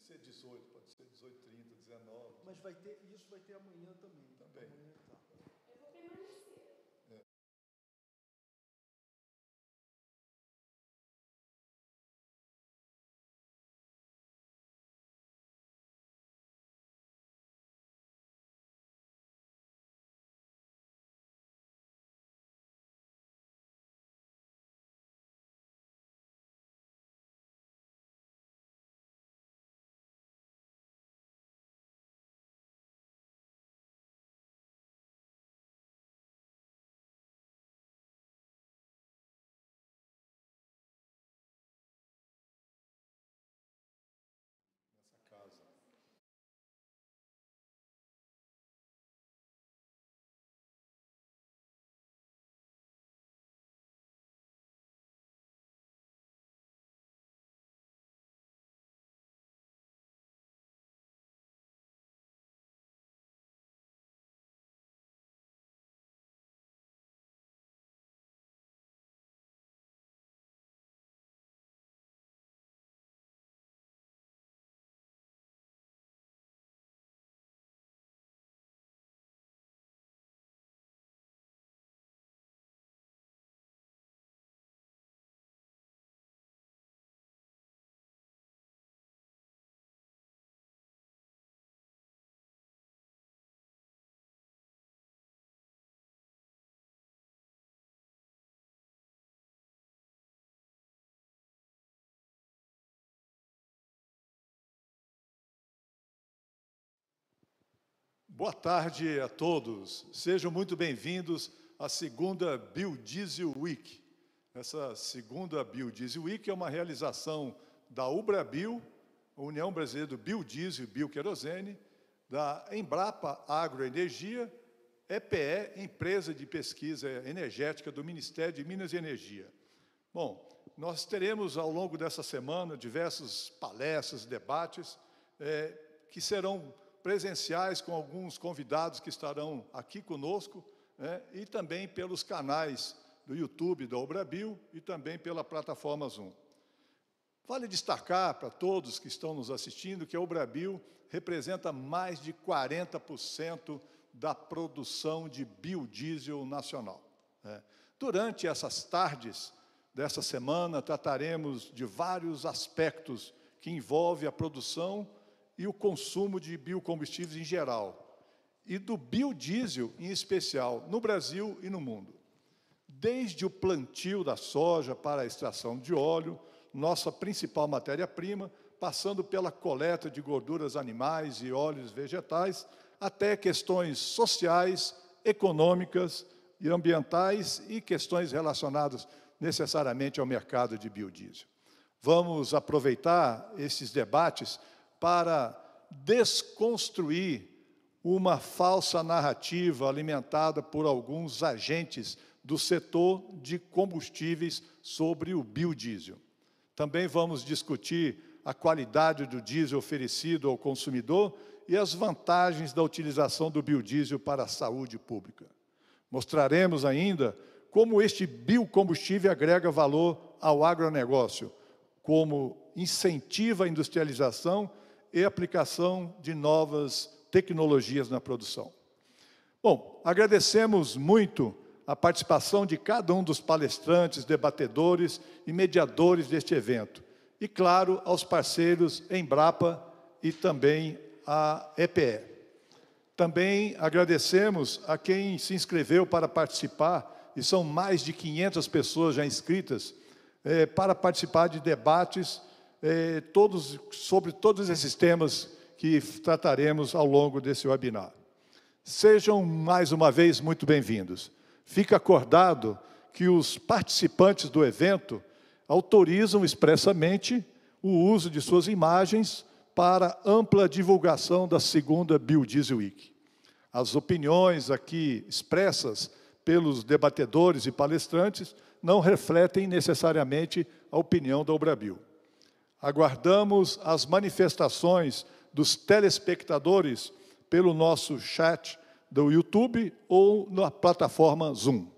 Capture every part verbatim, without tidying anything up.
ser dezoito, pode ser dezoito e trinta, dezenove. Mas vai ter, isso vai ter amanhã também. Também. Amanhã, tá. Eu vou permanecer. É. Nessa casa. Boa tarde a todos. Sejam muito bem-vindos à segunda Biodiesel Week. Essa segunda Biodiesel Week é uma realização da Ubrabio, a União Brasileira do Biodiesel e Bioquerosene, da Embrapa Agroenergia, E P E, Empresa de Pesquisa Energética do Ministério de Minas e Energia. Bom, nós teremos ao longo dessa semana diversas palestras, debates, é, que serão presenciais com alguns convidados que estarão aqui conosco, né, e também pelos canais do YouTube da Ubrabio e também pela plataforma Zoom. Vale destacar para todos que estão nos assistindo que a Ubrabio representa mais de quarenta por cento da produção de biodiesel nacional, né. Durante essas tardes dessa semana, trataremos de vários aspectos que envolvem a produção e o consumo de biocombustíveis em geral, e do biodiesel em especial, no Brasil e no mundo. Desde o plantio da soja para a extração de óleo, nossa principal matéria-prima, passando pela coleta de gorduras animais e óleos vegetais, até questões sociais, econômicas e ambientais e questões relacionadas necessariamente ao mercado de biodiesel. Vamos aproveitar esses debates para desconstruir uma falsa narrativa alimentada por alguns agentes do setor de combustíveis sobre o biodiesel. Também vamos discutir a qualidade do diesel oferecido ao consumidor e as vantagens da utilização do biodiesel para a saúde pública. Mostraremos ainda como este biocombustível agrega valor ao agronegócio, como incentiva a industrialização e aplicação de novas tecnologias na produção. Bom, agradecemos muito a participação de cada um dos palestrantes, debatedores e mediadores deste evento. E, claro, aos parceiros Embrapa e também a E P E. Também agradecemos a quem se inscreveu para participar, e são mais de quinhentas pessoas já inscritas, eh, para participar de debates Eh, todos, sobre todos esses temas que trataremos ao longo desse webinar. Sejam, mais uma vez, muito bem-vindos. Fica acordado que os participantes do evento autorizam expressamente o uso de suas imagens para ampla divulgação da segunda Biodiesel Week. As opiniões aqui expressas pelos debatedores e palestrantes não refletem necessariamente a opinião da Ubrabio. Aguardamos as manifestações dos telespectadores pelo nosso chat do YouTube ou na plataforma Zoom.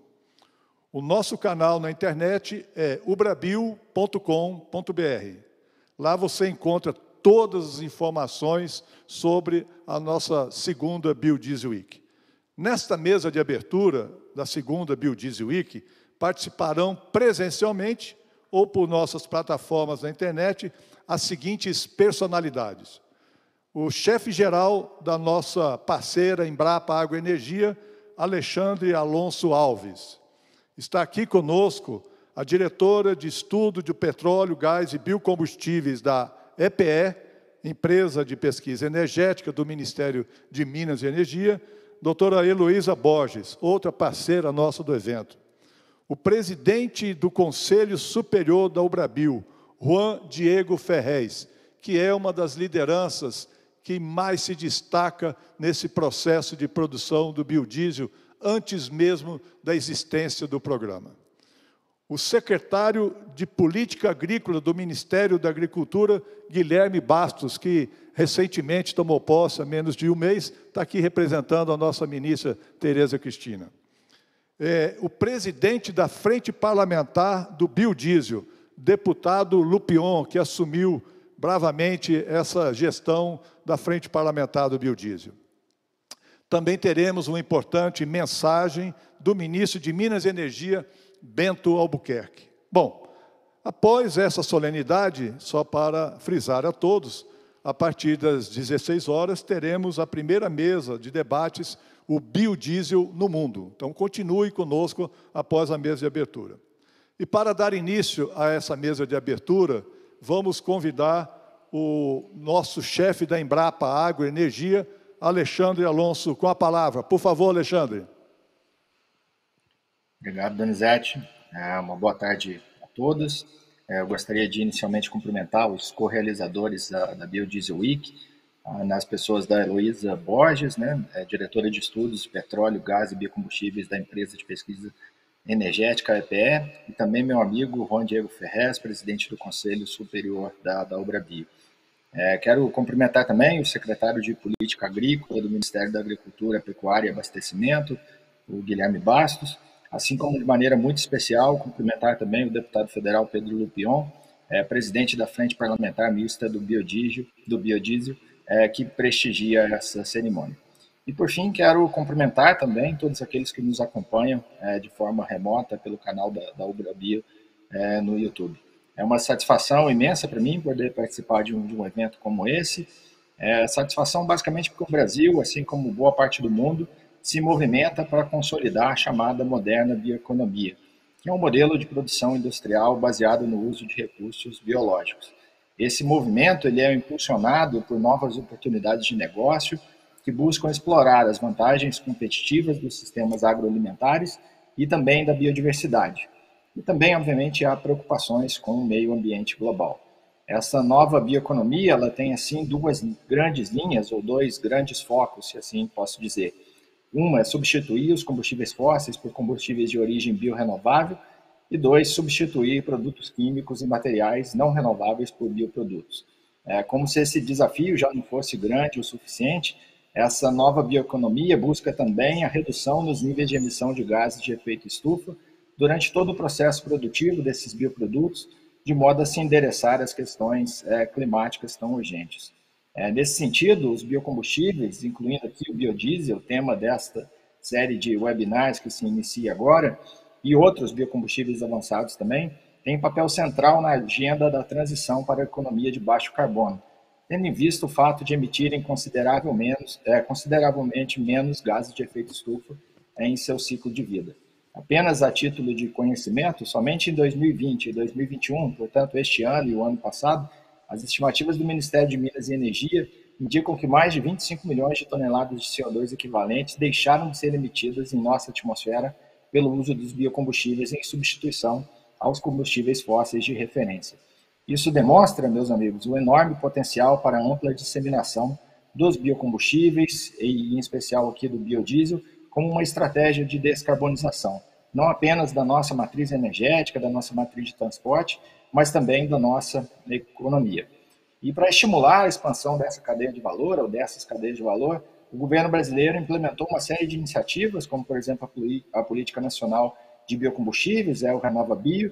O nosso canal na internet é ubrabio ponto com ponto br. Lá você encontra todas as informações sobre a nossa segunda Biodiesel Week. Nesta mesa de abertura da segunda Biodiesel Week, participarão presencialmente ou por nossas plataformas na internet as seguintes personalidades. O chefe-geral da nossa parceira Embrapa Agroenergia, Alexandre Alonso Alves. Está aqui conosco a diretora de Estudo de Petróleo, Gás e Biocombustíveis da E P E, Empresa de Pesquisa Energética do Ministério de Minas e Energia, doutora Heloísa Borges, outra parceira nossa do evento. O presidente do Conselho Superior da Ubrabil, Juan Diego Ferrez, que é uma das lideranças que mais se destaca nesse processo de produção do biodiesel, antes mesmo da existência do programa. O secretário de Política Agrícola do Ministério da Agricultura, Guilherme Bastos, que recentemente tomou posse há menos de um mês, está aqui representando a nossa ministra Tereza Cristina. É, o presidente da Frente Parlamentar do Biodiesel, deputado Lupion, que assumiu bravamente essa gestão da Frente Parlamentar do Biodiesel. Também teremos uma importante mensagem do ministro de Minas e Energia, Bento Albuquerque. Bom, após essa solenidade, só para frisar a todos, a partir das dezesseis horas, teremos a primeira mesa de debates, o biodiesel no mundo. Então, continue conosco após a mesa de abertura. E para dar início a essa mesa de abertura, vamos convidar o nosso chefe da Embrapa Agroenergia, Alexandre Alonso, com a palavra. Por favor, Alexandre. Obrigado, Donizete. É, uma boa tarde a todos. É, eu gostaria de inicialmente cumprimentar os co-realizadores da, da Biodiesel Week, ah, nas pessoas da Heloísa Borges, né, é, diretora de estudos de petróleo, gás e biocombustíveis da Empresa de Pesquisa Energética, E P E, e também meu amigo Juan Diego Ferrez, presidente do Conselho Superior da, da Ubrabio. É, quero cumprimentar também o secretário de Política Agrícola do Ministério da Agricultura, Pecuária e Abastecimento, o Guilherme Bastos, assim como de maneira muito especial cumprimentar também o deputado federal Pedro Lupion, é, presidente da Frente Parlamentar Mista do Biodiesel, do Biodiesel é, que prestigia essa cerimônia. E, por fim, quero cumprimentar também todos aqueles que nos acompanham é, de forma remota pelo canal da, da Ubrabio é, no YouTube. É uma satisfação imensa para mim poder participar de um, de um evento como esse. É, satisfação basicamente porque o Brasil, assim como boa parte do mundo, se movimenta para consolidar a chamada moderna bioeconomia, que é um modelo de produção industrial baseado no uso de recursos biológicos. Esse movimento ele é impulsionado por novas oportunidades de negócio que buscam explorar as vantagens competitivas dos sistemas agroalimentares e também da biodiversidade. E também, obviamente, há preocupações com o meio ambiente global. Essa nova bioeconomia ela tem, assim, duas grandes linhas, ou dois grandes focos, se assim posso dizer. Uma é substituir os combustíveis fósseis por combustíveis de origem biorrenovável, e dois, substituir produtos químicos e materiais não renováveis por bioprodutos. É, como se esse desafio já não fosse grande o suficiente, essa nova bioeconomia busca também a redução nos níveis de emissão de gases de efeito estufa durante todo o processo produtivo desses bioprodutos, de modo a se endereçar as questões é, climáticas tão urgentes. É, nesse sentido, os biocombustíveis, incluindo aqui o biodiesel, tema desta série de webinars que se inicia agora, e outros biocombustíveis avançados também, têm papel central na agenda da transição para a economia de baixo carbono, tendo em vista o fato de emitirem considerável menos, é, consideravelmente menos gases de efeito estufa é, em seu ciclo de vida. Apenas a título de conhecimento, somente em dois mil e vinte e dois mil e vinte e um, portanto este ano e o ano passado, as estimativas do Ministério de Minas e Energia indicam que mais de vinte e cinco milhões de toneladas de C O dois equivalentes deixaram de ser emitidas em nossa atmosfera pelo uso dos biocombustíveis em substituição aos combustíveis fósseis de referência. Isso demonstra, meus amigos, o enorme potencial para a ampla disseminação dos biocombustíveis, e em especial aqui do biodiesel, como uma estratégia de descarbonização, não apenas da nossa matriz energética, da nossa matriz de transporte, mas também da nossa economia. E para estimular a expansão dessa cadeia de valor, ou dessas cadeias de valor, o governo brasileiro implementou uma série de iniciativas, como, por exemplo, a Política Nacional de Biocombustíveis, é o RenovaBio,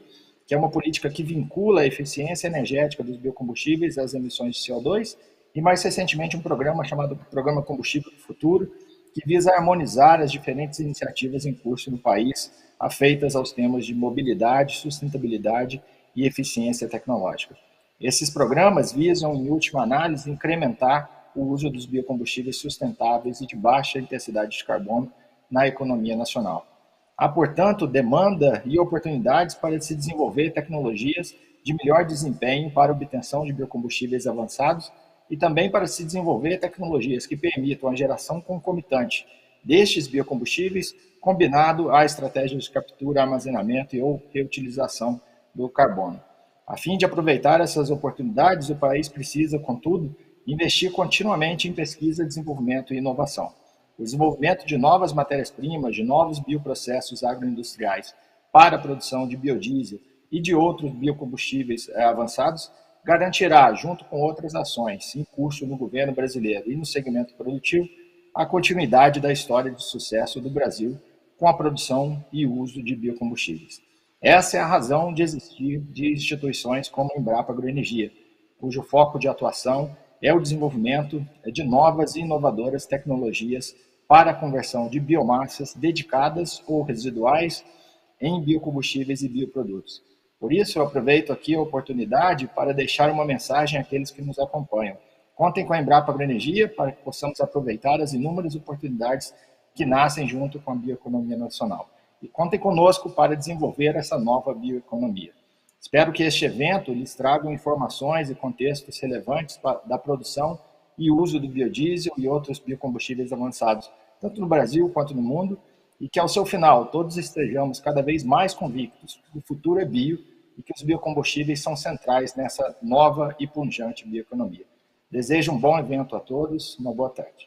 que é uma política que vincula a eficiência energética dos biocombustíveis às emissões de C O dois, e mais recentemente um programa chamado Programa Combustível do Futuro, que visa harmonizar as diferentes iniciativas em curso no país, afeitas aos temas de mobilidade, sustentabilidade e eficiência tecnológica. Esses programas visam, em última análise, incrementar o uso dos biocombustíveis sustentáveis e de baixa intensidade de carbono na economia nacional. Há, portanto, demanda e oportunidades para se desenvolver tecnologias de melhor desempenho para a obtenção de biocombustíveis avançados e também para se desenvolver tecnologias que permitam a geração concomitante destes biocombustíveis, combinado a estratégias de captura, armazenamento e ou reutilização do carbono. A fim de aproveitar essas oportunidades, o país precisa, contudo, investir continuamente em pesquisa, desenvolvimento e inovação. O desenvolvimento de novas matérias-primas, de novos bioprocessos agroindustriais para a produção de biodiesel e de outros biocombustíveis avançados garantirá, junto com outras ações em curso no governo brasileiro e no segmento produtivo, a continuidade da história de sucesso do Brasil com a produção e uso de biocombustíveis. Essa é a razão de existir de instituições como a Embrapa Agroenergia, cujo foco de atuação é o desenvolvimento de novas e inovadoras tecnologias para a conversão de biomassas dedicadas ou residuais em biocombustíveis e bioprodutos. Por isso, eu aproveito aqui a oportunidade para deixar uma mensagem àqueles que nos acompanham. Contem com a Embrapa Agroenergia para que possamos aproveitar as inúmeras oportunidades que nascem junto com a bioeconomia nacional. E contem conosco para desenvolver essa nova bioeconomia. Espero que este evento lhes traga informações e contextos relevantes da produção e uso do biodiesel e outros biocombustíveis avançados, tanto no Brasil quanto no mundo, e que ao seu final todos estejamos cada vez mais convictos que o futuro é bio e que os biocombustíveis são centrais nessa nova e pujante bioeconomia. Desejo um bom evento a todos, uma boa tarde.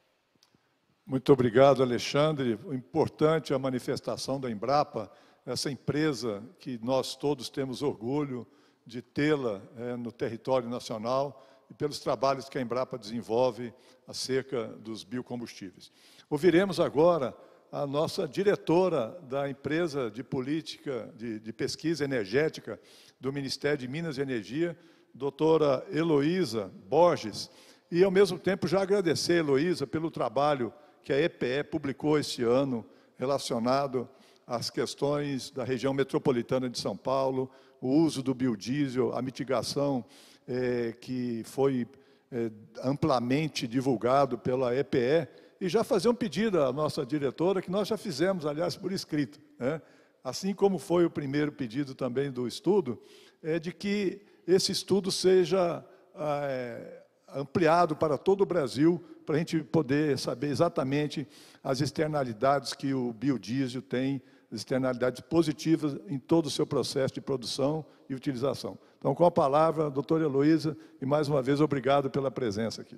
Muito obrigado, Alexandre. Importante a manifestação da Embrapa, essa empresa que nós todos temos orgulho de tê-la é, no território nacional e pelos trabalhos que a Embrapa desenvolve acerca dos biocombustíveis. Ouviremos agora a nossa diretora da empresa de política de, de pesquisa energética do Ministério de Minas e Energia, doutora Heloísa Borges, e ao mesmo tempo já agradecer, Heloísa, pelo trabalho que a E P E publicou este ano relacionado às questões da região metropolitana de São Paulo, o uso do biodiesel, a mitigação é, que foi é, amplamente divulgado pela E P E, e já fazer um pedido à nossa diretora, que nós já fizemos, aliás, por escrito, né? Assim como foi o primeiro pedido também do estudo, é de que esse estudo seja é, ampliado para todo o Brasil, para a gente poder saber exatamente as externalidades que o biodiesel tem, externalidades positivas em todo o seu processo de produção e utilização. Então, com a palavra, a doutora Heloísa, e mais uma vez, obrigado pela presença aqui.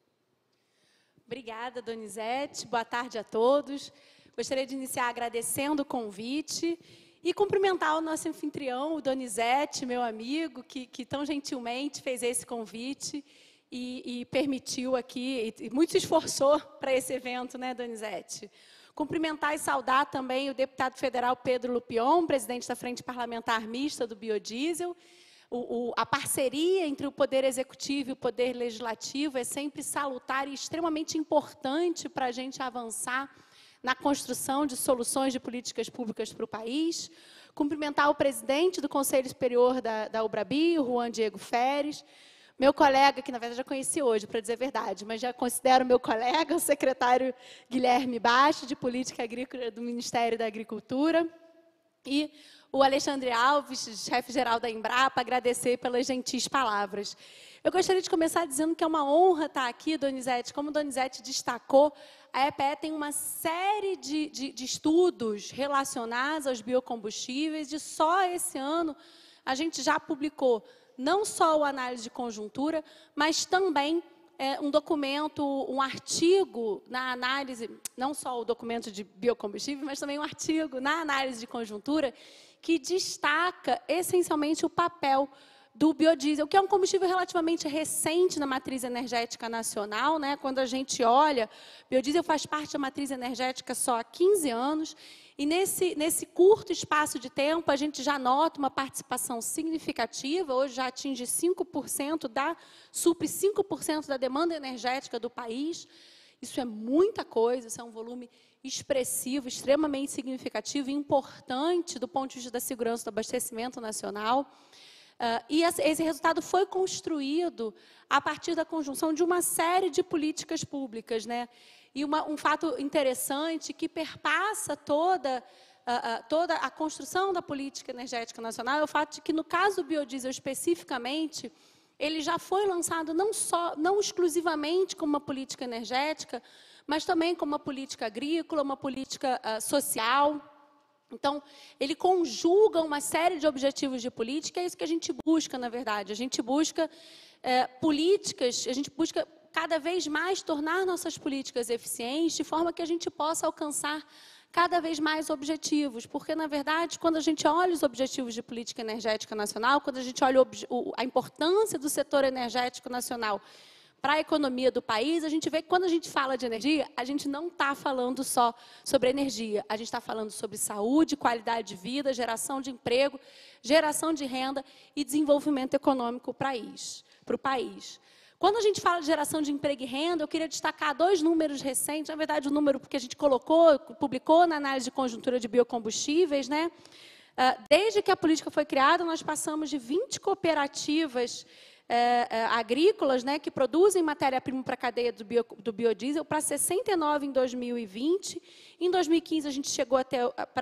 Obrigada, Donizete. Boa tarde a todos. Gostaria de iniciar agradecendo o convite e cumprimentar o nosso anfitrião, o Donizete, meu amigo, que, que tão gentilmente fez esse convite e, e permitiu aqui, e, e muito se esforçou para esse evento, né, Donizete? Cumprimentar e saudar também o deputado federal Pedro Lupion, presidente da Frente Parlamentar Mista do Biodiesel. O, o, a parceria entre o Poder Executivo e o Poder Legislativo é sempre salutar e extremamente importante para a gente avançar na construção de soluções de políticas públicas para o país. Cumprimentar o presidente do Conselho Superior da, da UBRABI, o Juan Diego Feres, meu colega, que na verdade já conheci hoje, para dizer a verdade, mas já considero meu colega, o secretário Guilherme Baixo, de Política Agrícola do Ministério da Agricultura, e o Alexandre Alves, chefe-geral da Embrapa, agradecer pelas gentis palavras. Eu gostaria de começar dizendo que é uma honra estar aqui, Donizete. Como Donizete destacou, a E P E tem uma série de, de, de estudos relacionados aos biocombustíveis, e só esse ano a gente já publicou não só o análise de conjuntura, mas também é, um documento, um artigo na análise, não só o documento de biocombustível, mas também um artigo na análise de conjuntura que destaca essencialmente o papel do biodiesel, que é um combustível relativamente recente na matriz energética nacional, né? Quando a gente olha, o biodiesel faz parte da matriz energética só há quinze anos, e nesse, nesse curto espaço de tempo, a gente já nota uma participação significativa, hoje já atinge cinco por cento, da, supre cinco por cento da demanda energética do país. Isso é muita coisa, isso é um volume expressivo, extremamente significativo e importante do ponto de vista da segurança do abastecimento nacional. Uh, e esse resultado foi construído a partir da conjunção de uma série de políticas públicas, né? E uma, um fato interessante que perpassa toda, uh, uh, toda a construção da política energética nacional é o fato de que, no caso do biodiesel especificamente, ele já foi lançado não, só, não exclusivamente como uma política energética, mas também como uma política agrícola, uma política uh, social. Então, ele conjuga uma série de objetivos de política, é isso que a gente busca, na verdade. A gente busca é, políticas, a gente busca cada vez mais tornar nossas políticas eficientes, de forma que a gente possa alcançar cada vez mais objetivos. Porque, na verdade, quando a gente olha os objetivos de política energética nacional, quando a gente olha o, a importância do setor energético nacional para a economia do país, a gente vê que quando a gente fala de energia, a gente não está falando só sobre energia, a gente está falando sobre saúde, qualidade de vida, geração de emprego, geração de renda e desenvolvimento econômico para o país. Quando a gente fala de geração de emprego e renda, eu queria destacar dois números recentes, na verdade, o número que a gente colocou, publicou na análise de conjuntura de biocombustíveis, né? Desde que a política foi criada, nós passamos de vinte cooperativas É, é, agrícolas, né, que produzem matéria-prima para a cadeia do, bio, do biodiesel, para sessenta e nove em dois mil e vinte. Em dois mil e quinze, a gente chegou até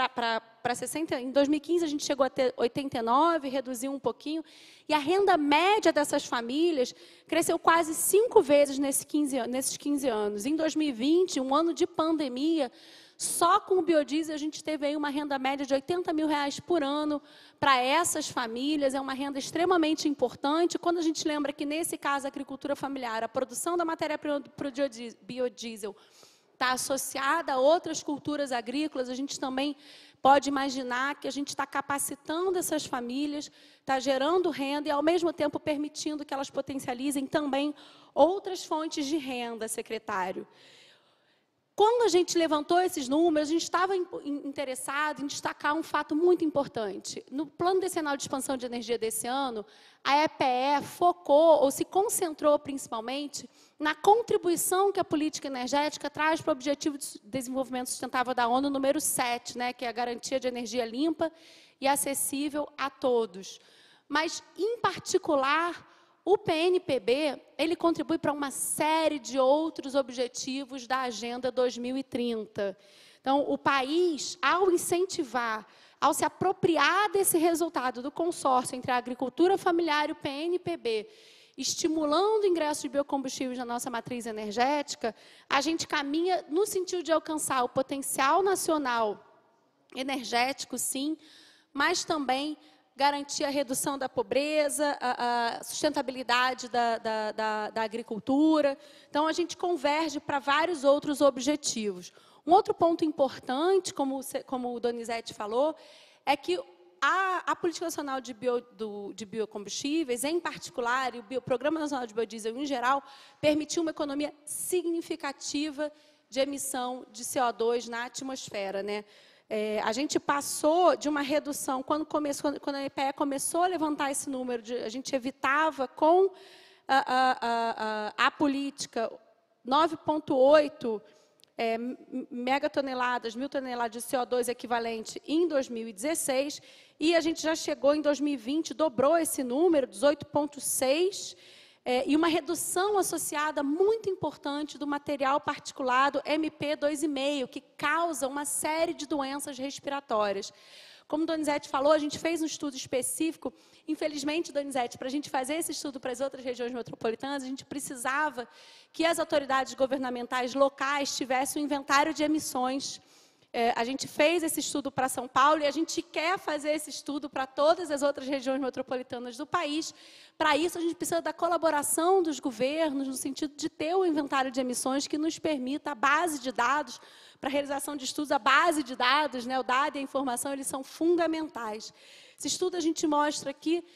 para sessenta, em dois mil e quinze, a gente chegou até oitenta e nove, reduziu um pouquinho, e a renda média dessas famílias cresceu quase cinco vezes nesse quinze, nesses quinze anos. Em dois mil e vinte, um ano de pandemia, só com o biodiesel a gente teve aí uma renda média de oitenta mil reais por ano para essas famílias, é uma renda extremamente importante. Quando a gente lembra que, nesse caso, a agricultura familiar, a produção da matéria-prima para o biodiesel está associada a outras culturas agrícolas, a gente também pode imaginar que a gente está capacitando essas famílias, está gerando renda e, ao mesmo tempo, permitindo que elas potencializem também outras fontes de renda, secretário. Quando a gente levantou esses números, a gente estava interessado em destacar um fato muito importante. No Plano Decenal de Expansão de Energia desse ano, a E P E focou, ou se concentrou principalmente, na contribuição que a política energética traz para o Objetivo de Desenvolvimento Sustentável da ONU, número sete, né, que é a garantia de energia limpa e acessível a todos. Mas, em particular, o P N P B, ele contribui para uma série de outros objetivos da Agenda dois mil e trinta. Então, o país, ao incentivar, ao se apropriar desse resultado do consórcio entre a agricultura familiar e o P N P B, estimulando o ingresso de biocombustíveis na nossa matriz energética, a gente caminha no sentido de alcançar o potencial nacional energético, sim, mas também garantir a redução da pobreza, a, a sustentabilidade da, da, da, da agricultura. Então, a gente converge para vários outros objetivos. Um outro ponto importante, como, como o Donizete falou, é que a, a Política Nacional de, bio, do, de Biocombustíveis, em particular, e o bio, Programa Nacional de Biodiesel em geral, permitiu uma economia significativa de emissão de C O dois na atmosfera, né? É, a gente passou de uma redução, quando, começou, quando, quando a E P E começou a levantar esse número, de, a gente evitava com a, a, a, a política nove vírgula oito é, megatoneladas, mil toneladas de C O dois equivalente em dois mil e dezesseis, e a gente já chegou em dois mil e vinte, dobrou esse número, dezoito vírgula seis, É, e uma redução associada muito importante do material particulado M P dois vírgula cinco, que causa uma série de doenças respiratórias. Como o Donizete falou, a gente fez um estudo específico. Infelizmente, Donizete, para a gente fazer esse estudo para as outras regiões metropolitanas, a gente precisava que as autoridades governamentais locais tivessem um inventário de emissões. É, a gente fez esse estudo para São Paulo e a gente quer fazer esse estudo para todas as outras regiões metropolitanas do país. Para isso, a gente precisa da colaboração dos governos, no sentido de ter um inventário de emissões que nos permita a base de dados, para a realização de estudos, a base de dados, né, o dado e a informação, eles são fundamentais. Esse estudo, a gente mostra que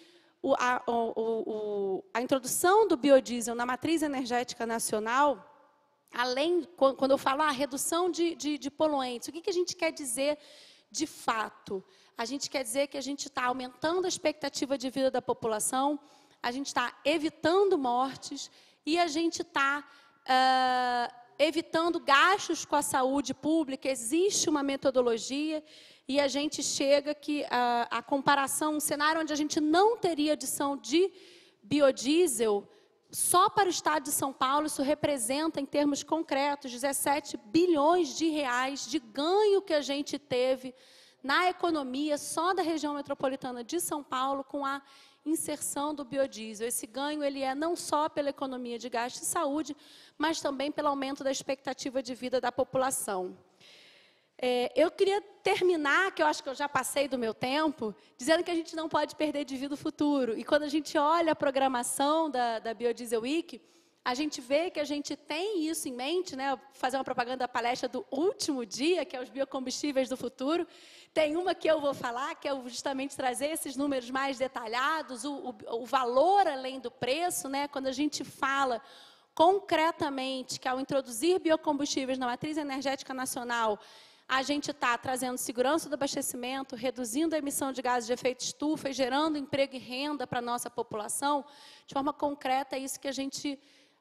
o, a, o, o, a introdução do biodiesel na matriz energética nacional, além, quando eu falo a ah, redução de, de, de poluentes, o que, que a gente quer dizer de fato? A gente quer dizer que a gente está aumentando a expectativa de vida da população, a gente está evitando mortes e a gente está uh, evitando gastos com a saúde pública. Existe uma metodologia e a gente chega que uh, a comparação, um cenário onde a gente não teria adição de biodiesel, só para o estado de São Paulo, isso representa, em termos concretos, dezessete bilhões de reais de ganho que a gente teve na economia só da região metropolitana de São Paulo com a inserção do biodiesel. Esse ganho ele é não só pela economia de gasto e saúde, mas também pelo aumento da expectativa de vida da população. É, eu queria terminar, que eu acho que eu já passei do meu tempo, dizendo que a gente não pode perder de vista o futuro. E quando a gente olha a programação da, da Biodiesel Week, a gente vê que a gente tem isso em mente, né? Fazer uma propaganda da palestra do último dia, que é os biocombustíveis do futuro. Tem uma que eu vou falar, que é justamente trazer esses números mais detalhados, o, o, o valor além do preço, né? Quando a gente fala concretamente que ao introduzir biocombustíveis na matriz energética nacional, a gente está trazendo segurança do abastecimento, reduzindo a emissão de gases de efeito estufa e gerando emprego e renda para a nossa população, de forma concreta, é isso que a gente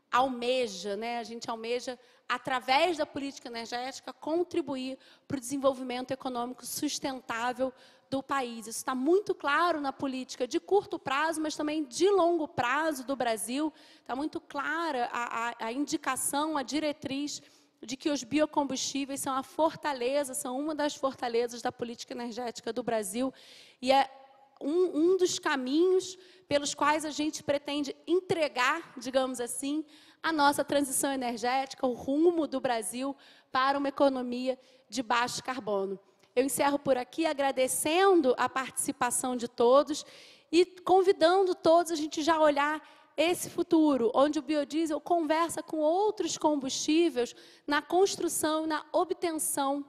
almeja, né? A gente almeja, através da política energética, contribuir para o desenvolvimento econômico sustentável do país. Isso está muito claro na política de curto prazo, mas também de longo prazo do Brasil. Está muito clara a, a, a indicação, a diretriz de que os biocombustíveis são a fortaleza, são uma das fortalezas da política energética do Brasil, e é um, um dos caminhos pelos quais a gente pretende entregar, digamos assim, a nossa transição energética, o rumo do Brasil para uma economia de baixo carbono. Eu encerro por aqui agradecendo a participação de todos e convidando todos a gente já olhar esse futuro, onde o biodiesel conversa com outros combustíveis na construção e na obtenção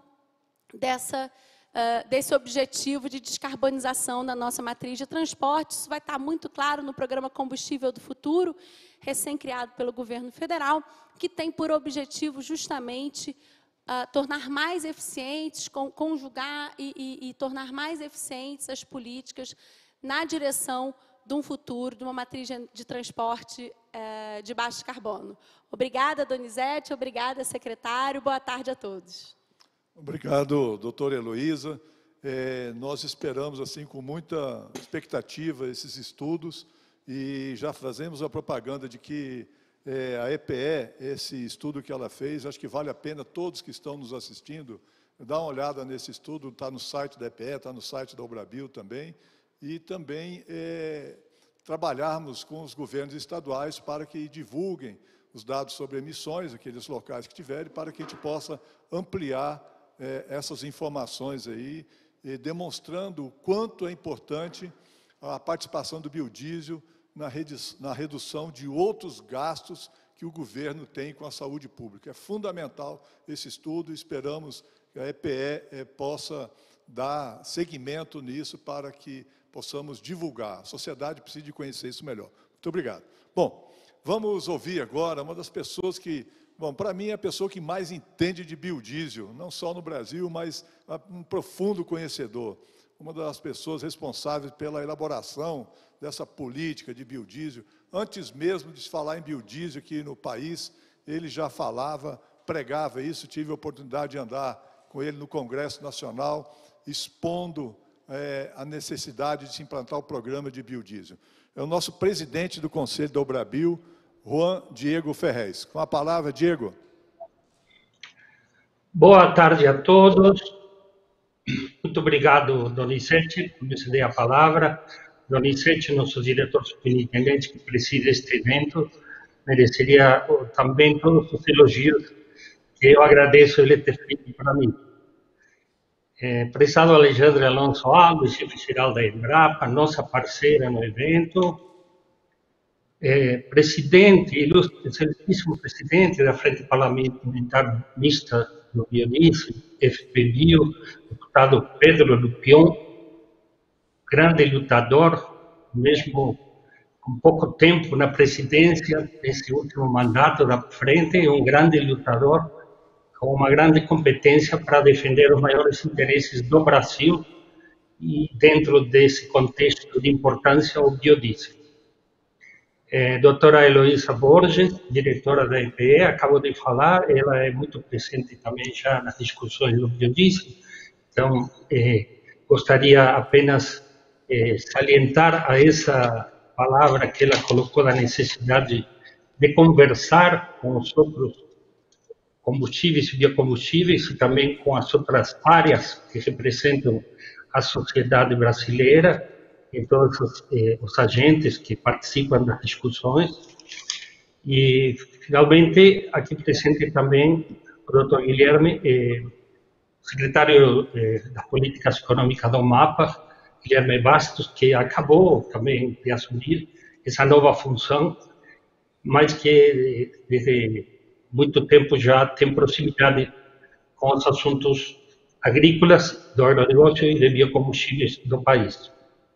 dessa, uh, desse objetivo de descarbonização da nossa matriz de transporte. Isso vai estar muito claro no programa Combustível do Futuro, recém-criado pelo governo federal, que tem por objetivo justamente uh, tornar mais eficientes, con conjugar e, e, e tornar mais eficientes as políticas na direção de um futuro, de uma matriz de transporte eh, de baixo carbono. Obrigada, Donizete, obrigada, secretário, boa tarde a todos. Obrigado, doutora Heloísa. É, nós esperamos, assim, com muita expectativa, esses estudos, e já fazemos a propaganda de que é, a E P E, esse estudo que ela fez, acho que vale a pena todos que estão nos assistindo, dar uma olhada nesse estudo, está no site da E P E, está no site da Ubrabil também, e também é, trabalharmos com os governos estaduais para que divulguem os dados sobre emissões, aqueles locais que tiverem, para que a gente possa ampliar é, essas informações aí, e demonstrando o quanto é importante a participação do biodiesel na, na redução de outros gastos que o governo tem com a saúde pública. É fundamental esse estudo, esperamos que a E P E é, possa dar seguimento nisso para que possamos divulgar. A sociedade precisa de conhecer isso melhor. Muito obrigado. Bom, vamos ouvir agora uma das pessoas que, bom, para mim é a pessoa que mais entende de biodiesel, não só no Brasil, mas um profundo conhecedor. Uma das pessoas responsáveis pela elaboração dessa política de biodiesel. Antes mesmo de se falar em biodiesel aqui no país, ele já falava, pregava isso, tive a oportunidade de andar com ele no Congresso Nacional, expondo É, a necessidade de se implantar o programa de biodiesel. É o nosso presidente do Conselho da Ubrabil, Juan Diego Ferrez. Com a palavra, Diego. Boa tarde a todos. Muito obrigado, Donizete, por me ceder a palavra. Donizete, nosso diretor superintendente que preside este evento, mereceria também todos os elogios que eu agradeço ele ter feito para mim. É, prezado Alexandre Alonso Alves, chefe-geral da Embrapa, nossa parceira no evento, é, presidente, ilustre, excelentíssimo presidente da Frente Parlamentar Mista do Biodiesel, F P Bio, deputado Pedro Lupion, grande lutador, mesmo com pouco tempo na presidência, nesse último mandato da frente, é um grande lutador, com uma grande competência para defender os maiores interesses do Brasil e dentro desse contexto de importância o biodiesel. É, doutora Heloísa Borges, diretora da E P E, acabou de falar, ela é muito presente também já nas discussões do biodiesel, então é, gostaria apenas é, salientar a essa palavra que ela colocou da necessidade de conversar com os outros combustíveis e biocombustíveis e também com as outras áreas que representam a sociedade brasileira e todos os, eh, os agentes que participam das discussões. E, finalmente, aqui presente também o doutor Guilherme, eh, secretário eh, das Políticas Econômicas do MAPA, Guilherme Bastos, que acabou também de assumir essa nova função, mas que desde muito tempo já tem proximidade com os assuntos agrícolas, do agronegócio e de biocombustíveis do país.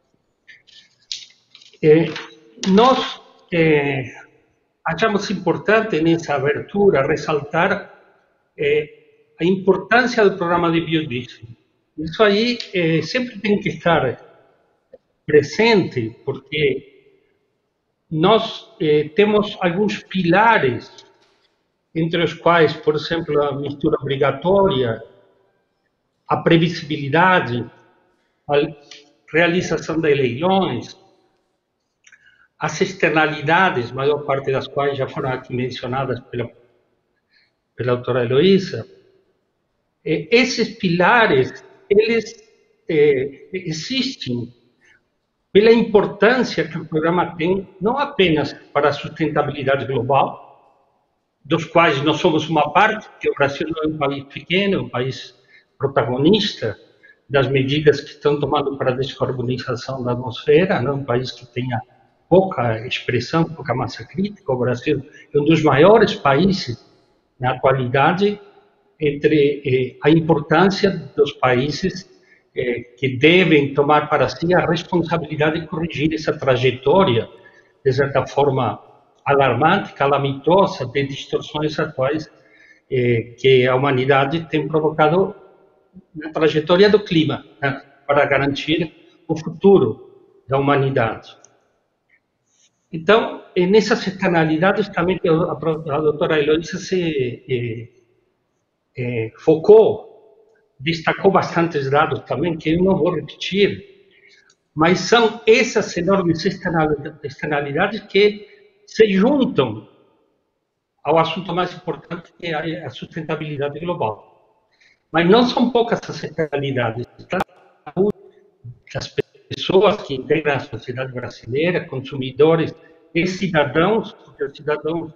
Eh, nós eh, achamos importante nessa abertura ressaltar eh, a importância do programa de biodiesel. Isso aí eh, sempre tem que estar presente, porque nós eh, temos alguns pilares, entre os quais, por exemplo, a mistura obrigatória, a previsibilidade, a realização de leilões, as externalidades, a maior parte das quais já foram aqui mencionadas pela, pela doutora Heloísa. Eh, esses pilares, eles eh, existem pela importância que o programa tem, não apenas para a sustentabilidade global, dos quais nós somos uma parte, porque o Brasil não é um país pequeno, é um país protagonista das medidas que estão tomando para a descarbonização da atmosfera, não é um país que tenha pouca expressão, pouca massa crítica. O Brasil é um dos maiores países, na atualidade, entre eh, a importância dos países eh, que devem tomar para si a responsabilidade de corrigir essa trajetória, de certa forma, alarmante, calamitosa, de distorções atuais eh, que a humanidade tem provocado na trajetória do clima, né, para garantir o futuro da humanidade. Então, nessas externalidades também a, a, a doutora Heloísa se eh, eh, focou, destacou bastantes dados também, que eu não vou repetir, mas são essas enormes externalidades que se juntam ao assunto mais importante, que é a sustentabilidade global. Mas não são poucas as externalidades. Das pessoas que integram a sociedade brasileira, consumidores e cidadãos, porque os cidadãos,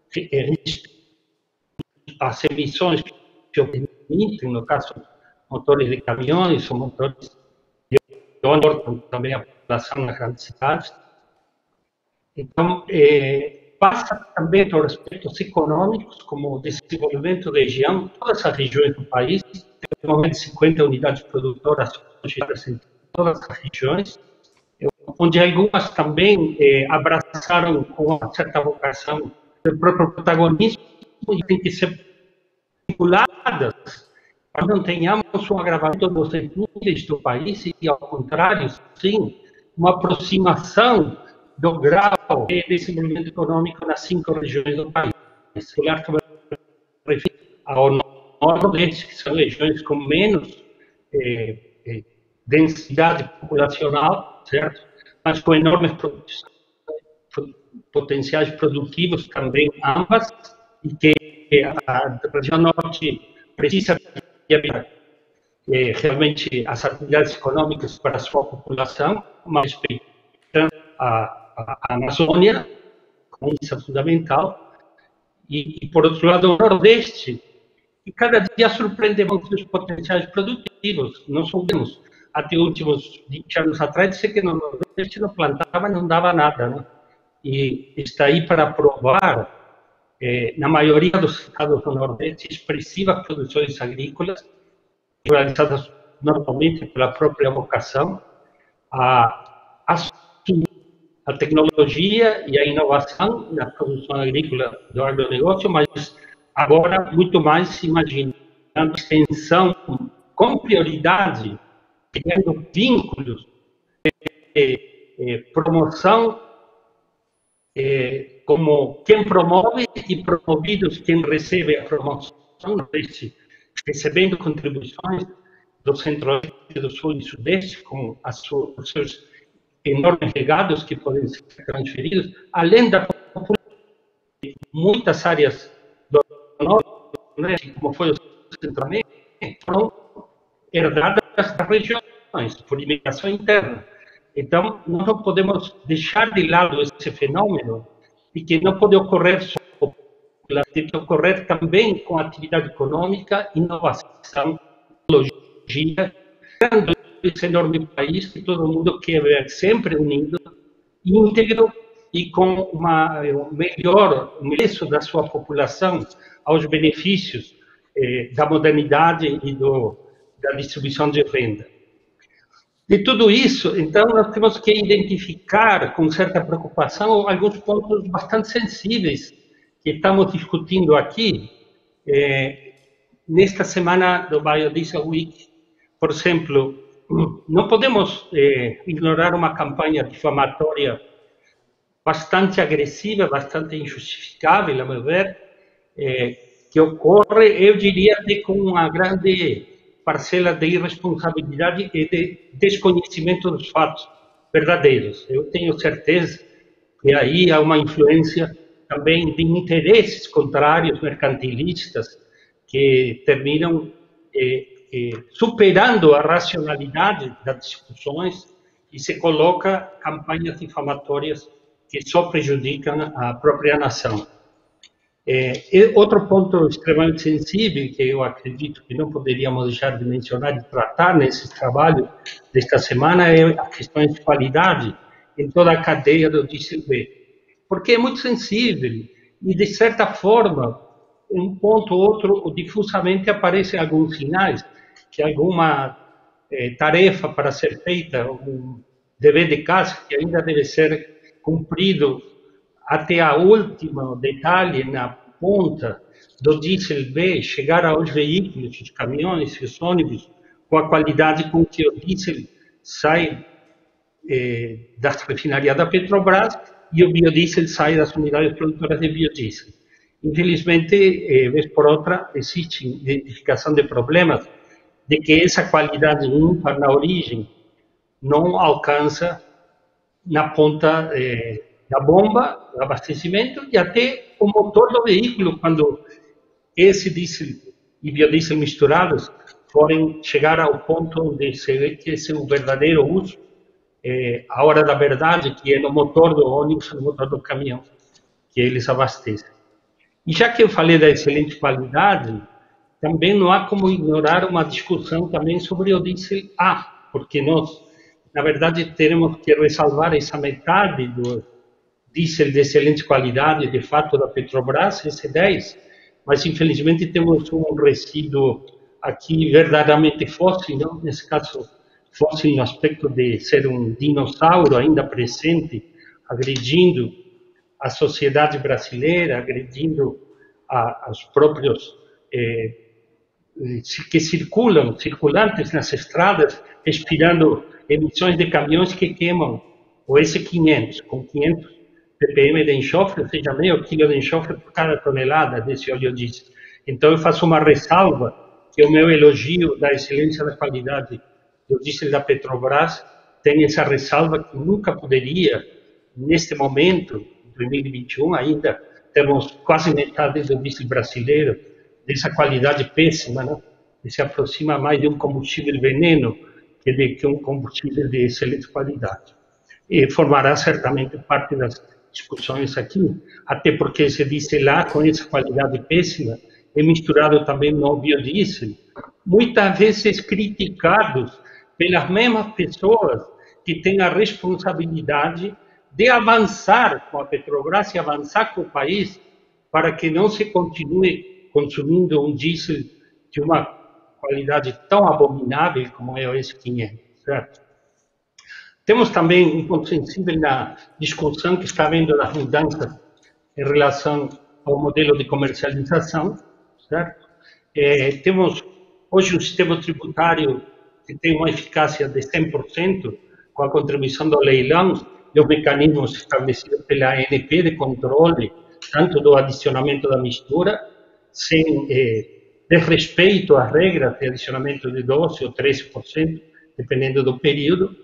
as emissões que emitem, no caso, motores de caminhões ou motores de ônibus, também a população nas grandes cidades. Então, eh, passa também por aspectos econômicos, como o desenvolvimento da região, todas as regiões do país, tem um momento cinquenta unidades produtoras em todas as regiões, onde algumas também eh, abraçaram com uma certa vocação o próprio protagonismo e tem que ser vinculadas para que não tenhamos um agravamento dos níveis do país e, ao contrário, sim, uma aproximação do grau de desenvolvimento econômico nas cinco regiões do país. Claro que me refiro ao Nordeste, que são regiões com menos eh, eh, densidade populacional, certo? Mas com enormes potenciais produtivos também, ambas, e que a região Norte precisa viabilizar eh, realmente as atividades econômicas para a sua população, mas respeitando a a Amazônia, como isso é fundamental, e, e, por outro lado, o Nordeste, que cada dia surpreende muito os potenciais produtivos. Nós soubemos, até os últimos vinte anos atrás, dizer que no Nordeste não plantava, não dava nada, né? E está aí para provar, eh, na maioria dos estados do Nordeste, expressivas produções agrícolas, realizadas normalmente pela própria vocação, a assumir a tecnologia e a inovação na produção agrícola do agronegócio, mas agora muito mais se imaginando extensão com prioridade, criando vínculos, eh, eh, promoção eh, como quem promove e promovidos quem recebe a promoção, recebendo contribuições do Centro-Oeste, do Sul e Sudeste, com as suas, os seus enormes legados que podem ser transferidos, além da muitas áreas do Norte, como foi o Centro-América, foram herdadas das regiões, por imigração interna. Então, nós não podemos deixar de lado esse fenômeno e que não pode ocorrer só, tem que ocorrer também com atividade econômica, inovação, tecnologia, esse enorme país que todo mundo quer ver sempre unido, íntegro e com uma um melhor acesso da sua população aos benefícios eh, da modernidade e do, da distribuição de renda. De tudo isso, então, nós temos que identificar com certa preocupação alguns pontos bastante sensíveis que estamos discutindo aqui eh, nesta semana do Biodiesel Week. Por exemplo, não podemos eh, ignorar uma campanha difamatória bastante agressiva, bastante injustificável, a meu ver, eh, que ocorre, eu diria, de, com uma grande parcela de irresponsabilidade e de desconhecimento dos fatos verdadeiros. Eu tenho certeza que aí há uma influência também de interesses contrários, mercantilistas, que terminam eh, eh, superando a racionalidade das discussões e se coloca campanhas difamatórias que só prejudicam a própria nação. É, outro ponto extremamente sensível, que eu acredito que não poderíamos deixar de mencionar e tratar nesse trabalho desta semana, é a questão de qualidade em toda a cadeia do diesel B. Porque é muito sensível e, de certa forma, em um ponto ou outro, difusamente aparecem alguns sinais que alguma eh, tarefa para ser feita, um dever de casa que ainda deve ser cumprido até a última detalhe na ponta do diesel B, chegar aos veículos, os caminhões e os ônibus, com a qualidade com que o diesel sai eh, das refinarias da Petrobras e o biodiesel sai das unidades produtoras de biodiesel. Infelizmente, eh, vez por outra, existe identificação de problemas de que essa qualidade ímpar na origem não alcança na ponta eh, da bomba, do abastecimento, e até o motor do veículo, quando esse diesel e biodiesel misturados forem chegar ao ponto onde se vê que esse é o verdadeiro uso, eh, a hora da verdade, que é no motor do ônibus, no motor do caminhão, que eles abastecem. E já que eu falei da excelente qualidade, também não há como ignorar uma discussão também sobre o diesel A, porque nós, na verdade, teremos que ressalvar essa metade do diesel de excelente qualidade, de fato, da Petrobras, esse dez, mas infelizmente temos um resíduo aqui verdadeiramente fóssil, não? Nesse caso, fóssil no aspecto de ser um dinossauro ainda presente, agredindo a sociedade brasileira, agredindo a, aos próprios eh, que circulam, circulantes nas estradas, expirando emissões de caminhões que queimam o S quinhentos, com quinhentos ppm de enxofre, ou seja, meio quilo de enxofre por cada tonelada desse óleo diesel. Então, eu faço uma ressalva, que o meu elogio da excelência da qualidade do diesel da Petrobras tem essa ressalva que nunca poderia, neste momento, dois mil e vinte e um, ainda temos quase metade do diesel brasileiro dessa qualidade péssima, né? Que se aproxima mais de um combustível veneno que de que um combustível de excelente qualidade. E formará certamente parte das discussões aqui, até porque se diesel lá, com essa qualidade péssima, é misturado também no biodiesel, muitas vezes criticados pelas mesmas pessoas que têm a responsabilidade de avançar com a Petrobras e avançar com o país para que não se continue consumindo um diesel de uma qualidade tão abominável como é o S quinhentos, certo? Temos também um ponto sensível na discussão que está havendo das mudanças em relação ao modelo de comercialização, certo? É, temos hoje um sistema tributário que tem uma eficácia de cem por cento com a contribuição do leilão e os mecanismos estabelecidos pela A N P de controle, tanto do adicionamento da mistura, sem eh, desrespeito às regras de adicionamento de doze ou treze por cento, dependendo do período.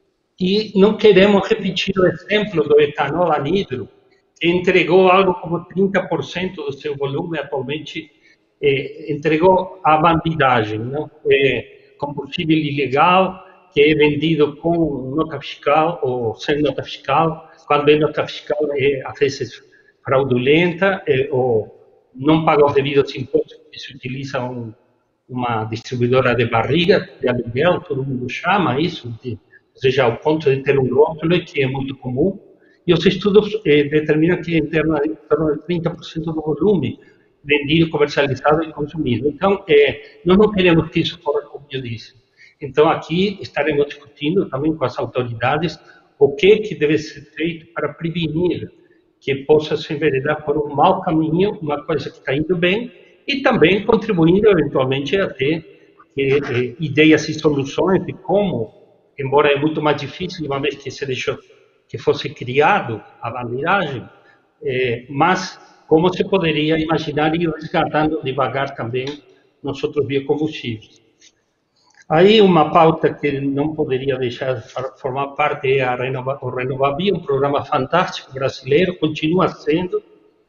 E não queremos repetir o exemplo do etanol anidro, que entregou algo como trinta por cento do seu volume, atualmente eh, entregou a bandidagem, não? É combustível ilegal, que é vendido com nota fiscal ou sem nota fiscal, quando é nota fiscal é, às vezes, fraudulenta, é, ou não paga os devidos impostos, que se utiliza um, uma distribuidora de barriga, de aluguel, todo mundo chama isso, de, ou seja, ao ponto de ter um rótulo, que é muito comum, e os estudos eh, determinam que em torno de trinta por cento do volume vendido, comercializado e consumido. Então, eh, nós não queremos que isso ocorra, como eu disse. Então, aqui estaremos discutindo também com as autoridades o que, que deve ser feito para prevenir que possa se enveredar por um mau caminho, uma coisa que está indo bem, e também contribuindo, eventualmente, a ter eh, ideias e soluções de como, embora é muito mais difícil, uma vez que se deixou que fosse criado a bandidagem, eh, mas como se poderia imaginar ir resgatando devagar também nos outros biocombustíveis. Aí uma pauta que não poderia deixar de formar parte é a Renova, o RenovaBio, um programa fantástico brasileiro, continua sendo.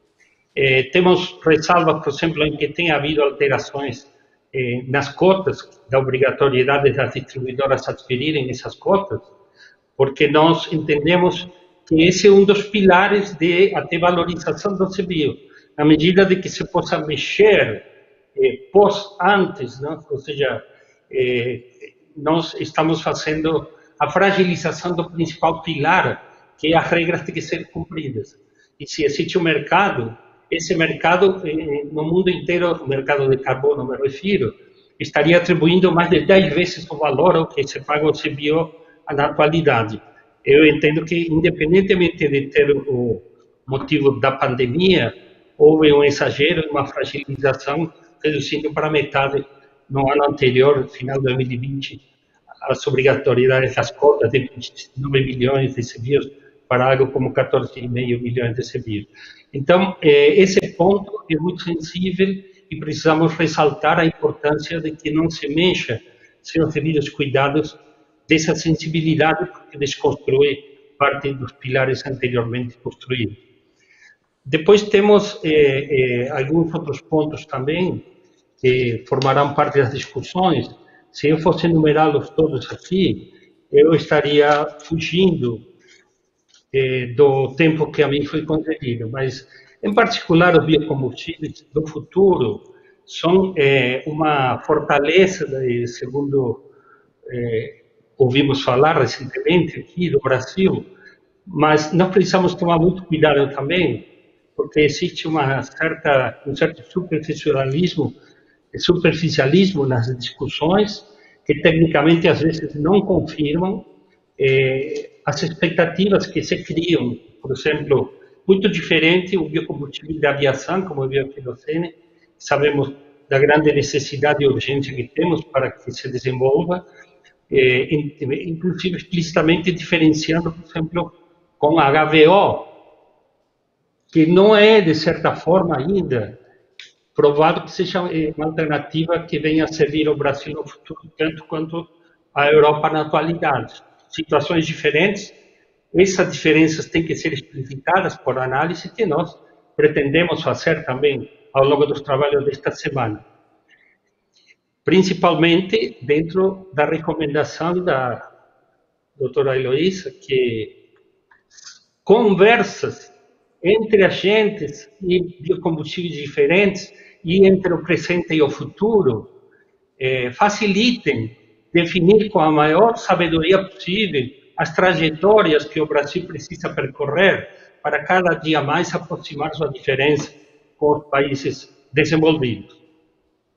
Eh, temos ressalvas, por exemplo, em que tem havido alterações eh, nas cotas, da obrigatoriedade das distribuidoras adquirirem essas cotas, porque nós entendemos que esse é um dos pilares de até valorização do C B I O, na medida de que se possa mexer eh, pós, antes, não? Ou seja, eh, nós estamos fazendo a fragilização do principal pilar, que é as regras têm que ser cumpridas. E se existe um mercado, esse mercado, eh, no mundo inteiro, o mercado de carbono, me refiro, estaria atribuindo mais de dez vezes o valor ao que se paga o C B I O na atualidade. Eu entendo que, independentemente de ter o motivo da pandemia, houve um exagero, uma fragilização, reduzindo para metade no ano anterior, final de dois mil e vinte, as obrigatoriedades das cotas de vinte e nove milhões de C B I Os para algo como quatorze vírgula cinco milhões de C B I Os. Então, esse ponto é muito sensível e precisamos ressaltar a importância de que não se mexa sem os devidos cuidados dessa sensibilidade, porque desconstrui parte dos pilares anteriormente construídos. Depois temos eh, eh, alguns outros pontos também que formarão parte das discussões. Se eu fosse enumerá-los todos aqui, eu estaria fugindo eh, do tempo que a mim foi concedido, mas, em particular, os biocombustíveis do futuro são eh, uma fortaleza, de, segundo eh, ouvimos falar recentemente aqui do Brasil, mas nós precisamos tomar muito cuidado também, porque existe uma certa, um certo superficialismo, superficialismo nas discussões, que tecnicamente às vezes não confirmam eh, as expectativas que se criam. Por exemplo, muito diferente o biocombustível da aviação, como o bioquerosene, sabemos da grande necessidade e urgência que temos para que se desenvolva, eh, inclusive explicitamente diferenciando, por exemplo, com a H V O, que não é, de certa forma, ainda provado que seja uma alternativa que venha a servir ao Brasil no futuro, tanto quanto a Europa na atualidade. Situações diferentes, essas diferenças têm que ser explicitadas por análise que nós pretendemos fazer também ao longo dos trabalhos desta semana. Principalmente dentro da recomendação da doutora Heloísa, que conversas entre agentes e biocombustíveis diferentes e entre o presente e o futuro eh, facilitem definir com a maior sabedoria possível as trajetórias que o Brasil precisa percorrer para cada dia mais aproximar sua diferença com os países desenvolvidos.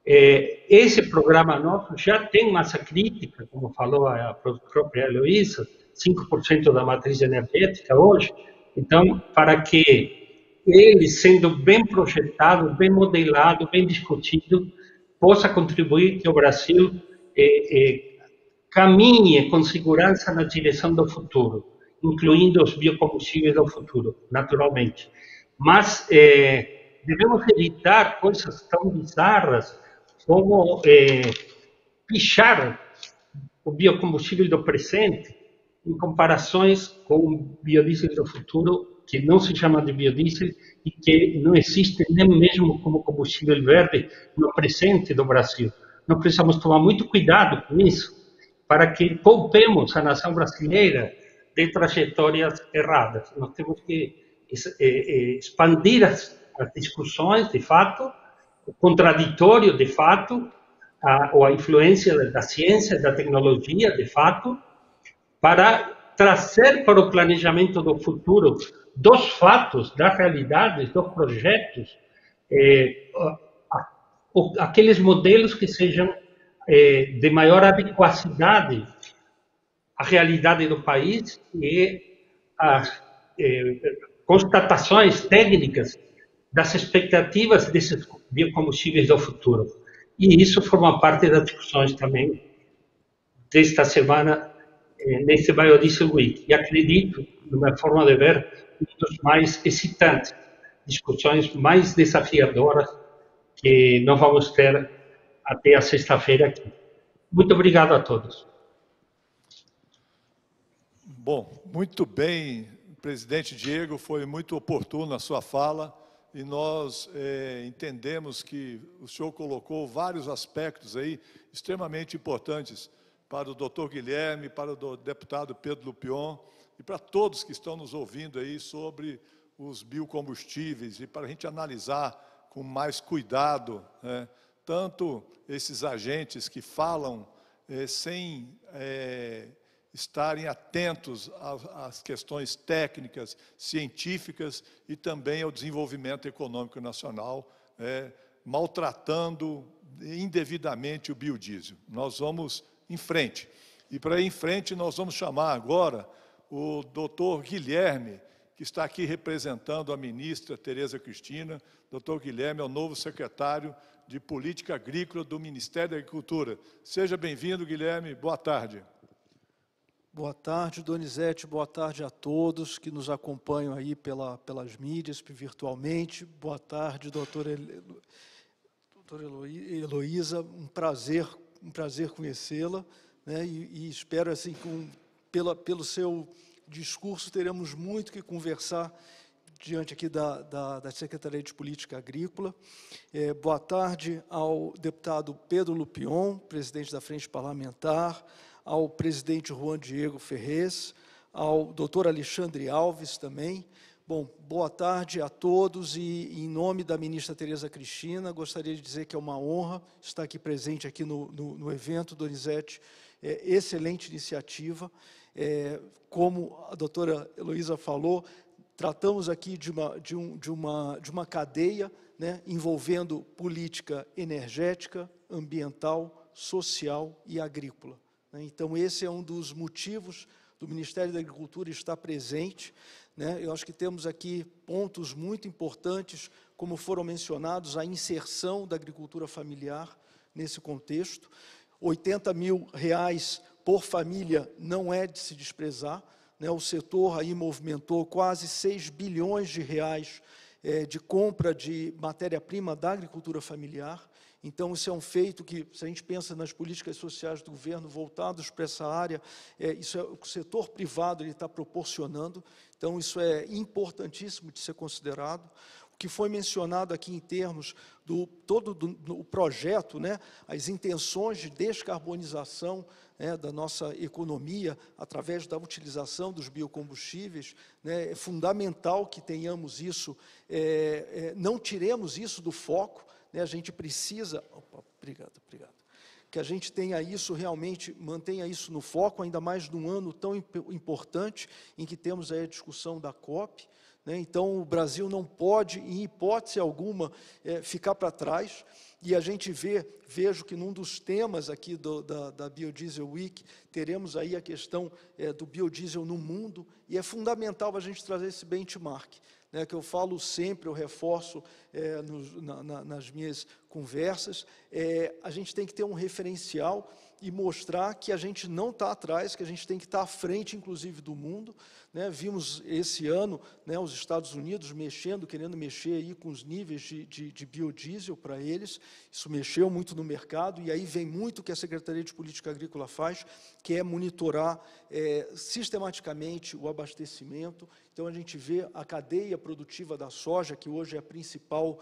É, esse programa nosso já tem massa crítica, como falou a própria Heloísa, cinco por cento da matriz energética hoje. Então, para que ele, sendo bem projetado, bem modelado, bem discutido, possa contribuir que o Brasil é, é, caminhe com segurança na direção do futuro, incluindo os biocombustíveis do futuro, naturalmente. Mas é, devemos evitar coisas tão bizarras como é, pichar o biocombustível do presente em comparações com o biodiesel do futuro, que não se chama de biodiesel e que não existe nem mesmo como combustível verde no presente do Brasil. Nós precisamos tomar muito cuidado com isso, para que poupemos a nação brasileira de trajetórias erradas. Nós temos que expandir as, as discussões, de fato, o contraditório, de fato, a, ou a influência da ciência, da tecnologia, de fato, para trazer para o planejamento do futuro dos fatos, das realidades, dos projetos, eh, aqueles modelos que sejam eh, de maior adequacidade à realidade do país e às eh, constatações técnicas das expectativas desses biocombustíveis do futuro. E isso forma parte das discussões também desta semana eh, neste Biodiesel Week. E acredito, na minha forma de ver, um dos mais excitantes, discussões mais desafiadoras que nós vamos ter até a sexta-feira aqui. Muito obrigado a todos. Bom, muito bem, presidente Diego, foi muito oportuno a sua fala e nós é, entendemos que o senhor colocou vários aspectos aí extremamente importantes para o doutor Guilherme, para o deputado Pedro Lupion e para todos que estão nos ouvindo aí sobre os biocombustíveis e para a gente analisar com mais cuidado, né, tanto esses agentes que falam é, sem é, estarem atentos às questões técnicas, científicas e também ao desenvolvimento econômico nacional, é, maltratando indevidamente o biodiesel. Nós vamos em frente. E para ir em frente, nós vamos chamar agora o doutor Guilherme, que está aqui representando a ministra Tereza Cristina. Doutor Guilherme é o novo secretário de Política Agrícola do Ministério da Agricultura. Seja bem-vindo, Guilherme. Boa tarde. Boa tarde, Donizete. Boa tarde a todos que nos acompanham aí pela, pelas mídias, virtualmente. Boa tarde, doutora Elo... doutora Heloísa. Um prazer, um prazer conhecê-la, né? E, e espero assim, com, pela, pelo seu discurso, teremos muito que conversar diante aqui da, da, da Secretaria de Política Agrícola. É, boa tarde ao deputado Pedro Lupion, presidente da Frente Parlamentar, ao presidente Juan Diego Ferrez, ao doutor Alexandre Alves também. Bom, boa tarde a todos e, em nome da ministra Tereza Cristina, gostaria de dizer que é uma honra estar aqui presente aqui no, no, no evento, Donizete. É, excelente iniciativa. É, como a doutora Heloísa falou, tratamos aqui de uma, de um, de uma, de uma cadeia, né, envolvendo política energética, ambiental, social e agrícola. Então, esse é um dos motivos do Ministério da Agricultura estar presente, né? Eu acho que temos aqui pontos muito importantes, como foram mencionados, a inserção da agricultura familiar nesse contexto. oitenta mil reais por família não é de se desprezar, né? O setor aí movimentou quase seis bilhões de reais é, de compra de matéria-prima da agricultura familiar. Então, isso é um feito que, se a gente pensa nas políticas sociais do governo voltadas para essa área, é, isso é, o setor privado ele está proporcionando. Então, isso é importantíssimo de ser considerado. O que foi mencionado aqui em termos do todo do, do projeto, né, as intenções de descarbonização, né, da nossa economia através da utilização dos biocombustíveis, né, é fundamental que tenhamos isso, é, é, não tiremos isso do foco. A gente precisa, opa, obrigado, obrigado, que a gente tenha isso realmente, mantenha isso no foco, ainda mais num ano tão importante, em que temos aí a discussão da COP, né? Então, o Brasil não pode, em hipótese alguma, é, ficar para trás, E a gente vê, vejo que num dos temas aqui do, da, da Biodiesel Week, teremos aí a questão é, do biodiesel no mundo, e é fundamental a gente trazer esse benchmark, né, que eu falo sempre, eu reforço é, nos, na, na, nas minhas conversas, é, a gente tem que ter um referencial e mostrar que a gente não está atrás, que a gente tem que estar à frente, inclusive, do mundo. Né? Vimos esse ano, né, os Estados Unidos mexendo, querendo mexer aí com os níveis de, de, de biodiesel para eles, isso mexeu muito no mercado, e aí vem muito o que a Secretaria de Política Agrícola faz, que é monitorar é, sistematicamente o abastecimento. Então, a gente vê a cadeia produtiva da soja, que hoje é a principal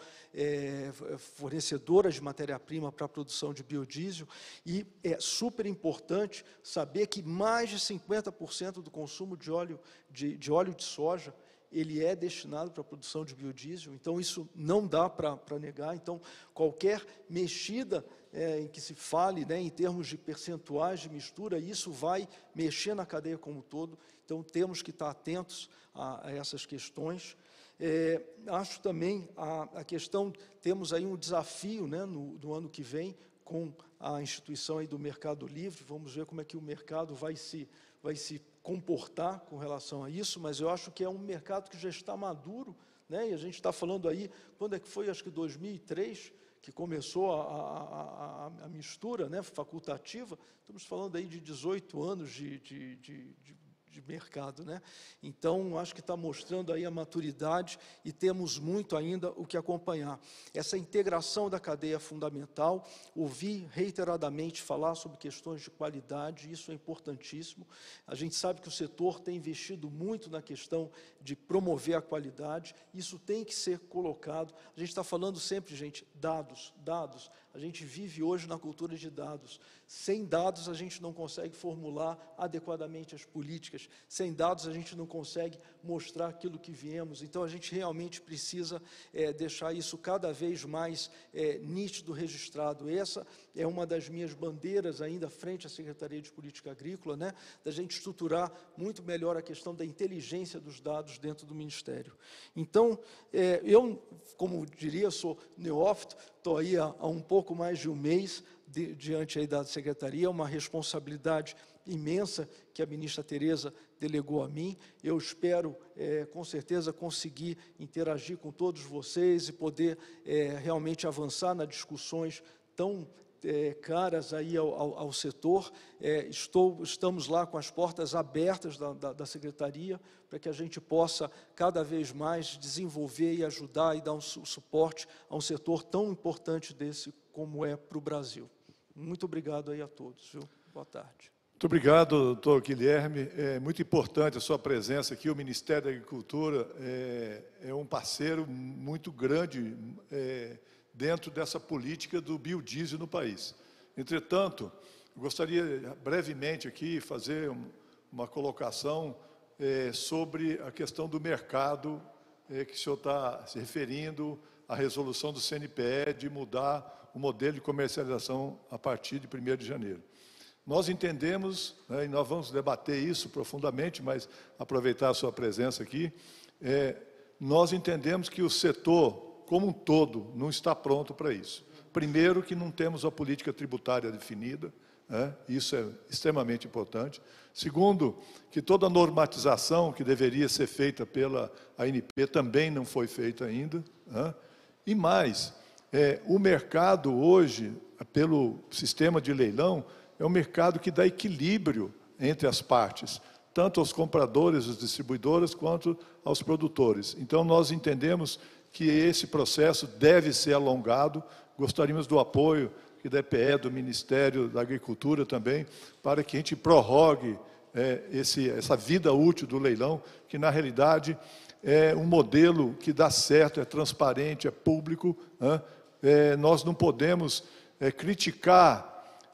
é, fornecedora de matéria-prima para a produção de biodiesel, e é super importante saber que mais de cinquenta por cento do consumo de óleo de, de óleo de soja, ele é destinado para a produção de biodiesel, então isso não dá para negar. Então, qualquer mexida é, em que se fale, né, em termos de percentuais de mistura, isso vai mexer na cadeia como um todo, então temos que estar atentos a, a essas questões. É, acho também a, a questão, temos aí um desafio, né, no, no ano que vem, com a instituição aí do Mercado Livre, vamos ver como é que o mercado vai se, vai se comportar com relação a isso, mas eu acho que é um mercado que já está maduro, né? E a gente está falando aí, quando é que foi, acho que dois mil e três, que começou a, a, a, a mistura, né, facultativa, estamos falando aí de dezoito anos de, de, de, de de mercado, né? Então, acho que está mostrando aí a maturidade e temos muito ainda o que acompanhar. Essa integração da cadeia é fundamental, ouvi reiteradamente falar sobre questões de qualidade, isso é importantíssimo. A gente sabe que o setor tem investido muito na questão de promover a qualidade, isso tem que ser colocado. A gente está falando sempre, gente, dados, dados. A gente vive hoje na cultura de dados. Sem dados, a gente não consegue formular adequadamente as políticas. Sem dados, a gente não consegue mostrar aquilo que viemos. Então, a gente realmente precisa é, deixar isso cada vez mais é, nítido, registrado. Essa é uma das minhas bandeiras ainda frente à Secretaria de Política Agrícola, né, da gente estruturar muito melhor a questão da inteligência dos dados dentro do Ministério. Então, é, eu, como diria, sou neófito, estou aí há, há um pouco mais de um mês de, diante aí da Secretaria, uma responsabilidade imensa que a ministra Tereza delegou a mim. Eu espero, é, com certeza, conseguir interagir com todos vocês e poder é, realmente avançar nas discussões tão é, caras aí ao, ao, ao setor. É, estou, estamos lá com as portas abertas da, da, da Secretaria para que a gente possa cada vez mais desenvolver e ajudar e dar um su suporte a um setor tão importante desse como é para o Brasil. Muito obrigado aí a todos, viu? Boa tarde. Muito obrigado, doutor Guilherme. É muito importante a sua presença aqui. O Ministério da Agricultura é, é um parceiro muito grande é, dentro dessa política do biodiesel no país. Entretanto, eu gostaria brevemente aqui fazer uma colocação é, sobre a questão do mercado é, que o senhor está se referindo, à resolução do C N P E de mudar o modelo de comercialização a partir de primeiro de janeiro. Nós entendemos, né, e nós vamos debater isso profundamente, mas aproveitar a sua presença aqui, é, nós entendemos que o setor, como um todo, não está pronto para isso. Primeiro, que não temos a política tributária definida, né, isso é extremamente importante. Segundo, que toda a normatização que deveria ser feita pela A N P também não foi feita ainda, né, e mais, é, o mercado hoje, pelo sistema de leilão, é um mercado que dá equilíbrio entre as partes, tanto aos compradores, às distribuidoras, quanto aos produtores. Então, nós entendemos que esse processo deve ser alongado, gostaríamos do apoio que da E P E, do Ministério da Agricultura também, para que a gente prorrogue é, esse, essa vida útil do leilão, que, na realidade, é um modelo que dá certo, é transparente, é público, né? É, nós não podemos é, criticar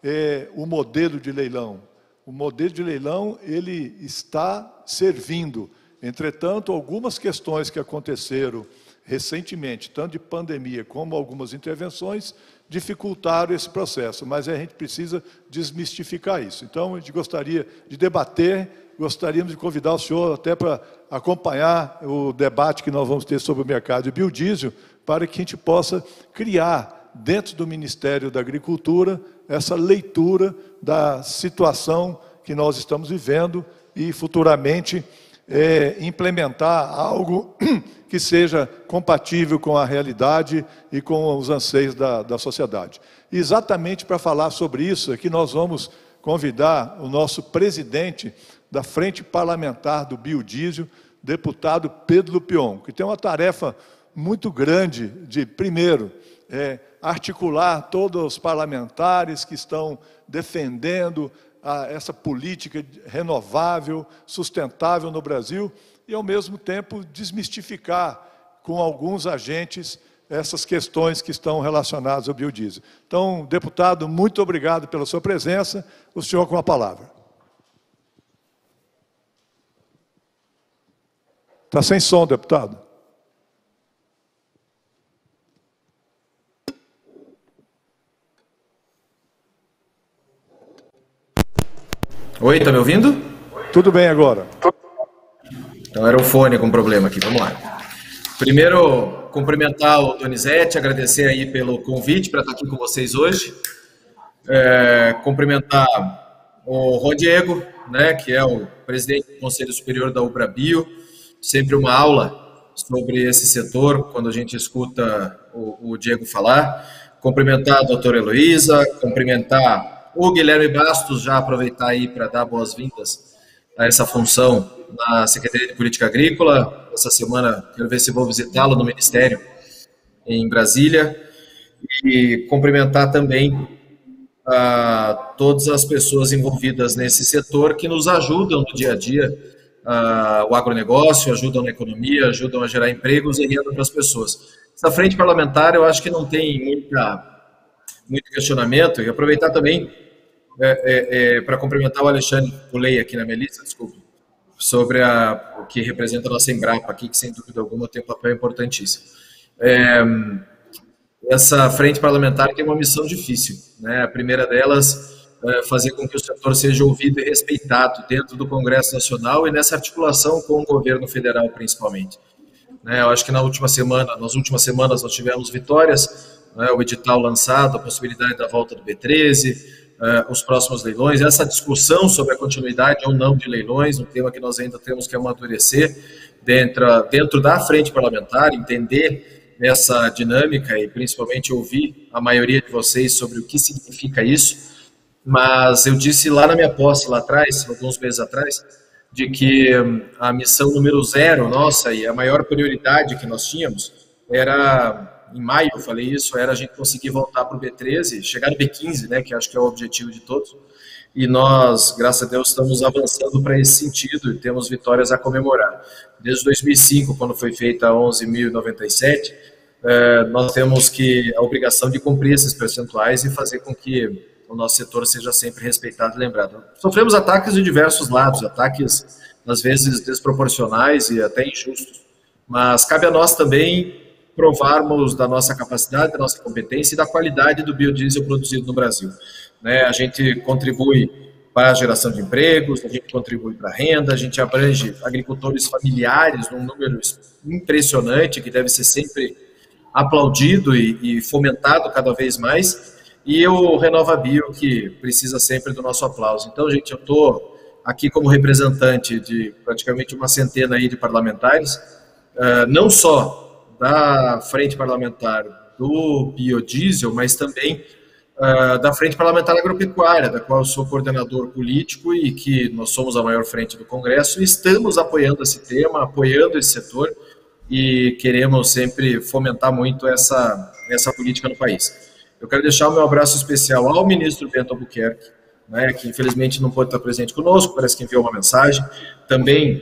É, o modelo de leilão. O modelo de leilão, ele está servindo. Entretanto, algumas questões que aconteceram recentemente, tanto de pandemia como algumas intervenções, dificultaram esse processo, mas a gente precisa desmistificar isso. Então, a gente gostaria de debater, gostaríamos de convidar o senhor até para acompanhar o debate que nós vamos ter sobre o mercado de biodiesel, para que a gente possa criar dentro do Ministério da Agricultura, essa leitura da situação que nós estamos vivendo e, futuramente, é, implementar algo que seja compatível com a realidade e com os anseios da, da sociedade. E exatamente para falar sobre isso é que nós vamos convidar o nosso presidente da Frente Parlamentar do Biodiesel, deputado Pedro Lupion, que tem uma tarefa muito grande de, primeiro, é, articular todos os parlamentares que estão defendendo a, essa política renovável, sustentável no Brasil, e, ao mesmo tempo, desmistificar com alguns agentes essas questões que estão relacionadas ao biodiesel. Então, deputado, muito obrigado pela sua presença. O senhor com a palavra. Está sem som, deputado. Oi, tá me ouvindo? Tudo bem agora. Então era o fone com problema aqui, vamos lá. Primeiro, cumprimentar o Donizete, agradecer aí pelo convite para estar aqui com vocês hoje. É, cumprimentar o Ron Diego, né, que é o presidente do Conselho Superior da UBRABio. Sempre uma aula sobre esse setor, quando a gente escuta o, o Diego falar. Cumprimentar a doutora Heloísa, cumprimentar o Guilherme Bastos, já aproveitar aí para dar boas-vindas a essa função na Secretaria de Política Agrícola. Essa semana quero ver se vou visitá-lo no Ministério em Brasília. E cumprimentar também a todas as pessoas envolvidas nesse setor que nos ajudam no dia a dia, uh, o agronegócio, ajudam na economia, ajudam a gerar empregos e renda para as pessoas. Essa frente parlamentar, eu acho que não tem muita, muito questionamento, e aproveitar também é, é, é, para cumprimentar o Alexandre Pulei aqui na minha lista, desculpa, sobre a, o que representa a nossa Embrapa aqui, que sem dúvida alguma tem um papel importantíssimo. É, essa frente parlamentar tem uma missão difícil, né? A primeira delas é fazer com que o setor seja ouvido e respeitado dentro do Congresso Nacional e nessa articulação com o governo federal, principalmente. Né? Eu acho que na última semana, nas últimas semanas nós tivemos vitórias, né? O edital lançado, a possibilidade da volta do B treze, Uh, os próximos leilões, essa discussão sobre a continuidade ou não de leilões, um tema que nós ainda temos que amadurecer dentro, dentro da frente parlamentar, entender essa dinâmica e principalmente ouvir a maioria de vocês sobre o que significa isso. Mas eu disse lá na minha posse, lá atrás, alguns meses atrás, de que a missão número zero nossa e a maior prioridade que nós tínhamos era... Em maio eu falei isso, era a gente conseguir voltar para o B treze, chegar no B quinze, né, que acho que é o objetivo de todos, e nós, graças a Deus, estamos avançando para esse sentido e temos vitórias a comemorar. Desde dois mil e cinco, quando foi feita a onze mil e noventa e sete, eh, nós temos que, a obrigação de cumprir esses percentuais e fazer com que o nosso setor seja sempre respeitado e lembrado. Sofremos ataques de diversos lados, ataques, às vezes, desproporcionais e até injustos, mas cabe a nós também provarmos da nossa capacidade, da nossa competência e da qualidade do biodiesel produzido no Brasil. Né, a gente contribui para a geração de empregos, a gente contribui para a renda, a gente abrange agricultores familiares num número impressionante, que deve ser sempre aplaudido e, e fomentado cada vez mais, e o RenovaBio, que precisa sempre do nosso aplauso. Então, gente, eu estou aqui como representante de praticamente uma centena aí de parlamentares, uh, não só da frente parlamentar do biodiesel, mas também uh, da frente parlamentar agropecuária, da qual eu sou coordenador político e que nós somos a maior frente do Congresso e estamos apoiando esse tema, apoiando esse setor e queremos sempre fomentar muito essa, essa política no país. Eu quero deixar o meu abraço especial ao ministro Bento Albuquerque, né, que infelizmente não pôde estar presente conosco, parece que enviou uma mensagem, também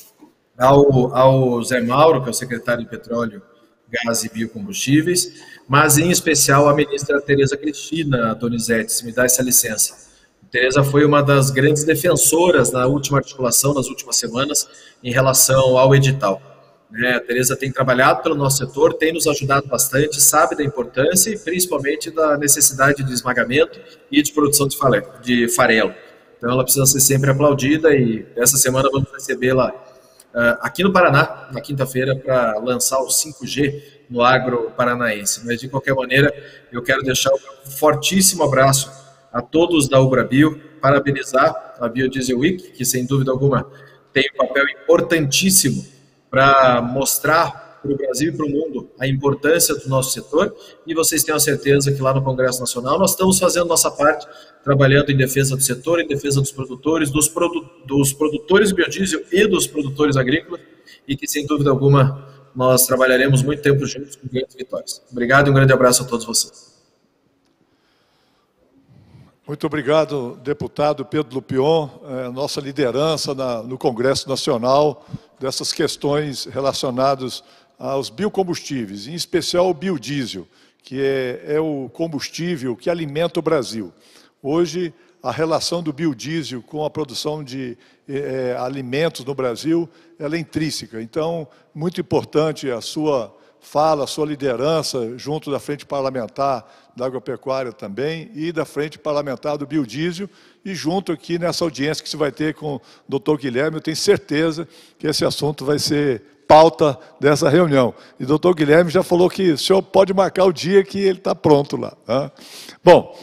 Ao, ao Zé Mauro, que é o secretário de Petróleo, Gás e Biocombustíveis, mas em especial a ministra Tereza Cristina Donizete, se me dá essa licença. A Tereza foi uma das grandes defensoras na última articulação, nas últimas semanas, em relação ao edital. Né, a Tereza tem trabalhado pelo nosso setor, tem nos ajudado bastante, sabe da importância e principalmente da necessidade de esmagamento e de produção de farelo. De farelo. Então ela precisa ser sempre aplaudida e essa semana vamos recebê-la aqui no Paraná, na quinta-feira, para lançar o cinco G no agro paranaense. Mas, de qualquer maneira, eu quero deixar um fortíssimo abraço a todos da UBRABio, parabenizar a Biodiesel Week, que, sem dúvida alguma, tem um papel importantíssimo para mostrar para o Brasil e para o mundo a importância do nosso setor, e vocês tenham certeza que lá no Congresso Nacional nós estamos fazendo nossa parte, trabalhando em defesa do setor, em defesa dos produtores, dos, produ dos produtores de biodiesel e dos produtores agrícolas, e que, sem dúvida alguma, nós trabalharemos muito tempo juntos com grandes vitórias. Obrigado e um grande abraço a todos vocês. Muito obrigado, deputado Pedro Lupion, é, nossa liderança na, no Congresso Nacional dessas questões relacionadas aos biocombustíveis, em especial o biodiesel, que é, é o combustível que alimenta o Brasil. Hoje, a relação do biodiesel com a produção de é, alimentos no Brasil, ela é intrínseca. Então, muito importante a sua fala, a sua liderança junto da Frente Parlamentar da Agropecuária também e da Frente Parlamentar do Biodiesel e junto aqui nessa audiência que se vai ter com o doutor Guilherme, eu tenho certeza que esse assunto vai ser pauta dessa reunião. E o doutor Guilherme já falou que o senhor pode marcar o dia que ele está pronto lá. Tá? Bom,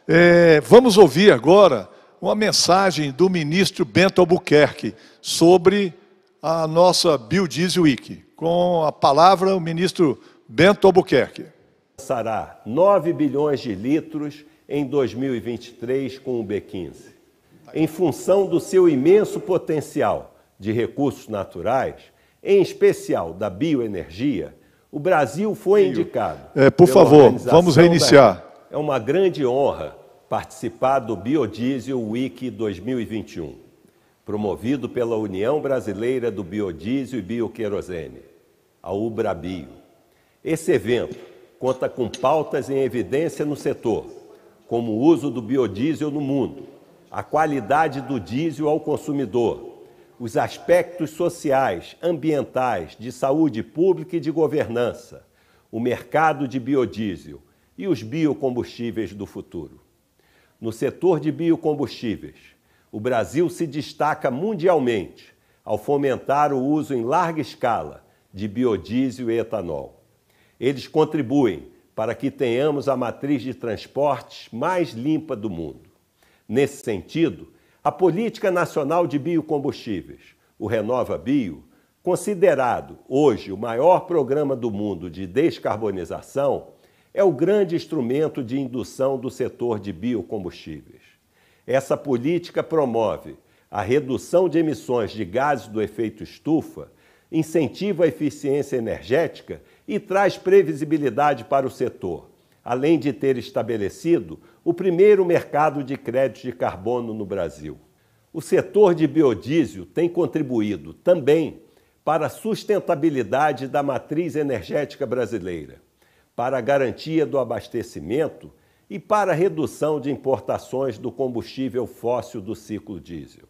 é, vamos ouvir agora uma mensagem do ministro Bento Albuquerque sobre a nossa Biodiesel Week. Com a palavra, o ministro Bento Albuquerque. Lançará nove bilhões de litros em dois mil e vinte e três com o B quinze. Em função do seu imenso potencial de recursos naturais, em especial da bioenergia, o Brasil foi indicado. É, por favor, vamos reiniciar. Da... É uma grande honra participar do Biodiesel Week dois mil e vinte e um, promovido pela União Brasileira do Biodiesel e Bioquerosene, a UBRABio. Esse evento conta com pautas em evidência no setor, como o uso do biodiesel no mundo, a qualidade do diesel ao consumidor, os aspectos sociais, ambientais, de saúde pública e de governança, o mercado de biodiesel e os biocombustíveis do futuro. No setor de biocombustíveis, o Brasil se destaca mundialmente ao fomentar o uso em larga escala de biodiesel e etanol. Eles contribuem para que tenhamos a matriz de transportes mais limpa do mundo. Nesse sentido, a Política Nacional de Biocombustíveis, o RenovaBio, considerado hoje o maior programa do mundo de descarbonização, é o grande instrumento de indução do setor de biocombustíveis. Essa política promove a redução de emissões de gases do efeito estufa, incentiva a eficiência energética e traz previsibilidade para o setor, além de ter estabelecido o primeiro mercado de créditos de carbono no Brasil. O setor de biodiesel tem contribuído também para a sustentabilidade da matriz energética brasileira, para a garantia do abastecimento e para a redução de importações do combustível fóssil do ciclo diesel.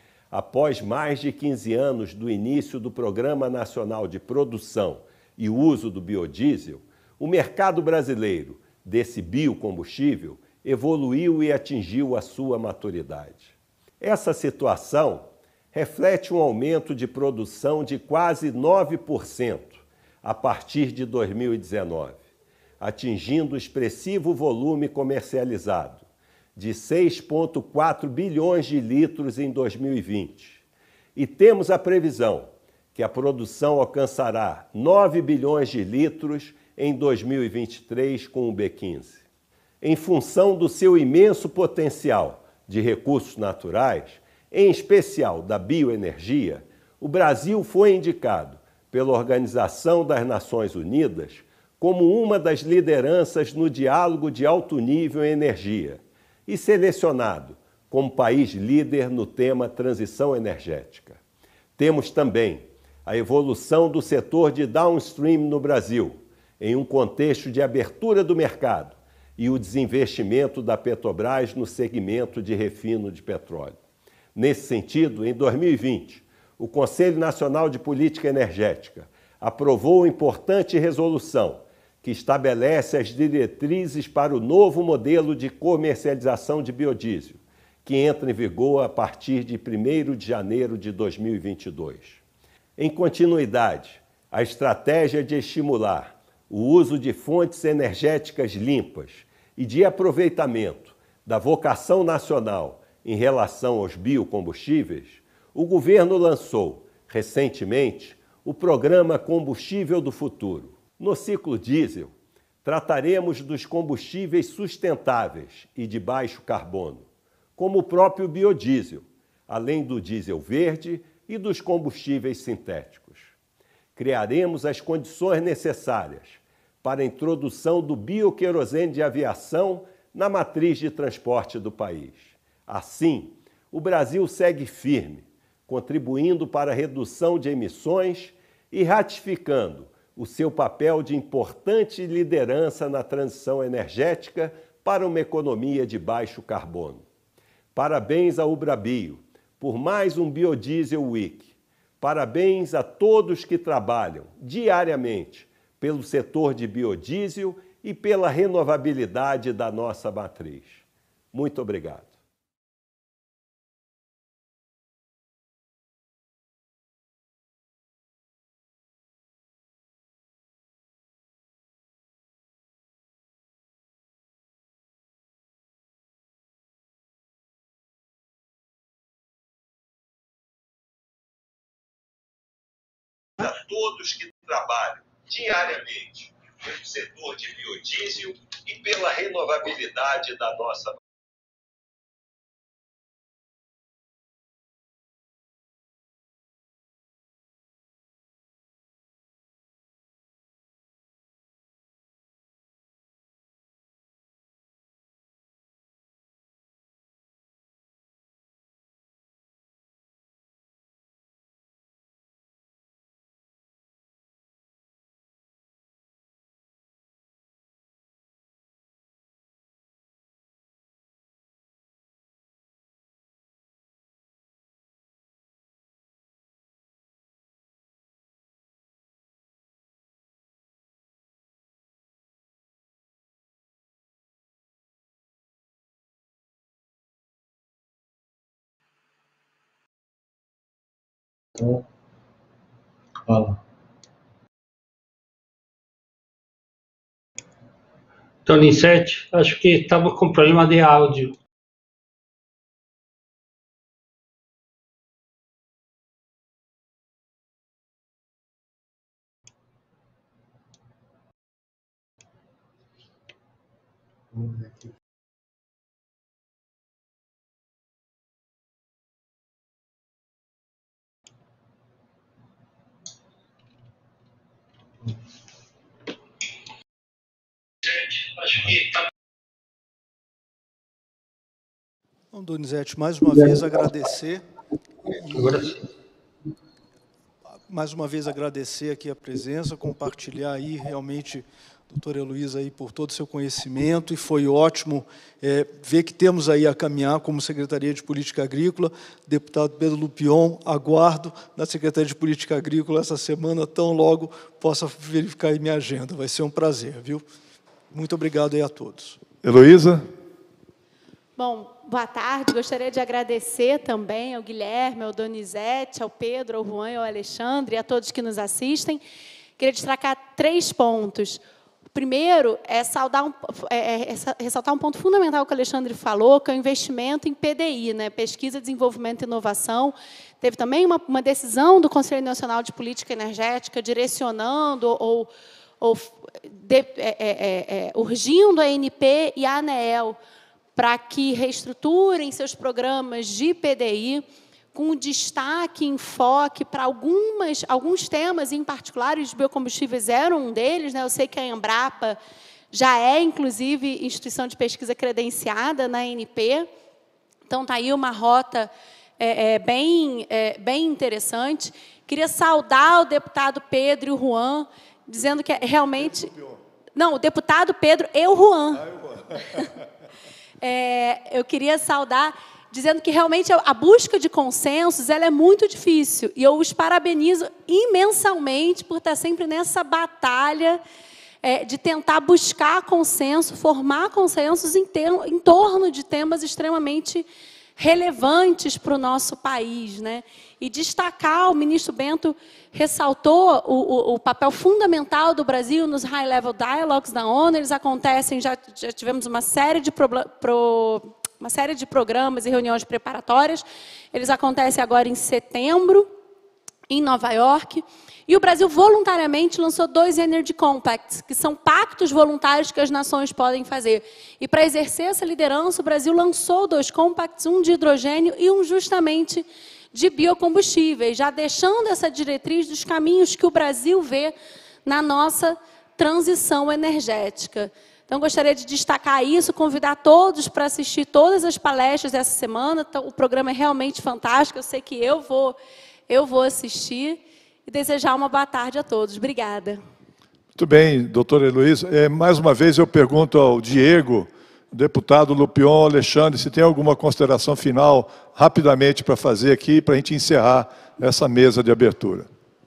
Após mais de quinze anos do início do Programa Nacional de Produção e Uso do Biodiesel, o mercado brasileiro desse biocombustível evoluiu e atingiu a sua maturidade. Essa situação reflete um aumento de produção de quase nove por cento a partir de dois mil e dezenove, atingindo expressivo volume comercializado de seis vírgula quatro bilhões de litros em dois mil e vinte. E temos a previsão que a produção alcançará nove bilhões de litros em dois mil e vinte e três com o B quinze. Em função do seu imenso potencial de recursos naturais, em especial da bioenergia, o Brasil foi indicado pela Organização das Nações Unidas como uma das lideranças no diálogo de alto nível em energia e selecionado como país líder no tema transição energética. Temos também a evolução do setor de downstream no Brasil, em um contexto de abertura do mercado e o desinvestimento da Petrobras no segmento de refino de petróleo. Nesse sentido, em dois mil e vinte, o Conselho Nacional de Política Energética aprovou importante resolução que estabelece as diretrizes para o novo modelo de comercialização de biodiesel, que entra em vigor a partir de primeiro de janeiro de dois mil e vinte e dois. Em continuidade, a estratégia de estimular o uso de fontes energéticas limpas e de aproveitamento da vocação nacional em relação aos biocombustíveis, o governo lançou, recentemente, o programa Combustível do Futuro. No ciclo diesel, trataremos dos combustíveis sustentáveis e de baixo carbono, como o próprio biodiesel, além do diesel verde e dos combustíveis sintéticos. Criaremos as condições necessárias para a introdução do bioquerosene de aviação na matriz de transporte do país. Assim, o Brasil segue firme, contribuindo para a redução de emissões e ratificando o seu papel de importante liderança na transição energética para uma economia de baixo carbono. Parabéns à UBRABio por mais um Biodiesel Week. Parabéns a todos que trabalham diariamente pelo setor de biodiesel e pela renovabilidade da nossa matriz. Muito obrigado. A todos que trabalham diariamente pelo setor de biodiesel e pela renovabilidade da nossa Então, fala. Donizete, acho que estava com problema de áudio. Vamos ver aqui. Acho que tá... Então, Donizete, mais uma vez agradecer. Agora sim. Mais uma vez agradecer aqui a presença, compartilhar aí realmente, doutora Heloísa, aí por todo o seu conhecimento, e foi ótimo é, ver que temos aí a caminhar como Secretaria de Política Agrícola. Deputado Pedro Lupion, aguardo na Secretaria de Política Agrícola essa semana, tão logo possa verificar aí minha agenda. Vai ser um prazer, viu? Muito obrigado aí a todos. Heloísa? Bom, boa tarde. Gostaria de agradecer também ao Guilherme, ao Donizete, ao Pedro, ao Juan e ao Alexandre, e a todos que nos assistem. Queria destacar três pontos. O primeiro é, saudar um, é, é ressaltar um ponto fundamental que o Alexandre falou, que é o investimento em P D I, né? Pesquisa, Desenvolvimento e Inovação. Teve também uma, uma decisão do Conselho Nacional de Política Energética direcionando ou, ou de, é, é, é, urgindo a A N P e a ANEEL para que reestruturem seus programas de P D I, com destaque, enfoque para algumas, alguns temas, em particular, os biocombustíveis eram um deles, né? Eu sei que a Embrapa já é, inclusive, instituição de pesquisa credenciada na A N P, então está aí uma rota é, é, bem, é, bem interessante. Queria saudar o deputado Pedro e o Juan, dizendo que é realmente... Não, o deputado Pedro e o Juan. É, eu queria saudar, dizendo que realmente a busca de consensos ela é muito difícil. E eu os parabenizo imensamente por estar sempre nessa batalha é, de tentar buscar consenso, formar consensos em, ter, em torno de temas extremamente relevantes para o nosso país, né? E destacar, o ministro Bento ressaltou o, o, o papel fundamental do Brasil nos High Level Dialogues da ONU. Eles acontecem, já, já tivemos uma série de pro, pro, uma série de programas e reuniões preparatórias. Eles acontecem agora em setembro, em Nova York. E o Brasil voluntariamente lançou dois Energy Compacts, que são pactos voluntários que as nações podem fazer. E para exercer essa liderança, o Brasil lançou dois compacts, um de hidrogênio e um justamente de biocombustíveis, já deixando essa diretriz dos caminhos que o Brasil vê na nossa transição energética. Então, gostaria de destacar isso, convidar todos para assistir todas as palestras dessa semana. Então, o programa é realmente fantástico, eu sei que eu vou, eu vou assistir. E desejar uma boa tarde a todos. Obrigada. Muito bem, doutora Heloísa. É, mais uma vez eu pergunto ao Diego, deputado Lupion, Alexandre, se tem alguma consideração final, rapidamente, para fazer aqui, para a gente encerrar essa mesa de abertura.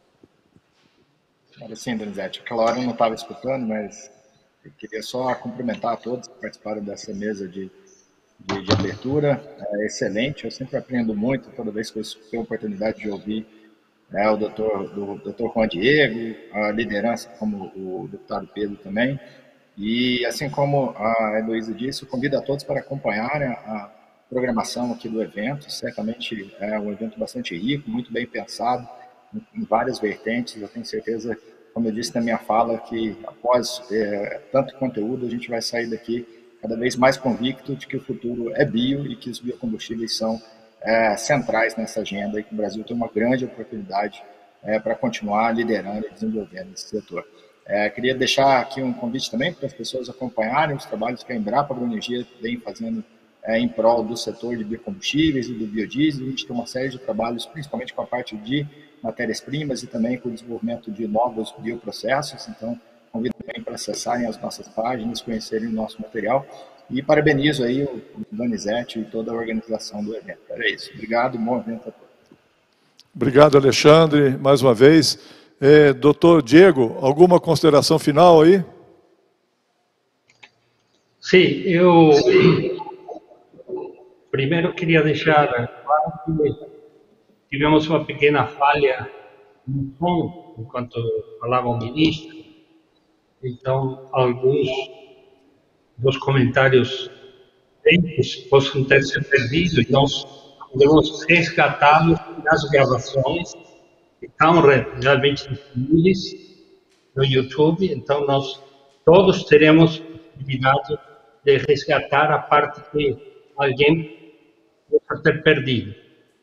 Sim, Donizete, aquela hora eu não estava escutando, mas eu queria só cumprimentar a todos que participaram dessa mesa de, de, de abertura. É excelente, eu sempre aprendo muito, toda vez que eu tenho a oportunidade de ouvir É, o doutor, do, doutor Juan Diego, a liderança, como o deputado Pedro também. E, assim como a Heloísa disse, eu convido a todos para acompanharem a, a programação aqui do evento. Certamente é um evento bastante rico, muito bem pensado, em, em várias vertentes. Eu tenho certeza, como eu disse na minha fala, que após é, tanto conteúdo, a gente vai sair daqui cada vez mais convicto de que o futuro é bio e que os biocombustíveis são É, centrais nessa agenda e que o Brasil tem uma grande oportunidade é, para continuar liderando e desenvolvendo esse setor. É, queria deixar aqui um convite também para as pessoas acompanharem os trabalhos que a Embrapa Agroenergia vem fazendo é, em prol do setor de biocombustíveis e do biodiesel. A gente tem uma série de trabalhos, principalmente com a parte de matérias-primas e também com o desenvolvimento de novos bioprocessos. Então, convido também para acessarem as nossas páginas, conhecerem o nosso material. E parabenizo aí o Donizete e toda a organização do evento. Era isso. Obrigado, bom evento a todos. Obrigado, Alexandre, mais uma vez. É, doutor Diego, alguma consideração final aí? Sim, eu primeiro queria deixar claro que tivemos uma pequena falha no som enquanto falava o ministro. Então, alguns dos comentários feitos possam ter se perdido e nós podemos resgatá-los nas gravações que estão realmente disponíveis no YouTube. Então, nós todos teremos a possibilidade de resgatar a parte que alguém possa ter perdido.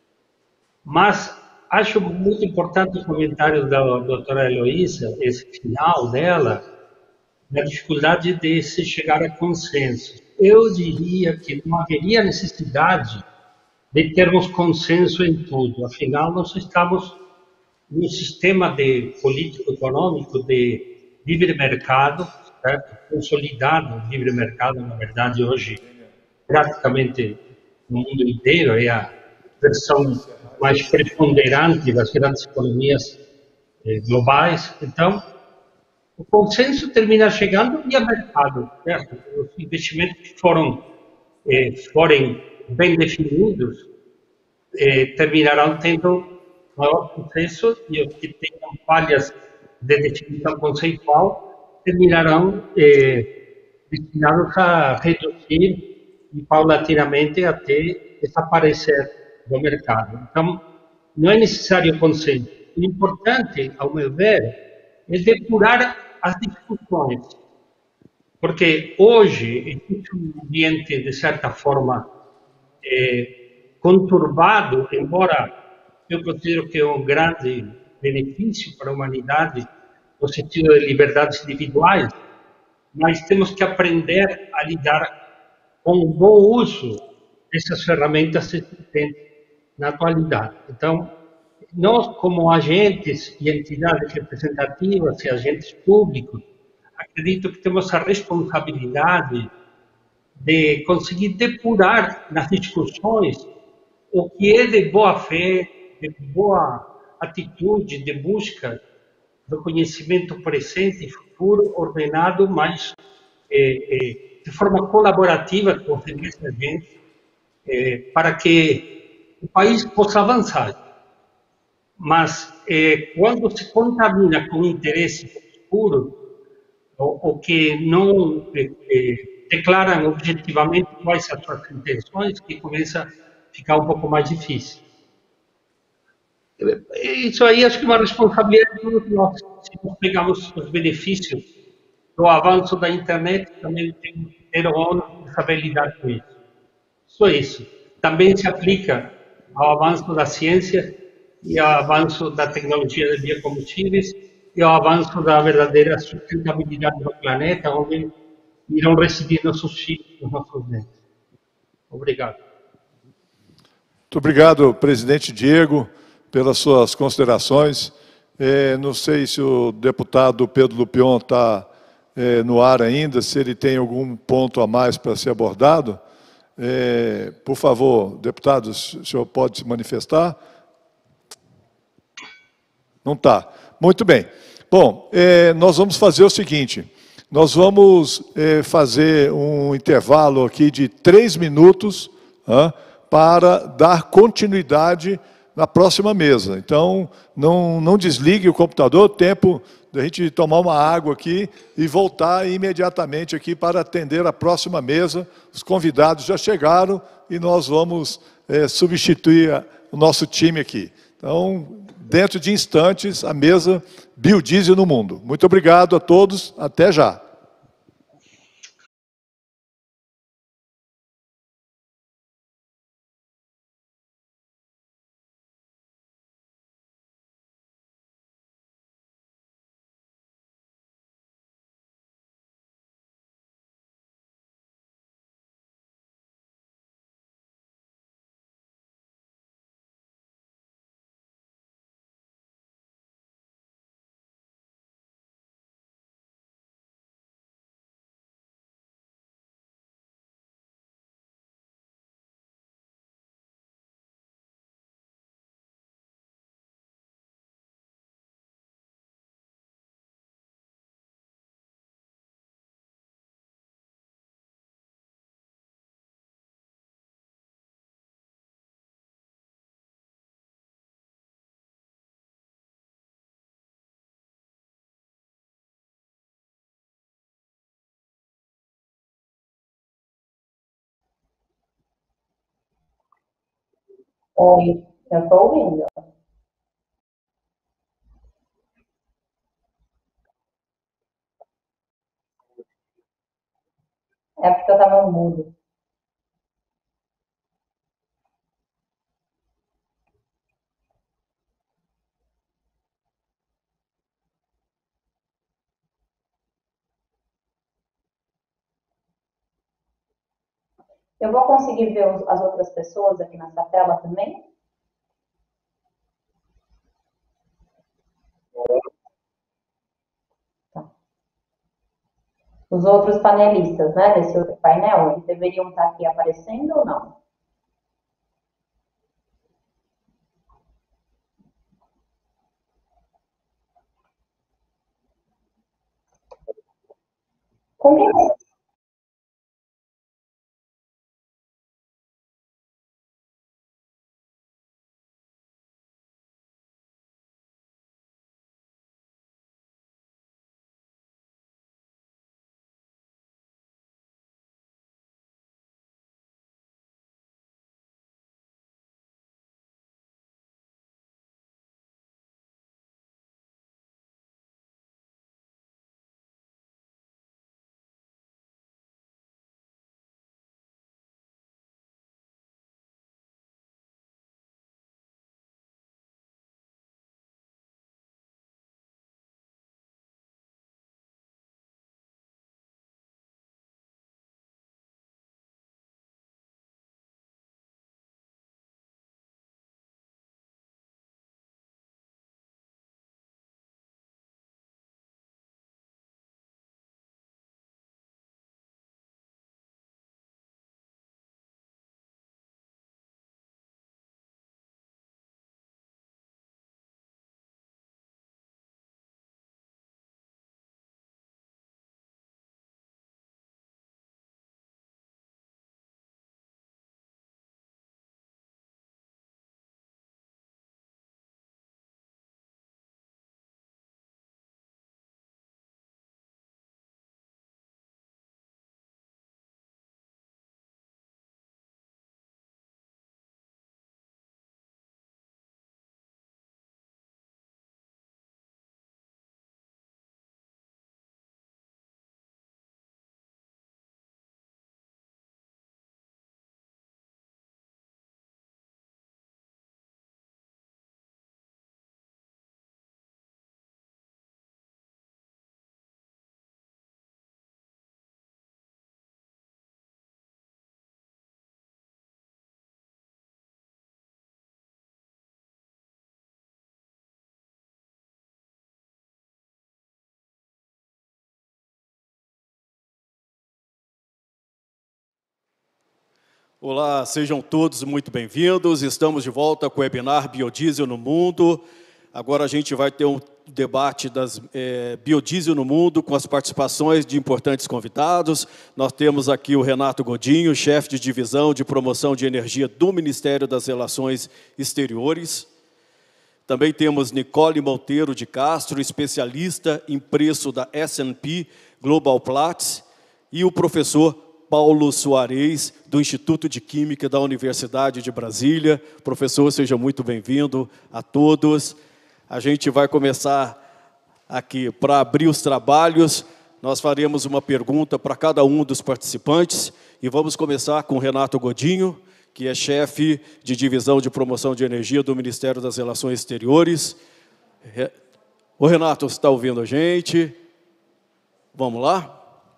Mas acho muito importante o comentário da doutora Heloísa, esse final dela, na dificuldade de se chegar a consenso. Eu diria que não haveria necessidade de termos consenso em tudo. Afinal, nós estamos num sistema de político-econômico de livre mercado, certo? Consolidado livre mercado, na verdade, hoje, praticamente no mundo inteiro, é a versão mais preponderante das grandes economias eh, globais. Então, o consenso termina chegando via mercado, certo? Os investimentos que foram, eh, forem bem definidos eh, terminarão tendo maior consenso e os que tenham falhas de definição conceitual terminarão eh, destinados a reduzir e paulatinamente até desaparecer do mercado. Então, não é necessário consenso. O importante, ao meu ver, é depurar as discussões, porque hoje existe um ambiente, de certa forma, é, conturbado, embora eu considero que é um grande benefício para a humanidade, no sentido de liberdades individuais, mas temos que aprender a lidar com o bom uso dessas ferramentas existentes na atualidade. Então, nós, como agentes e entidades representativas e agentes públicos, acredito que temos a responsabilidade de conseguir depurar nas discussões o que é de boa fé, de boa atitude, de busca do conhecimento presente e futuro ordenado, mas eh, eh, de forma colaborativa com os demais agentes, eh, para que o país possa avançar. Mas eh, quando se contamina com interesses obscuros, ou, ou que não eh, eh, declaram objetivamente quais são as suas intenções, que começa a ficar um pouco mais difícil. Isso aí acho que é uma responsabilidade de todos nós. Se nós pegamos os benefícios do avanço da internet, também temos que ter o ônus de saber lidar com isso. Só isso. Também se aplica ao avanço da ciência e ao avanço da tecnologia de biocombustíveis e ao avanço da verdadeira sustentabilidade do planeta, onde irão residir nossos filhos, os nossos netos. Obrigado. Muito obrigado, presidente Diego, pelas suas considerações. É, não sei se o deputado Pedro Lupion está é, no ar ainda, se ele tem algum ponto a mais para ser abordado. É, por favor, deputado, o senhor pode se manifestar? Não está. Muito bem. Bom, é, nós vamos fazer o seguinte, nós vamos é, fazer um intervalo aqui de três minutos ah, para dar continuidade na próxima mesa. Então, não, não desligue o computador, tempo da gente tomar uma água aqui e voltar imediatamente aqui para atender a próxima mesa. Os convidados já chegaram e nós vamos é, substituir a, o nosso time aqui. Então, dentro de instantes, a mesa Biodiesel no Mundo. Muito obrigado a todos, até já. Oi, eu estou ouvindo. É porque eu estava no mudo. Eu vou conseguir ver os- as outras pessoas aqui nessa tela também? Tá. Os outros panelistas, né, desse outro painel, eles deveriam estar aqui aparecendo ou não? Com quem Olá, sejam todos muito bem-vindos. Estamos de volta com o webinar Biodiesel no Mundo. Agora a gente vai ter um debate das é, biodiesel no mundo com as participações de importantes convidados. Nós temos aqui o Renato Godinho, chefe de divisão de promoção de energia do Ministério das Relações Exteriores. Também temos Nicole Monteiro de Castro, especialista em preço da S and P Global Platts, e o professor Paulo Soares, do Instituto de Química da Universidade de Brasília. Professor, seja muito bem-vindo a todos. A gente vai começar aqui para abrir os trabalhos. Nós faremos uma pergunta para cada um dos participantes e vamos começar com o Renato Godinho, que é chefe de divisão de promoção de energia do Ministério das Relações Exteriores. Ô, Renato, você está ouvindo a gente? Vamos lá?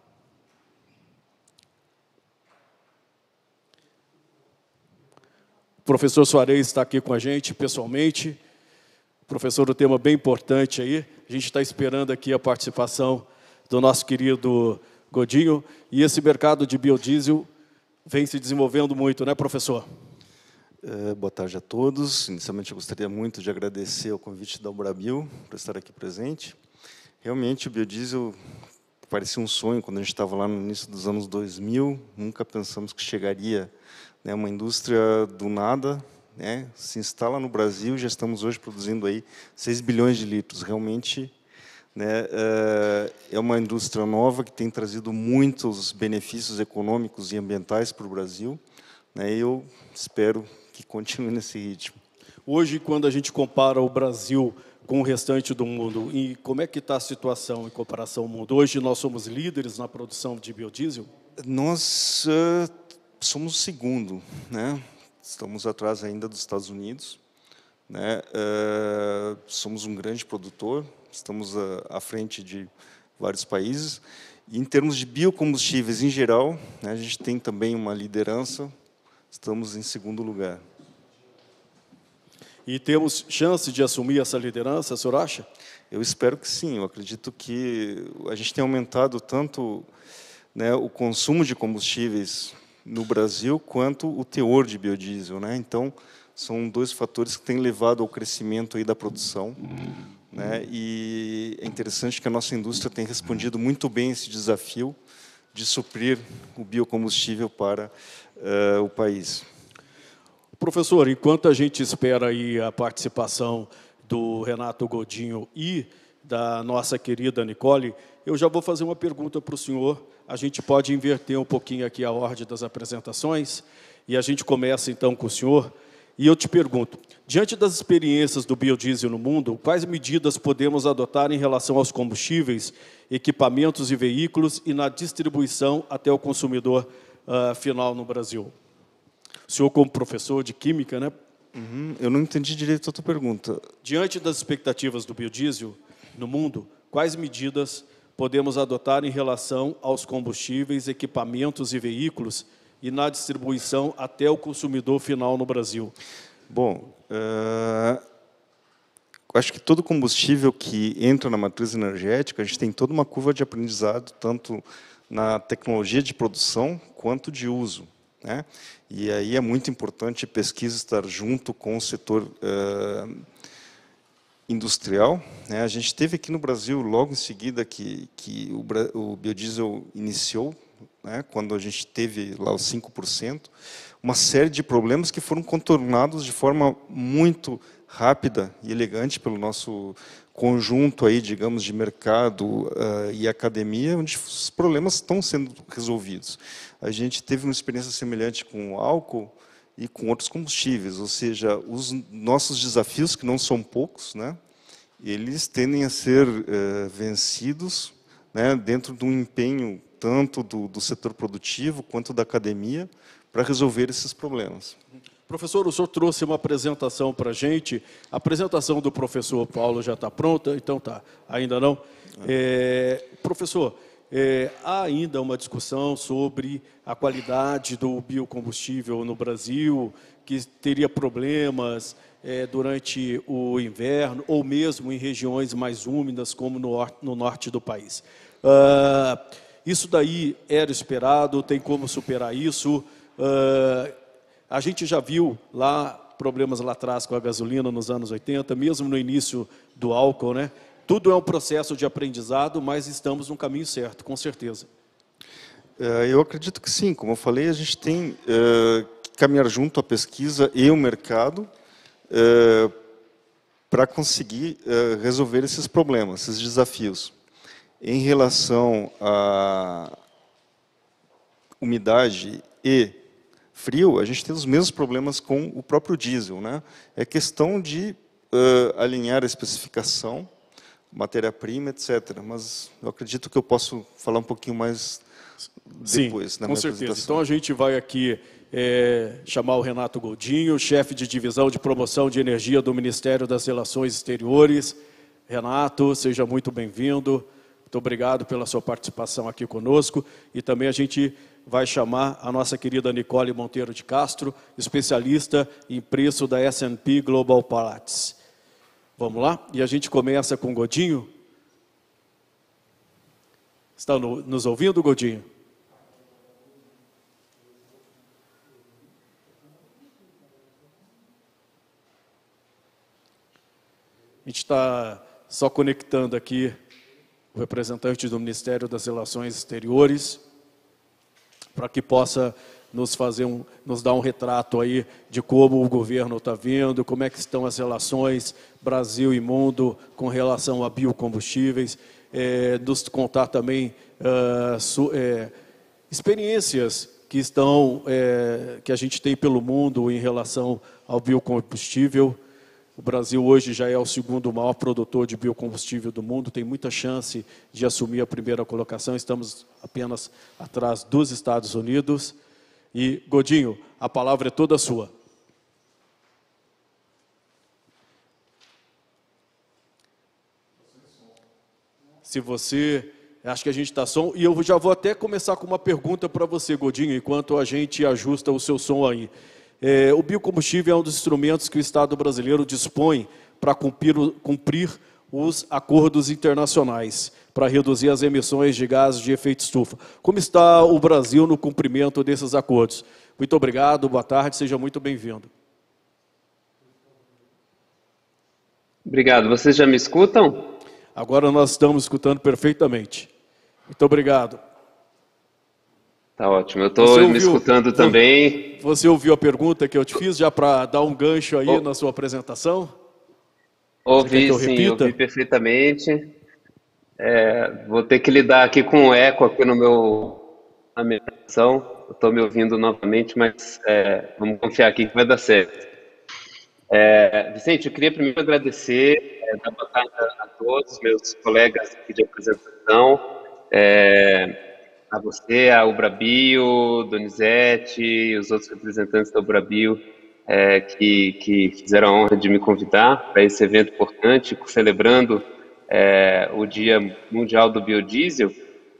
O professor Soares está aqui com a gente pessoalmente. Professor, um tema bem importante aí. A gente está esperando aqui a participação do nosso querido Godinho. E esse mercado de biodiesel vem se desenvolvendo muito, né, professor? É, boa tarde a todos. Inicialmente, eu gostaria muito de agradecer o convite da Ubrabio por estar aqui presente. Realmente, o biodiesel parecia um sonho quando a gente estava lá no início dos anos dois mil. Nunca pensamos que chegaria, né, uma indústria do nada, né, se instala no Brasil. Já estamos hoje produzindo aí seis bilhões de litros. Realmente, né, é uma indústria nova que tem trazido muitos benefícios econômicos e ambientais para o Brasil, né, e eu espero que continue nesse ritmo. Hoje, quando a gente compara o Brasil com o restante do mundo, e como é que está a situação em comparação ao mundo? Hoje nós somos líderes na produção de biodiesel? Nós uh, somos o segundo, né? Estamos atrás ainda dos Estados Unidos, né? Uh, somos um grande produtor, estamos uh, à frente de vários países. E, em termos de biocombustíveis em geral, né, a gente tem também uma liderança, estamos em segundo lugar. E temos chance de assumir essa liderança, o senhor acha? Eu espero que sim. Eu acredito que a gente tem aumentado tanto, né, o consumo de combustíveis no Brasil quanto o teor de biodiesel, né? Então, são dois fatores que têm levado ao crescimento aí da produção, né? E é interessante que a nossa indústria tem respondido muito bem a esse desafio de suprir o biocombustível para uh, o país. Professor, enquanto a gente espera aí a participação do Renato Godinho e da nossa querida Nicole, eu já vou fazer uma pergunta para o senhor. A gente pode inverter um pouquinho aqui a ordem das apresentações e a gente começa então com o senhor. E eu te pergunto, diante das experiências do biodiesel no mundo, quais medidas podemos adotar em relação aos combustíveis, equipamentos e veículos e na distribuição até o consumidor uh, final no Brasil? O senhor, como professor de Química, né? Uhum, eu não entendi direito a tua pergunta. Diante das expectativas do biodiesel no mundo, quais medidas podemos adotar em relação aos combustíveis, equipamentos e veículos e na distribuição até o consumidor final no Brasil? Bom, uh, acho que todo combustível que entra na matriz energética, a gente tem toda uma curva de aprendizado, tanto na tecnologia de produção quanto de uso, né? E aí é muito importante a pesquisa estar junto com o setor uh, industrial, né? A gente teve aqui no Brasil, logo em seguida que, que o, o biodiesel iniciou, né, quando a gente teve lá os cinco por cento, uma série de problemas que foram contornados de forma muito rápida e elegante pelo nosso conjunto aí, digamos, de mercado uh, e academia, onde os problemas estão sendo resolvidos. A gente teve uma experiência semelhante com o álcool e com outros combustíveis, ou seja, os nossos desafios, que não são poucos, né, eles tendem a ser uh, vencidos, né, dentro de um empenho tanto do, do setor produtivo quanto da academia para resolver esses problemas. Professor, o senhor trouxe uma apresentação para a gente. A apresentação do professor Paulo já está pronta? Então tá, ainda não? É, professor, é, há ainda uma discussão sobre a qualidade do biocombustível no Brasil, que teria problemas é, durante o inverno, ou mesmo em regiões mais úmidas, como no, no norte do país. Uh, isso daí era esperado, tem como superar isso? Uh, a gente já viu lá problemas lá atrás com a gasolina nos anos oitenta, mesmo no início do álcool, né? Tudo é um processo de aprendizado, mas estamos no caminho certo, com certeza. Eu acredito que sim. Como eu falei, a gente tem uh, que caminhar junto à pesquisa e o mercado uh, para conseguir uh, resolver esses problemas, esses desafios. Em relação à umidade e frio, a gente tem os mesmos problemas com o próprio diesel, né? É questão de uh, alinhar a especificação, matéria-prima, etcétera. Mas eu acredito que eu posso falar um pouquinho mais depois. Sim, na com minha certeza. apresentação. Então a gente vai aqui é, chamar o Renato Goldinho, chefe de divisão de promoção de energia do Ministério das Relações Exteriores. Renato, seja muito bem-vindo. Muito obrigado pela sua participação aqui conosco. E também a gente vai chamar a nossa querida Nicole Monteiro de Castro, especialista em preço da S and P Global Platts. Vamos lá? E a gente começa com o Godinho. Está no, nos ouvindo, Godinho? A gente está só conectando aqui o representante do Ministério das Relações Exteriores, para que possa nos fazer um, nos dar um retrato aí de como o governo está vendo, como é que estão as relações Brasil e mundo com relação a biocombustíveis, é, nos contar também uh, su, é, experiências que estão, é, que a gente tem pelo mundo em relação ao biocombustível. O Brasil hoje já é o segundo maior produtor de biocombustível do mundo, tem muita chance de assumir a primeira colocação, estamos apenas atrás dos Estados Unidos. E, Godinho, a palavra é toda sua. Se você... Acho que a gente está som, e eu já vou até começar com uma pergunta para você, Godinho, enquanto a gente ajusta o seu som aí. É, o biocombustível é um dos instrumentos que o Estado brasileiro dispõe para cumprir, cumprir os acordos internacionais, para reduzir as emissões de gases de efeito estufa. Como está o Brasil no cumprimento desses acordos? Muito obrigado, boa tarde, seja muito bem-vindo. Obrigado. Vocês já me escutam? Agora nós estamos escutando perfeitamente. Muito obrigado. Tá ótimo. Eu estou me escutando também. Você ouviu a pergunta que eu te fiz, já para dar um gancho aí oh. na sua apresentação? Ouvi, sim, ouvi perfeitamente. É, vou ter que lidar aqui com um eco aqui no meu, na minha apresentação. Estou me ouvindo novamente, mas é, vamos confiar aqui que vai dar certo. É, Vicente, eu queria primeiro agradecer, é, dar boa tarde a todos, meus colegas aqui de apresentação, é, a você, a Ubrabio, Donizete e os outros representantes da Ubrabio é, que, que fizeram a honra de me convidar para esse evento importante, celebrando é, o Dia Mundial do Biodiesel.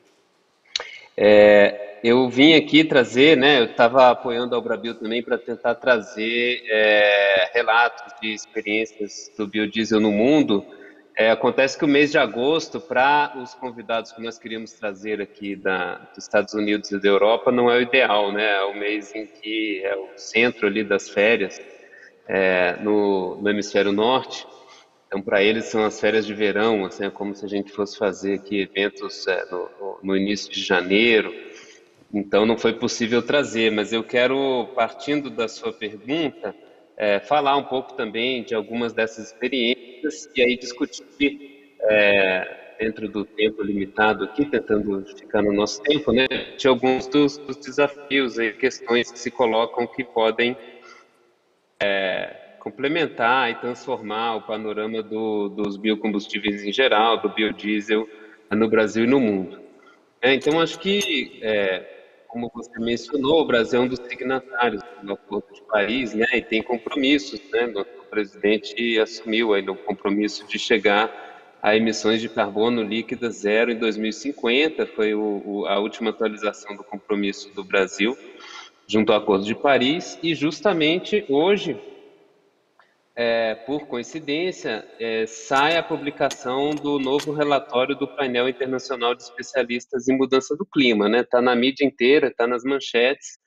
É, eu vim aqui trazer, né, eu estava apoiando a Ubrabio também para tentar trazer é, relatos de experiências do biodiesel no mundo. É, acontece que o mês de agosto, para os convidados que nós queríamos trazer aqui da, dos Estados Unidos e da Europa, não é o ideal, né? É o mês em que é o centro ali das férias é, no, no hemisfério norte. Então, para eles são as férias de verão, assim, é como se a gente fosse fazer aqui eventos é, no, no início de janeiro. Então, não foi possível trazer, mas eu quero, partindo da sua pergunta, é, falar um pouco também de algumas dessas experiências e aí discutir, é, dentro do tempo limitado aqui, tentando ficar no nosso tempo, né, de alguns dos, dos desafios e questões que se colocam que podem é, complementar e transformar o panorama do, dos biocombustíveis em geral, do biodiesel no Brasil e no mundo. É, então, acho que, é, como você mencionou, o Brasil é um dos signatários do Acordo de Paris, né, e tem compromissos, né, o presidente assumiu aí o compromisso de chegar a emissões de carbono líquida zero em dois mil e cinquenta, foi o, o, a última atualização do compromisso do Brasil junto ao Acordo de Paris, e justamente hoje, É, por coincidência, é, sai a publicação do novo relatório do painel internacional de especialistas em mudança do clima, né? Está na mídia inteira, está nas manchetes,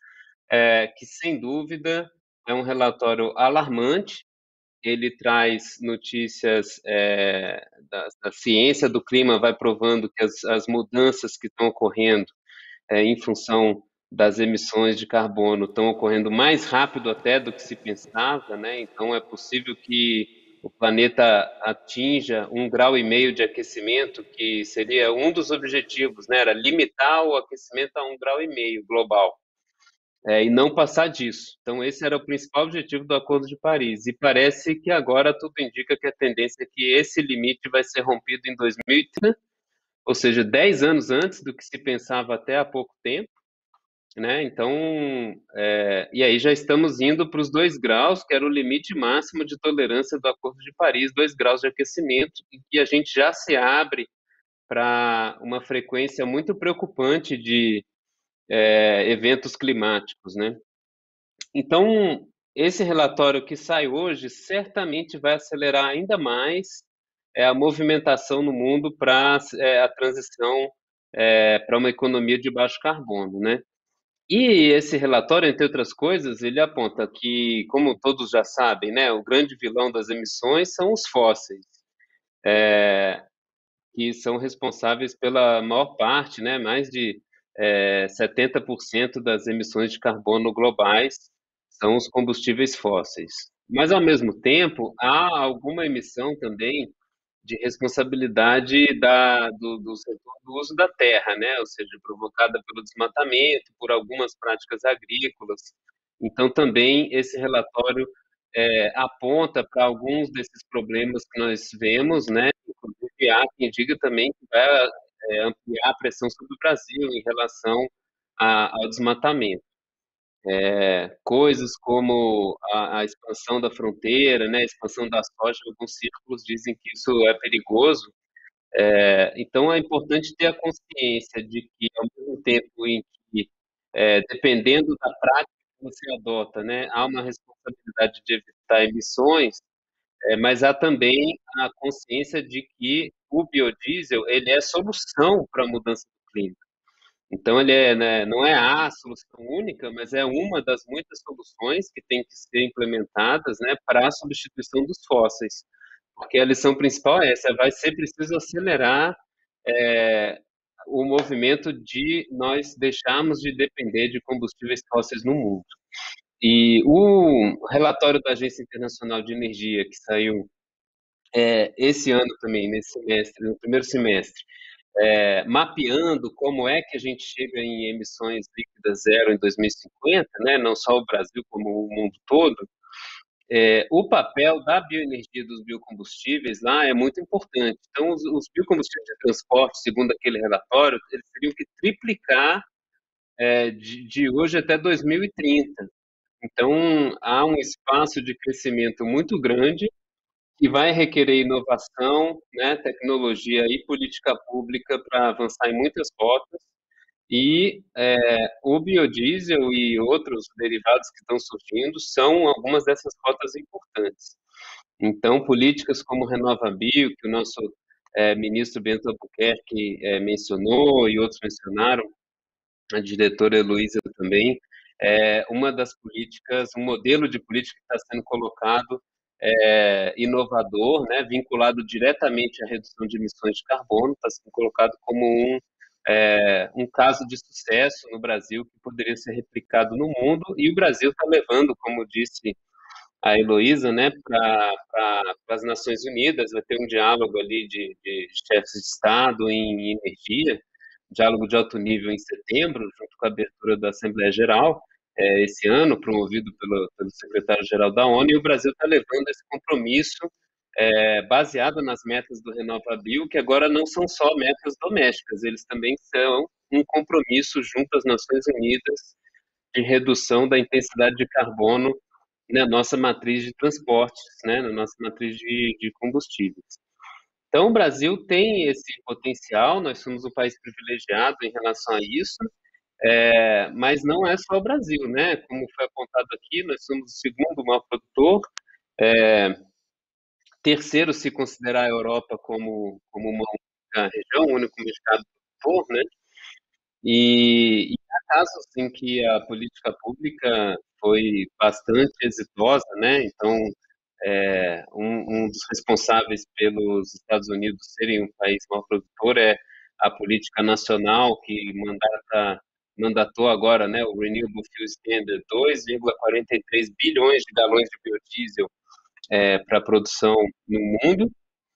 é, que, sem dúvida, é um relatório alarmante. Ele traz notícias é, da, da ciência do clima, vai provando que as, as mudanças que estão ocorrendo é, em função das emissões de carbono estão ocorrendo mais rápido até do que se pensava, né? Então, é possível que o planeta atinja um grau e meio de aquecimento, que seria um dos objetivos, né? Era limitar o aquecimento a um grau e meio global. É, e não passar disso. Então, esse era o principal objetivo do Acordo de Paris. E parece que agora tudo indica que a tendência é que esse limite vai ser rompido em dois mil e trinta, ou seja, dez anos antes do que se pensava até há pouco tempo, né? Então, é, e aí já estamos indo para os dois graus, que era o limite máximo de tolerância do Acordo de Paris, dois graus de aquecimento, e que a gente já se abre para uma frequência muito preocupante de é, eventos climáticos, né? Então, esse relatório que sai hoje certamente vai acelerar ainda mais é, a movimentação no mundo para é, a transição é, para uma economia de baixo carbono, né? E esse relatório, entre outras coisas, ele aponta que, como todos já sabem, né, o grande vilão das emissões são os fósseis, é, que são responsáveis pela maior parte, né, mais de é, setenta por cento das emissões de carbono globais são os combustíveis fósseis. Mas, ao mesmo tempo, há alguma emissão também de responsabilidade da, do, do setor do uso da terra, né? Ou seja, provocada pelo desmatamento, por algumas práticas agrícolas. Então, também esse relatório é, aponta para alguns desses problemas que nós vemos, né? Inclusive, há quem diga também que vai é, ampliar a pressão sobre o Brasil em relação a, ao desmatamento. É, coisas como a, a expansão da fronteira, né, a expansão da soja, alguns círculos dizem que isso é perigoso. É, então, é importante ter a consciência de que, ao mesmo tempo em que, é, dependendo da prática que você adota, né, há uma responsabilidade de evitar emissões, é, mas há também a consciência de que o biodiesel ele é solução para a mudança do clima. Então, ele é, né, não é a solução única, mas é uma das muitas soluções que tem que ser implementadas, né, para a substituição dos fósseis. Porque a lição principal é essa, vai ser preciso acelerar é, o movimento de nós deixarmos de depender de combustíveis fósseis no mundo. E o relatório da Agência Internacional de Energia, que saiu é, esse ano também, nesse semestre, no primeiro semestre, é, mapeando como é que a gente chega em emissões líquidas zero em dois mil e cinquenta, né, não só o Brasil, como o mundo todo, é, o papel da bioenergia dos biocombustíveis lá é muito importante. Então, os, os biocombustíveis de transporte, segundo aquele relatório, eles teriam que triplicar é, de, de hoje até dois mil e trinta. Então, há um espaço de crescimento muito grande que vai requerer inovação, né, tecnologia e política pública para avançar em muitas rotas. E é, o biodiesel e outros derivados que estão surgindo são algumas dessas rotas importantes. Então, políticas como RenovaBio, que o nosso é, ministro Bento Albuquerque é, mencionou e outros mencionaram, a diretora Heloísa também, é uma das políticas, um modelo de política que está sendo colocado é, inovador, né, vinculado diretamente à redução de emissões de carbono, está sendo colocado como um, é, um caso de sucesso no Brasil que poderia ser replicado no mundo, e o Brasil está levando, como disse a Heloísa, né, para pra, as Nações Unidas, vai ter um diálogo ali de, de chefes de Estado em energia, diálogo de alto nível em setembro, junto com a abertura da Assembleia Geral, é, esse ano, promovido pelo, pelo secretário-geral da ONU, e o Brasil está levando esse compromisso é, baseado nas metas do RenovaBio, que agora não são só metas domésticas, eles também são um compromisso junto às Nações Unidas de redução da intensidade de carbono na nossa matriz de transportes, né, na nossa matriz de, de combustíveis. Então, o Brasil tem esse potencial, nós somos um país privilegiado em relação a isso, é, mas não é só o Brasil, né? Como foi apontado aqui, nós somos o segundo maior produtor, é, terceiro se considerar a Europa como, como uma única região, um único mercado produtor, né? E, e há casos em que a política pública foi bastante exitosa, né? Então, é, um, um dos responsáveis pelos Estados Unidos serem um país maior produtor é a política nacional que mandata, mandatou agora, né, o Renewable Fuel Standard, dois vírgula quarenta e três bilhões de galões de biodiesel é, para a produção no mundo.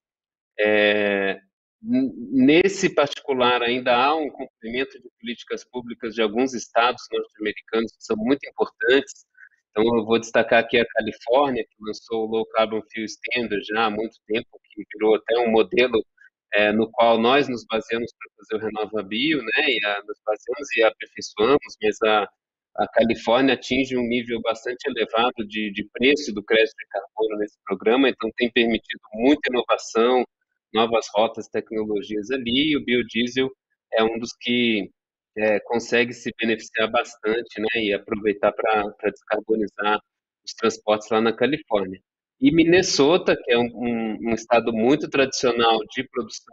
É, nesse particular, ainda há um cumprimento de políticas públicas de alguns estados norte-americanos que são muito importantes. Então, eu vou destacar aqui a Califórnia, que lançou o Low Carbon Fuel Standard já há muito tempo, que virou até um modelo é, no qual nós nos baseamos para fazer o RenovaBio, né, e a, nos baseamos e aperfeiçoamos, mas a, a Califórnia atinge um nível bastante elevado de, de preço do crédito de carbono nesse programa, então tem permitido muita inovação, novas rotas, tecnologias ali, e o biodiesel é um dos que é, consegue se beneficiar bastante, né, e aproveitar para descarbonizar os transportes lá na Califórnia. E Minnesota, que é um, um, um estado muito tradicional de produção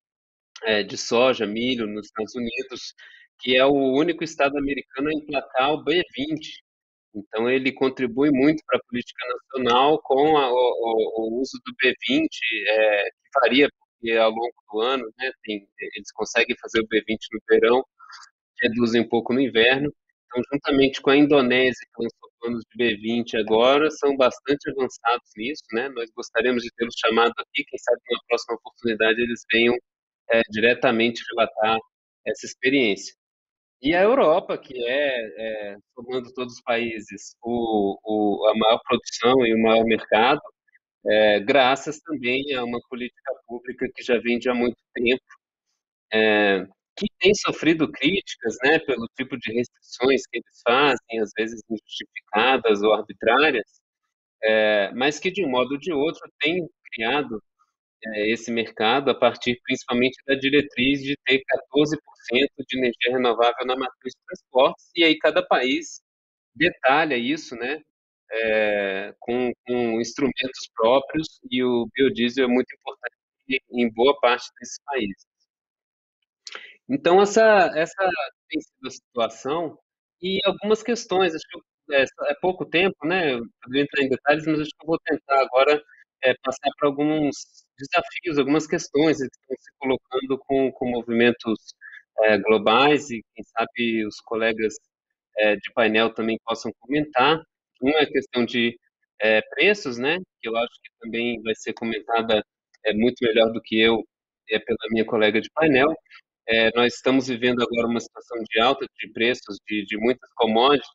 é, de soja, milho nos Estados Unidos, que é o único estado americano a emplacar o B vinte. Então, ele contribui muito para a política nacional com a, o, o, uso do B vinte, é, que varia, porque ao longo do ano, né, tem, eles conseguem fazer o B vinte no verão, reduzem um pouco no inverno. Então, juntamente com a Indonésia, que lançou planos de B vinte agora, são bastante avançados nisso, né? Nós gostaríamos de tê-los chamado aqui, quem sabe numa próxima oportunidade eles venham é, diretamente relatar essa experiência. E a Europa, que é, é somando todos os países, o, o, a maior produção e o maior mercado, é, graças também a uma política pública que já vem de há muito tempo, é, que tem sofrido críticas, né, pelo tipo de restrições que eles fazem, às vezes injustificadas ou arbitrárias, é, mas que, de um modo ou de outro, tem criado é, esse mercado a partir principalmente da diretriz de ter quatorze por cento de energia renovável na matriz de transportes, e aí cada país detalha isso, né, é, com, com instrumentos próprios, e o biodiesel é muito importante em boa parte desses países. Então, essa, essa tem sido a situação, e algumas questões, acho que é, é pouco tempo, né, eu poderia entrar em detalhes, mas acho que eu vou tentar agora é, passar por alguns desafios, algumas questões que estão se colocando com, com movimentos é, globais, e quem sabe os colegas é, de painel também possam comentar. Uma é a questão de é, preços, né, que eu acho que também vai ser comentada é, muito melhor do que eu, é, pela minha colega de painel. É, nós estamos vivendo agora uma situação de alta de preços de, de muitas commodities,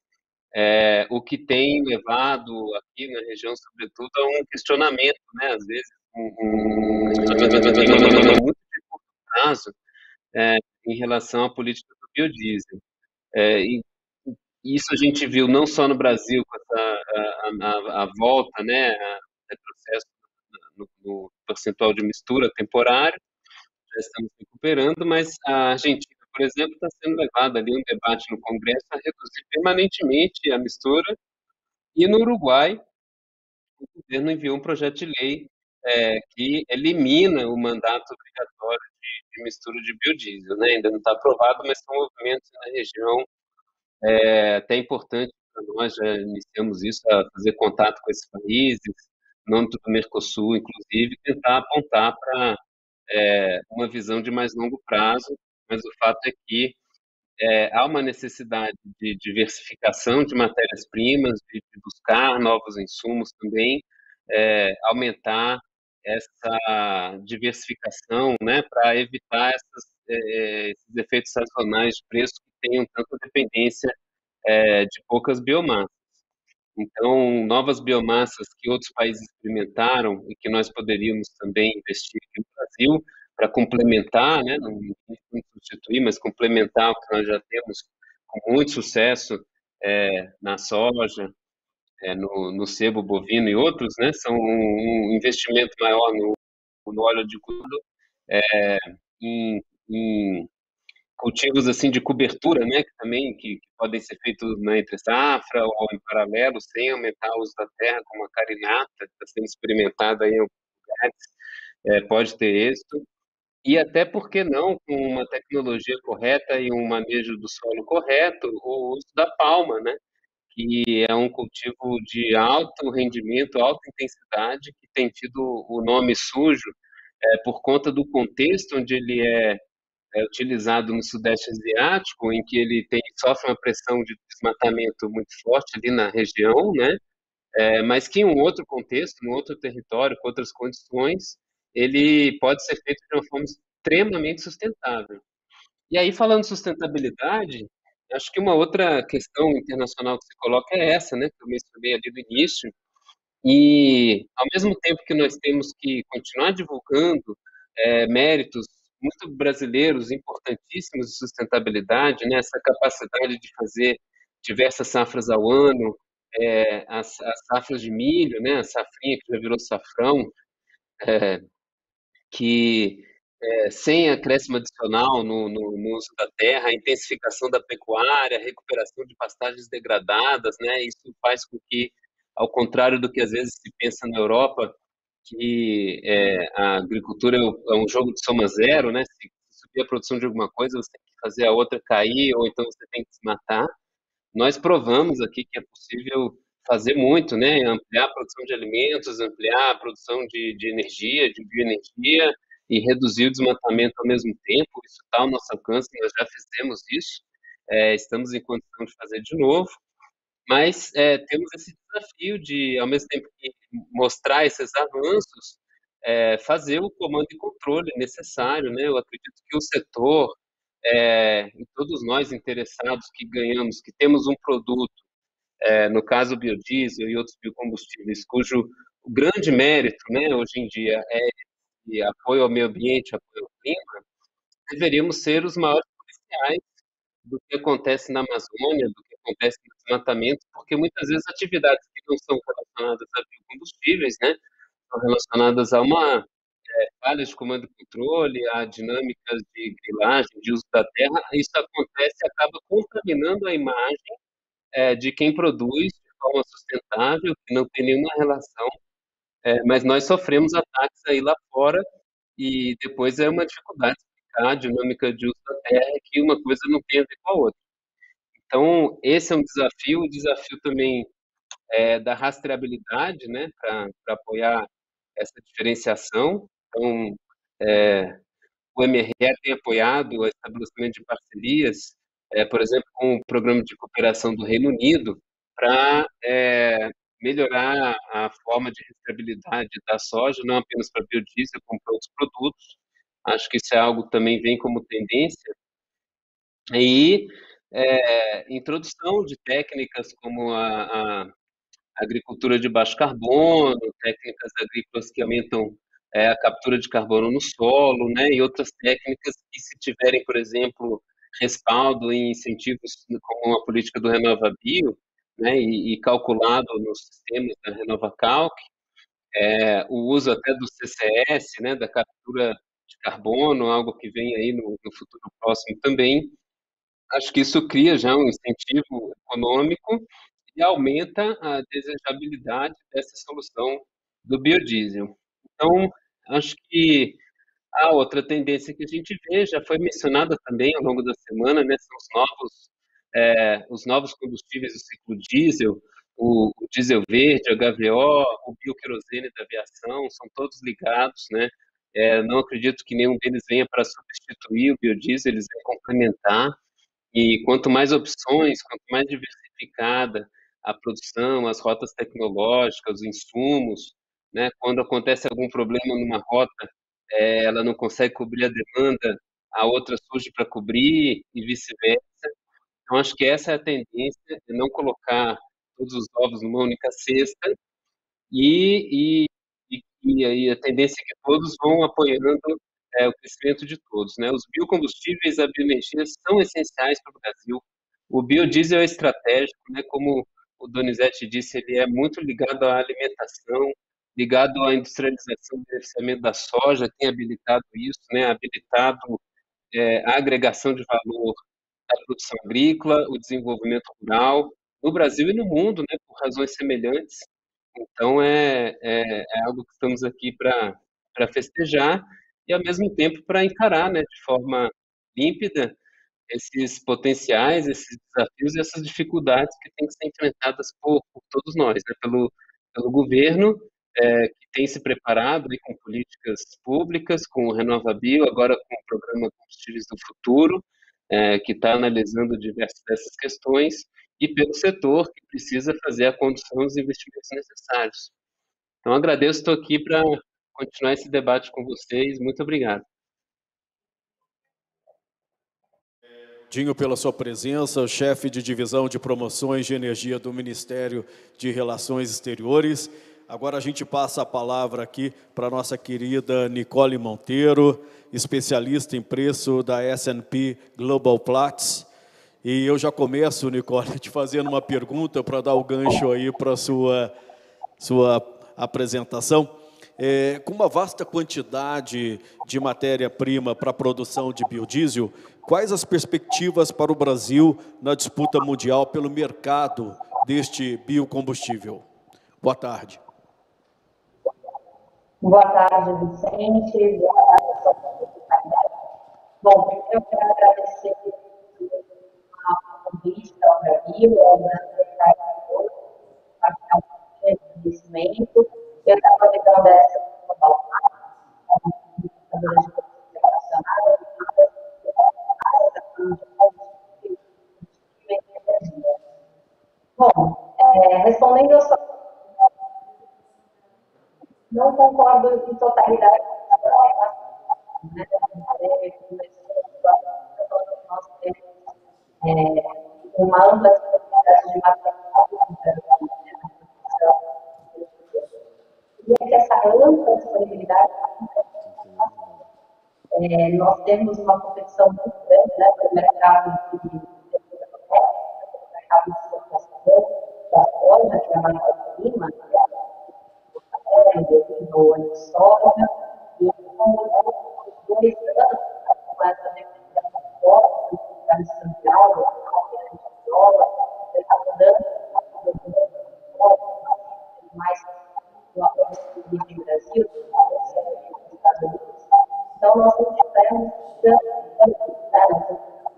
é, o que tem levado aqui na região, sobretudo, a um questionamento, né, às vezes, um, um questionamento muito de curto prazo é, em relação à política do biodiesel. É, e isso a gente viu não só no Brasil, com essa, a, a, a volta, né, a retrocesso no, no percentual de mistura temporário, já estamos recuperando, mas a Argentina, por exemplo, está sendo levada ali um debate no Congresso a reduzir permanentemente a mistura, e no Uruguai o governo enviou um projeto de lei é, que elimina o mandato obrigatório de, de mistura de biodiesel, né? Ainda não está aprovado, mas são movimentos na região é, até importantes para nós, já iniciamos isso, a fazer contato com esses países, no âmbito do Mercosul, inclusive, tentar apontar para é, uma visão de mais longo prazo, mas o fato é que é, há uma necessidade de diversificação de matérias-primas, de, de buscar novos insumos também, é, aumentar essa diversificação, né, para evitar essas, é, esses efeitos sazonais de preço que tenham tanta dependência é, de poucas biomassas. Então, novas biomassas que outros países experimentaram e que nós poderíamos também investir aqui no Brasil para complementar, né, não substituir, mas complementar o que nós já temos com muito sucesso é, na soja, é, no, no sebo bovino e outros, né, são um investimento maior no, no óleo de couro, é, em, em cultivos assim de cobertura, né, que também que, que podem ser feitos na entre safra ou em paralelo, sem aumentar o uso da terra, como a carinata, que está sendo experimentada em alguns lugares, é, pode ter êxito. e até, por que não, com uma tecnologia correta e um manejo do solo correto, o uso da palma, né? Que é um cultivo de alto rendimento, alta intensidade, que tem tido o nome sujo é, por conta do contexto onde ele é, é utilizado no Sudeste Asiático, em que ele tem, sofre uma pressão de desmatamento muito forte ali na região, né? É, mas que em um outro contexto, num outro território, com outras condições, ele pode ser feito de uma forma extremamente sustentável. E aí, falando de sustentabilidade, acho que uma outra questão internacional que se coloca é essa, né, que eu mencionei ali no início, e ao mesmo tempo que nós temos que continuar divulgando é, méritos muito brasileiros, importantíssimos de sustentabilidade, né, essa capacidade de fazer diversas safras ao ano, é, as, as safras de milho, né, a safrinha que já virou safrão, é, que é, sem acréscimo adicional no, no, no uso da terra, a intensificação da pecuária, a recuperação de pastagens degradadas, né? Isso faz com que, ao contrário do que às vezes se pensa na Europa, que é, a agricultura é um jogo de soma zero, né? Se subir a produção de alguma coisa, você tem que fazer a outra cair, ou então você tem que desmatar. Nós provamos aqui que é possível fazer muito, né? Ampliar a produção de alimentos, ampliar a produção de, de energia, de bioenergia e reduzir o desmatamento ao mesmo tempo. Isso está ao nosso alcance, nós já fizemos isso, é, estamos em condição de fazer de novo, mas é, temos esse desafio de, ao mesmo tempo que mostrar esses avanços, é, fazer o comando e controle necessário, né? Eu acredito que o setor, é, e todos nós interessados que ganhamos, que temos um produto, é, no caso o biodiesel e outros biocombustíveis, cujo o grande mérito, né, hoje em dia é de apoio ao meio ambiente, apoio ao clima, deveríamos ser os maiores policiais do que acontece na Amazônia, do que acontece no desmatamento, porque muitas vezes atividades que não são relacionadas a biocombustíveis, né, são relacionadas a uma é, falhas de comando e controle, a dinâmicas de grilagem, de uso da terra, isso acontece e acaba contaminando a imagem é, de quem produz de forma sustentável, que não tem nenhuma relação, é, mas nós sofremos ataques aí lá fora e depois é uma dificuldade explicar a dinâmica de uso da terra que uma coisa não tem a ver com a outra. Então, esse é um desafio, o desafio também é, da rastreabilidade, né, para apoiar essa diferenciação. Então, é, o M R E tem apoiado o estabelecimento de parcerias, é, por exemplo, com o Programa de Cooperação do Reino Unido, para é, melhorar a forma de rastreabilidade da soja, não apenas para biodiesel, como para outros produtos. Acho que isso é algo que também vem como tendência. E é, introdução de técnicas como a, a agricultura de baixo carbono, técnicas agrícolas que aumentam é, a captura de carbono no solo, né, e outras técnicas que, se tiverem, por exemplo, respaldo em incentivos como a política do RenovaBio, né, e, e calculado nos sistemas da RenovaCalc, é, o uso até do C C S, né, da captura de carbono, algo que vem aí no, no futuro próximo também. Acho que isso cria já um incentivo econômico e aumenta a desejabilidade dessa solução do biodiesel. Então, acho que a outra tendência que a gente vê, já foi mencionada também ao longo da semana, né, são os novos, é, os novos combustíveis do ciclo diesel, o, o diesel verde, o H V O, o bioquerosene da aviação, são todos ligados, né? É, não acredito que nenhum deles venha para substituir o biodiesel, eles vêm complementar. E quanto mais opções, quanto mais diversificada a produção, as rotas tecnológicas, os insumos, né? Quando acontece algum problema numa rota, é, ela não consegue cobrir a demanda, a outra surge para cobrir e vice-versa. Então, acho que essa é a tendência, de não colocar todos os ovos numa única cesta e, e, e, e aí a tendência é que todos vão apoiando é, o crescimento de todos, né? Os biocombustíveis, a bioenergia são essenciais para o Brasil. O biodiesel é estratégico, né? Como o Donizete disse, ele é muito ligado à alimentação, ligado à industrialização e beneficiamento da soja, tem habilitado isso, né? Habilitado é, a agregação de valor da produção agrícola, o desenvolvimento rural, no Brasil e no mundo, né? Por razões semelhantes. Então, é, é, é algo que estamos aqui para festejar e, ao mesmo tempo, para encarar, né, de forma límpida esses potenciais, esses desafios e essas dificuldades que têm que ser enfrentadas por, por todos nós, né, pelo, pelo governo, é, que tem se preparado aí com políticas públicas, com o RenovaBio, agora com o Programa Combustíveis do Futuro, é, que está analisando diversas dessas questões, e pelo setor, que precisa fazer a condução dos investimentos necessários. Então, agradeço, estou aqui para continuar esse debate com vocês. Muito obrigado. Dinho, pela sua presença, chefe de divisão de promoções de energia do Ministério de Relações Exteriores. Agora a gente passa a palavra aqui para a nossa querida Nicole Monteiro, especialista em preço da S and P Global Platts. E eu já começo, Nicole, te fazendo uma pergunta para dar o gancho aí para a sua, sua apresentação. É, com uma vasta quantidade de matéria-prima para a produção de biodiesel, quais as perspectivas para o Brasil na disputa mundial pelo mercado deste biocombustível? Boa tarde. Boa tarde, Vicente. Boa tarde, bom, primeiro eu quero agradecer o convite da UbraBio, ao grande para o conhecimento. Eu estava ligando essa global, uma computadora de produção internacional, bom, é, respondendo a sua pergunta, não concordo em totalidade com a sua né? Nós temos é, uma ampla disponibilidade de material, e é que essa ampla disponibilidade, é, nós temos uma competição muito grande, né, pelo mercado de mercado de exportação da soja, que é a matéria-prima, que é a desenvolvimento de soja, e com dois anos, com essa definição forte, do mercado cambial, do dólar, está mudando mais do apoio do Brasil, dos Estados Unidos. Então, nós não tivemos tanta dificuldade,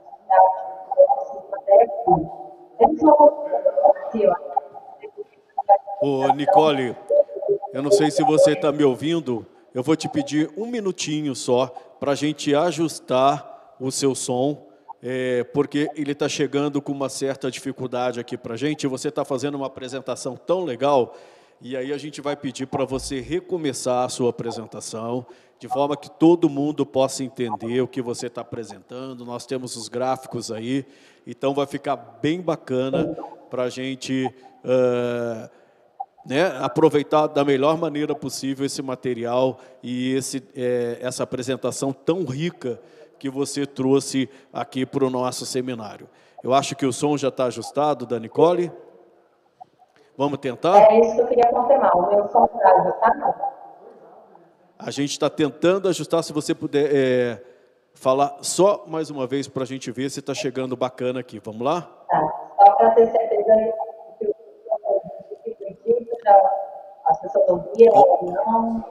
Ô, Nicole, eu não sei se você está me ouvindo, eu vou te pedir um minutinho só para a gente ajustar o seu som, é, porque ele está chegando com uma certa dificuldade aqui para a gente. Você está fazendo uma apresentação tão legal, e aí a gente vai pedir para você recomeçar a sua apresentação, de forma que todo mundo possa entender o que você está apresentando. Nós temos os gráficos aí, então vai ficar bem bacana para a gente uh, né, aproveitar da melhor maneira possível esse material e esse, é, essa apresentação tão rica que você trouxe aqui para o nosso seminário. Eu acho que o som já está ajustado, da Nicole. Vamos tentar? É isso que eu queria confirmar. O meu som está ajustado? A gente está tentando ajustar. Se você puder é, falar só mais uma vez para a gente ver se está chegando bacana aqui. Vamos lá? Tá. Só para ter certeza que as pessoas ouviram ou não.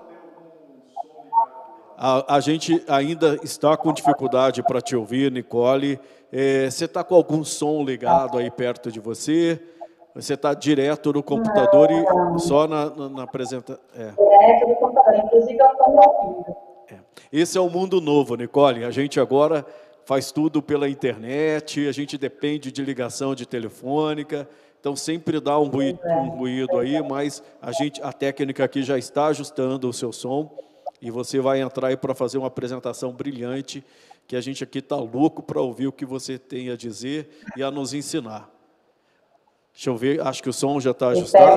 A, a gente ainda está com dificuldade para te ouvir, Nicole. É, você está com algum som ligado aí perto de você? Você está direto no computador não, e só na, na, na apresentação? É. Direto no computador, inclusive eu estou me ouvindo. É. Esse é o mundo novo, Nicole. A gente agora faz tudo pela internet, a gente depende de ligação de telefônica, então sempre dá um ruído, um ruído aí, mas a, gente, a técnica aqui já está ajustando o seu som e você vai entrar aí para fazer uma apresentação brilhante, que a gente aqui está louco para ouvir o que você tem a dizer e a nos ensinar. Deixa eu ver, acho que o som já está ajustado.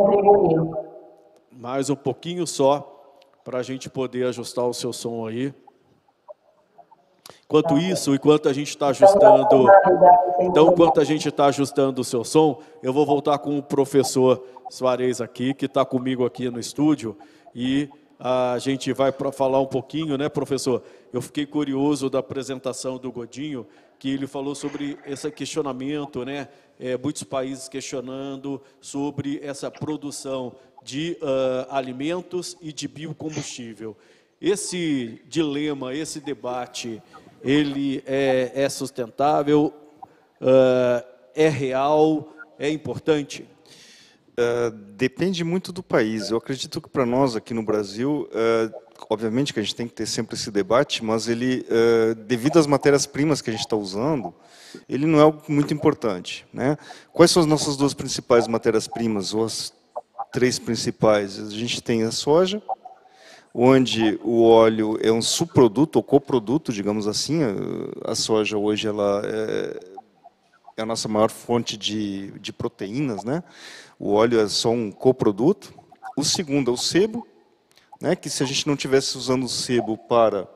Mais um pouquinho só, para a gente poder ajustar o seu som aí. Enquanto isso, enquanto a gente está ajustando... Então, enquanto a gente está ajustando o seu som, eu vou voltar com o professor Soares aqui, que está comigo aqui no estúdio, e a gente vai para falar um pouquinho, né, professor? Eu fiquei curioso da apresentação do Godinho, que ele falou sobre esse questionamento, né? É, muitos países questionando sobre essa produção de uh, alimentos e de biocombustível. esse dilema, esse debate, ele é, é sustentável, uh, é real, é importante? Uh, depende muito do país. Eu acredito que para nós aqui no Brasil, uh, obviamente que a gente tem que ter sempre esse debate, mas ele, uh, devido às matérias-primas que a gente está usando, ele não é algo muito importante, né? Quais são as nossas duas principais matérias-primas, ou as três principais? A gente tem a soja, onde o óleo é um subproduto ou coproduto, digamos assim. A soja hoje ela é, é a nossa maior fonte de, de proteínas, né? O óleo é só um coproduto. O segundo é o sebo, né? Que se a gente não tivesse usando o sebo para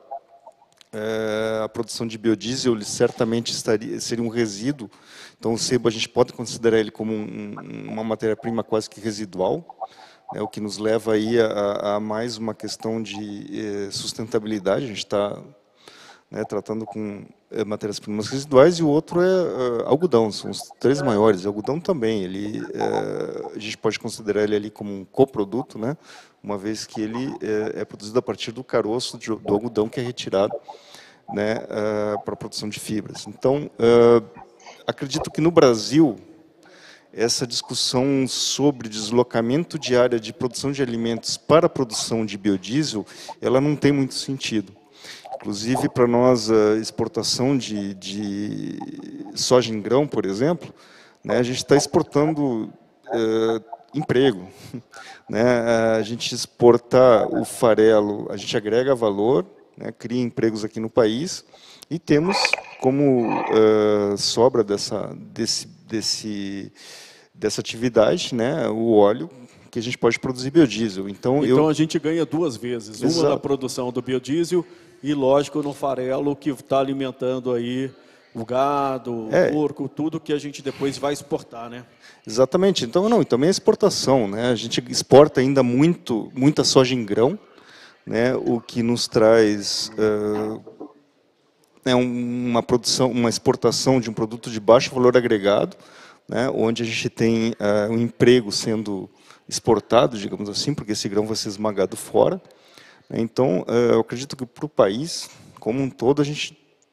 é, a produção de biodiesel, ele certamente estaria, seria um resíduo. Então o sebo a gente pode considerar ele como um, uma matéria-prima quase que residual, né? O que nos leva aí a, a mais uma questão de eh, sustentabilidade. A gente está, né, tratando com eh, matérias-primas residuais, e o outro é uh, algodão. São os três maiores. O algodão também, ele, eh, a gente pode considerar ele ali como um coproduto, né? Uma vez que ele eh, é produzido a partir do caroço de, do algodão que é retirado, né, uh, para a produção de fibras. Então, uh, acredito que no Brasil essa discussão sobre deslocamento de área de produção de alimentos para a produção de biodiesel, ela não tem muito sentido. Inclusive, para nós, a exportação de, de soja em grão, por exemplo, né, a gente está exportando uh, emprego. Né? A gente exporta o farelo, a gente agrega valor, né, cria empregos aqui no país, e temos como uh, sobra dessa, desse, desse, dessa atividade, né, o óleo que a gente pode produzir biodiesel. Então, então eu... a gente ganha duas vezes, Exato. Uma na produção do biodiesel e, lógico, no farelo que está alimentando aí o gado, É. o porco, tudo que a gente depois vai exportar, né? Exatamente. Então, não, e também a exportação, né? A gente exporta ainda muito, muita soja em grão, né? O que nos traz uh, é uma produção, uma exportação de um produto de baixo valor agregado, né? Onde a gente tem uh, um emprego sendo exportado, digamos assim, porque esse grão vai ser esmagado fora. Então, uh, eu acredito que para o país como um todo a gente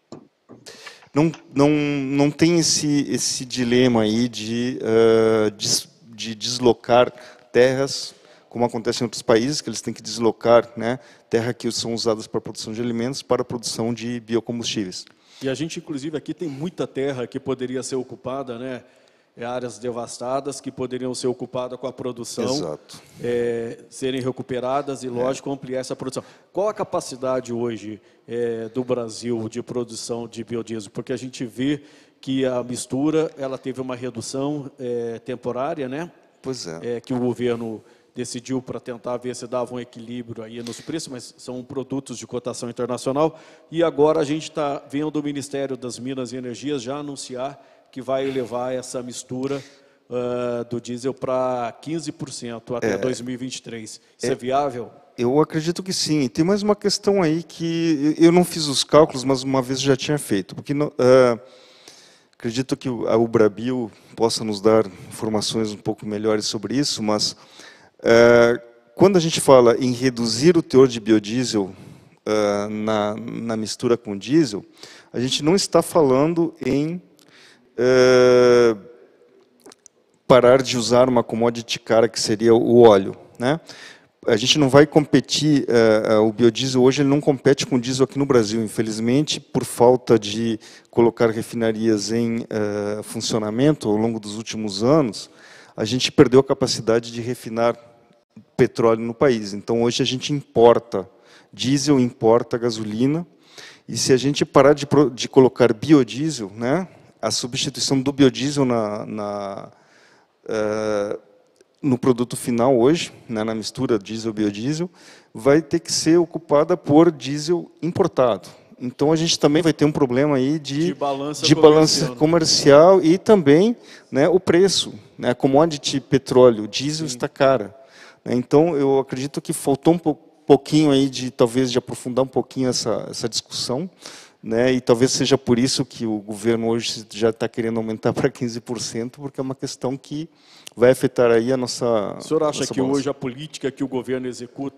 Não, não, não tem esse, esse dilema aí de, uh, de, de deslocar terras, como acontece em outros países, que eles têm que deslocar, né, terras que são usadas para a produção de alimentos para a produção de biocombustíveis. E a gente, inclusive, aqui tem muita terra que poderia ser ocupada, né? Áreas devastadas que poderiam ser ocupadas com a produção, Exato. É, serem recuperadas e, lógico, ampliar essa produção. Qual a capacidade hoje é, do Brasil de produção de biodiesel? Porque a gente vê que a mistura ela teve uma redução é, temporária, né? Pois é. É, que o governo decidiu para tentar ver se dava um equilíbrio aí nos preços, mas são produtos de cotação internacional. E agora a gente está vendo o Ministério das Minas e Energias já anunciar que vai levar essa mistura uh, do diesel para quinze por cento até é, dois mil e vinte e três. Isso é, é viável? Eu acredito que sim. Tem mais uma questão aí que eu não fiz os cálculos, mas uma vez já tinha feito. Porque uh, acredito que a Ubrabio possa nos dar informações um pouco melhores sobre isso, mas uh, quando a gente fala em reduzir o teor de biodiesel uh, na, na mistura com diesel, a gente não está falando em Uh, parar de usar uma commodity cara que seria o óleo, né? A gente não vai competir, uh, uh, o biodiesel hoje ele não compete com o diesel aqui no Brasil, infelizmente, por falta de colocar refinarias em uh, funcionamento ao longo dos últimos anos, a gente perdeu a capacidade de refinar petróleo no país. Então hoje a gente importa diesel, importa gasolina, e se a gente parar de, de colocar biodiesel, né, a substituição do biodiesel na, na, uh, no produto final hoje, né, na mistura diesel-biodiesel, vai ter que ser ocupada por diesel importado. Então, a gente também vai ter um problema aí de, de balança, de balança comercial e também, né, o preço. Né, a commodity petróleo, diesel, Sim. está cara. Então, eu acredito que faltou um pouquinho aí de, talvez, de aprofundar um pouquinho essa, essa discussão, né, e talvez seja por isso que o governo hoje já está querendo aumentar para quinze por cento, porque é uma questão que vai afetar aí a nossa... O senhor acha nossa que balança. hoje a política que o governo executa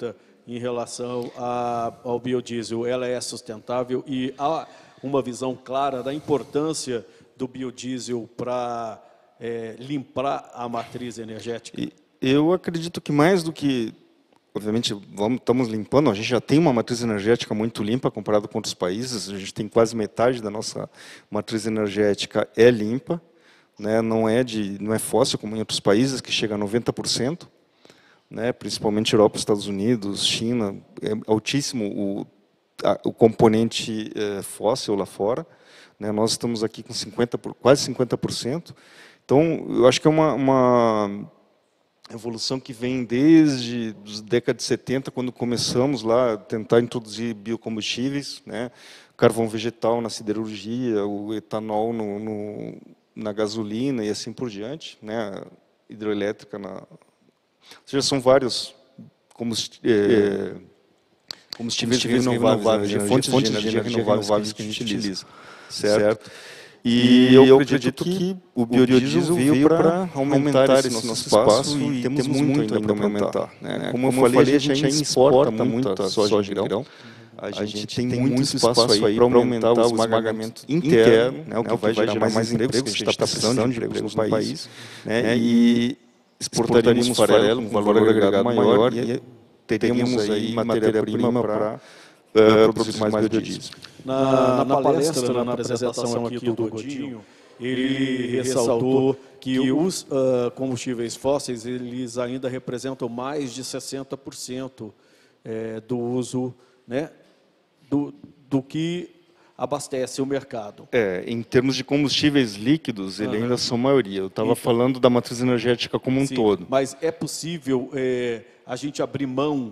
em relação a, ao biodiesel, ela é sustentável e há uma visão clara da importância do biodiesel para é, limpar a matriz energética? E eu acredito que mais do que, obviamente, vamos, estamos limpando, a gente já tem uma matriz energética muito limpa comparado com outros países, a gente tem quase metade da nossa matriz energética é limpa, né, não, é de, não é fóssil como em outros países, que chega a noventa por cento, né, principalmente Europa, Estados Unidos, China, é altíssimo o, a, o componente é, fóssil lá fora, né, nós estamos aqui com cinquenta por, quase cinquenta por cento, então eu acho que é uma, uma evolução que vem desde a década de setenta, quando começamos lá a tentar introduzir biocombustíveis, né, carvão vegetal na siderurgia, o etanol no, no, na gasolina e assim por diante, né, hidroelétrica na... Ou seja, são vários combustíveis, é, combustíveis renováveis, renováveis né, de fontes, fontes de energia renováveis, renováveis que a gente utiliza, certo? certo? E, e eu acredito que o biodiesel veio para aumentar esse nosso espaço e temos muito ainda para aumentar. Né? Como eu falei, a gente ainda exporta muita soja de grão. A gente tem muito espaço aí para aumentar o esmagamento interno, né, o que vai gerar mais empregos, que a gente está precisando de empregos no país. Né, e exportaríamos farelo com valor agregado maior e teríamos aí matéria-prima para Uh, produzir mais biodiesel. Na, na, na palestra, na apresentação aqui do Godinho, ele ressaltou que os uh, combustíveis fósseis eles ainda representam mais de sessenta por cento é, do uso, né, do, do que abastece o mercado. É, em termos de combustíveis líquidos, ele uhum. ainda são maioria. Eu estava então, falando da matriz energética como um sim, todo. Mas é possível é, a gente abrir mão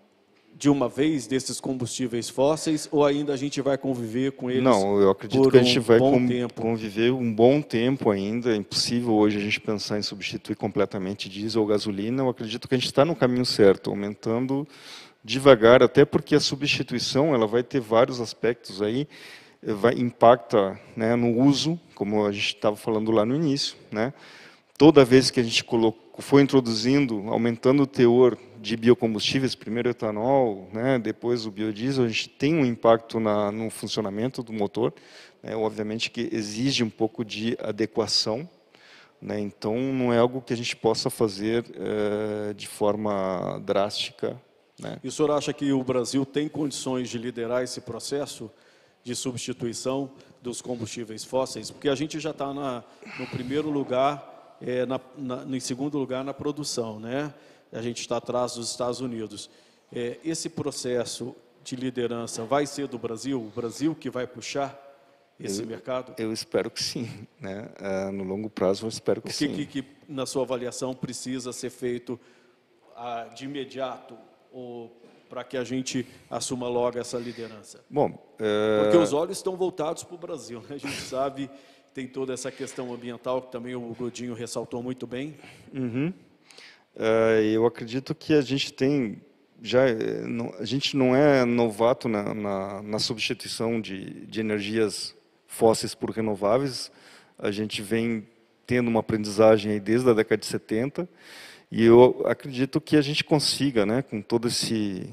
de uma vez desses combustíveis fósseis, ou ainda a gente vai conviver com eles? Não, eu acredito que a gente um vai conviver um bom tempo ainda. É impossível hoje a gente pensar em substituir completamente diesel ou gasolina. Eu acredito que a gente está no caminho certo, aumentando devagar, até porque a substituição ela vai ter vários aspectos aí, vai impacta, né, no uso, como a gente estava falando lá no início, né? Toda vez que a gente colocou, foi introduzindo, aumentando o teor de biocombustíveis, primeiro o etanol, né, depois o biodiesel, a gente tem um impacto na, no funcionamento do motor, né, obviamente que exige um pouco de adequação, né, então não é algo que a gente possa fazer é, de forma drástica. Né. E o senhor acha que o Brasil tem condições de liderar esse processo de substituição dos combustíveis fósseis? Porque a gente já está no primeiro lugar, é, na, na, em segundo lugar na produção, né? A gente está atrás dos Estados Unidos. É, esse processo de liderança vai ser do Brasil? O Brasil que vai puxar esse eu, mercado? Eu espero que sim. Né? Uh, no longo prazo, eu espero que, que sim. O que, que, na sua avaliação, precisa ser feito uh, de imediato para que a gente assuma logo essa liderança? Bom, uh... Porque os olhos estão voltados para o Brasil. Né? A gente sabe, tem toda essa questão ambiental, que também o Godinho ressaltou muito bem. Uhum. Uh, eu acredito que a gente tem já não, a gente não é novato na, na, na substituição de, de energias fósseis por renováveis. A gente vem tendo uma aprendizagem aí desde a década de setenta e eu acredito que a gente consiga, né, com todo esse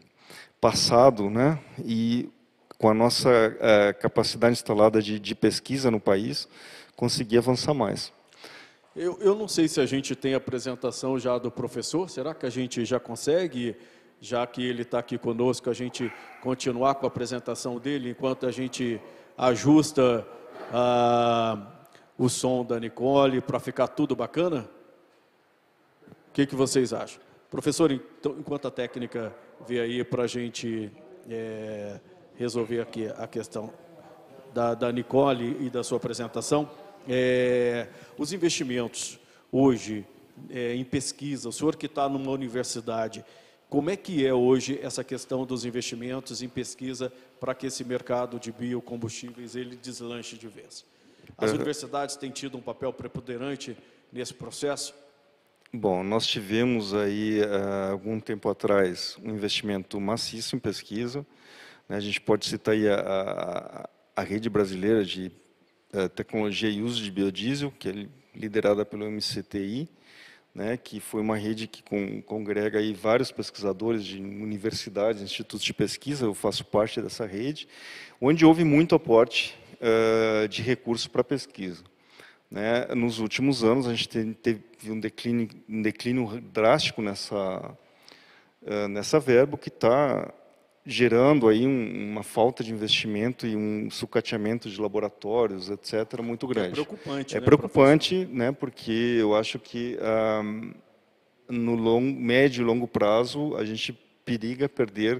passado, né, e com a nossa uh, capacidade instalada de, de pesquisa no país, conseguir avançar mais. Eu, eu não sei se a gente tem a apresentação já do professor, será que a gente já consegue, já que ele está aqui conosco, a gente continuar com a apresentação dele, enquanto a gente ajusta ah, o som da Nicole, para ficar tudo bacana? O que, que vocês acham? Professor, então, enquanto a técnica vê aí para a gente é, resolver aqui a questão da, da Nicole e da sua apresentação, É, os investimentos hoje é, em pesquisa, o senhor que está numa universidade, como é que é hoje essa questão dos investimentos em pesquisa para que esse mercado de biocombustíveis ele deslanche de vez? As uhum. universidades têm tido um papel preponderante nesse processo? Bom, nós tivemos aí, há algum tempo atrás, um investimento maciço em pesquisa. Né? A gente pode citar aí a, a, a rede brasileira de tecnologia e uso de biodiesel, que é liderada pelo M C T I, né, que foi uma rede que con congrega aí vários pesquisadores de universidades, institutos de pesquisa, eu faço parte dessa rede, onde houve muito aporte uh, de recursos para pesquisa. Né? Nos últimos anos, a gente teve um declínio, um declínio drástico nessa, uh, nessa verba, que está gerando aí um, uma falta de investimento e um sucateamento de laboratórios, etcétera, muito grande. É preocupante, É né, preocupante, né, porque eu acho que ah, no longo, médio e longo prazo a gente periga perder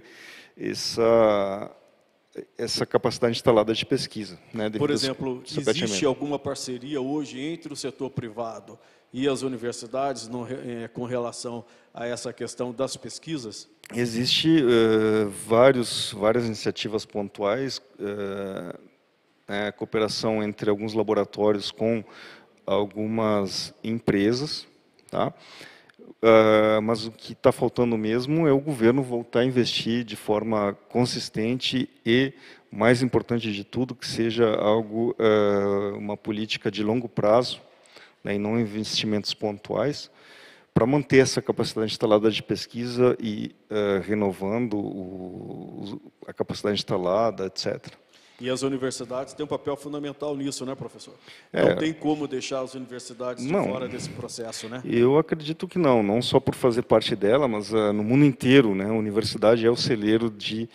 essa essa capacidade instalada de pesquisa. Né, Por exemplo, existe alguma parceria hoje entre o setor privado e as universidades no, eh, com relação a essa questão das pesquisas? Existe uh, vários, várias iniciativas pontuais, uh, né, cooperação entre alguns laboratórios com algumas empresas, tá? Uh, mas o que está faltando mesmo é o governo voltar a investir de forma consistente e, mais importante de tudo, que seja algo, uh, uma política de longo prazo, né, e não investimentos pontuais, para manter essa capacidade instalada de pesquisa e uh, renovando o, a capacidade instalada, etcétera. E as universidades têm um papel fundamental nisso, né, professor? É, não tem como deixar as universidades de não, fora desse processo, né? Eu acredito que não, não só por fazer parte dela, mas uh, no mundo inteiro, né, a universidade é o celeiro de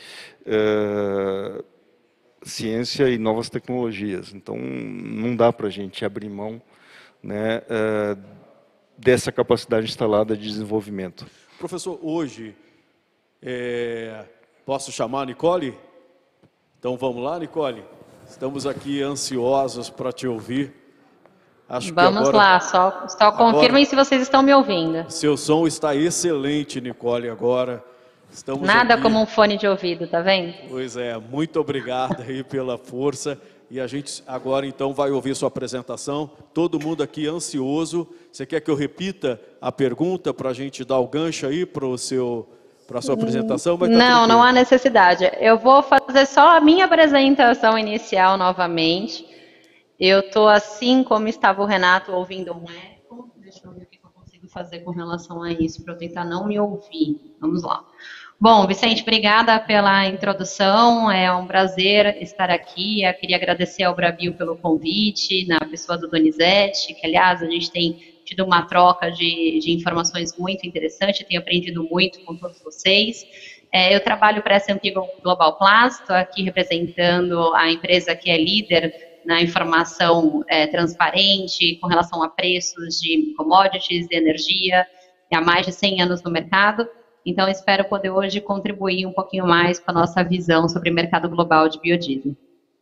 uh, ciência e novas tecnologias. Então, não dá para a gente abrir mão, né, uh, dessa capacidade instalada de desenvolvimento. Professor, hoje, é, posso chamar a Nicole? Então vamos lá, Nicole? Estamos aqui ansiosos para te ouvir. Acho vamos que agora, lá, só, só confirmem se vocês estão me ouvindo. Seu som está excelente, Nicole, agora. Estamos Nada aqui. como um fone de ouvido, tá vendo? Pois é, muito obrigado aí pela força. E a gente agora, então, vai ouvir sua apresentação. Todo mundo aqui ansioso. Você quer que eu repita a pergunta para a gente dar o gancho aí para o seu, para a sua apresentação? Vai tá não, tranquilo. não há necessidade. Eu vou fazer só a minha apresentação inicial novamente. Eu estou, assim como estava o Renato, ouvindo um eco. Deixa eu ver o que eu consigo fazer com relação a isso, para eu tentar não me ouvir. Vamos lá. Bom, Vicente, obrigada pela introdução, é um prazer estar aqui. Eu queria agradecer ao Brabil pelo convite, na pessoa do Donizete, que, aliás, a gente tem tido uma troca de, de informações muito interessante, tenho aprendido muito com todos vocês. É, eu trabalho para a S and P Global Plus, estou aqui representando a empresa que é líder na informação é, transparente com relação a preços de commodities, de energia, há mais de cem anos no mercado. Então, espero poder hoje contribuir um pouquinho mais com a nossa visão sobre o mercado global de biodiesel.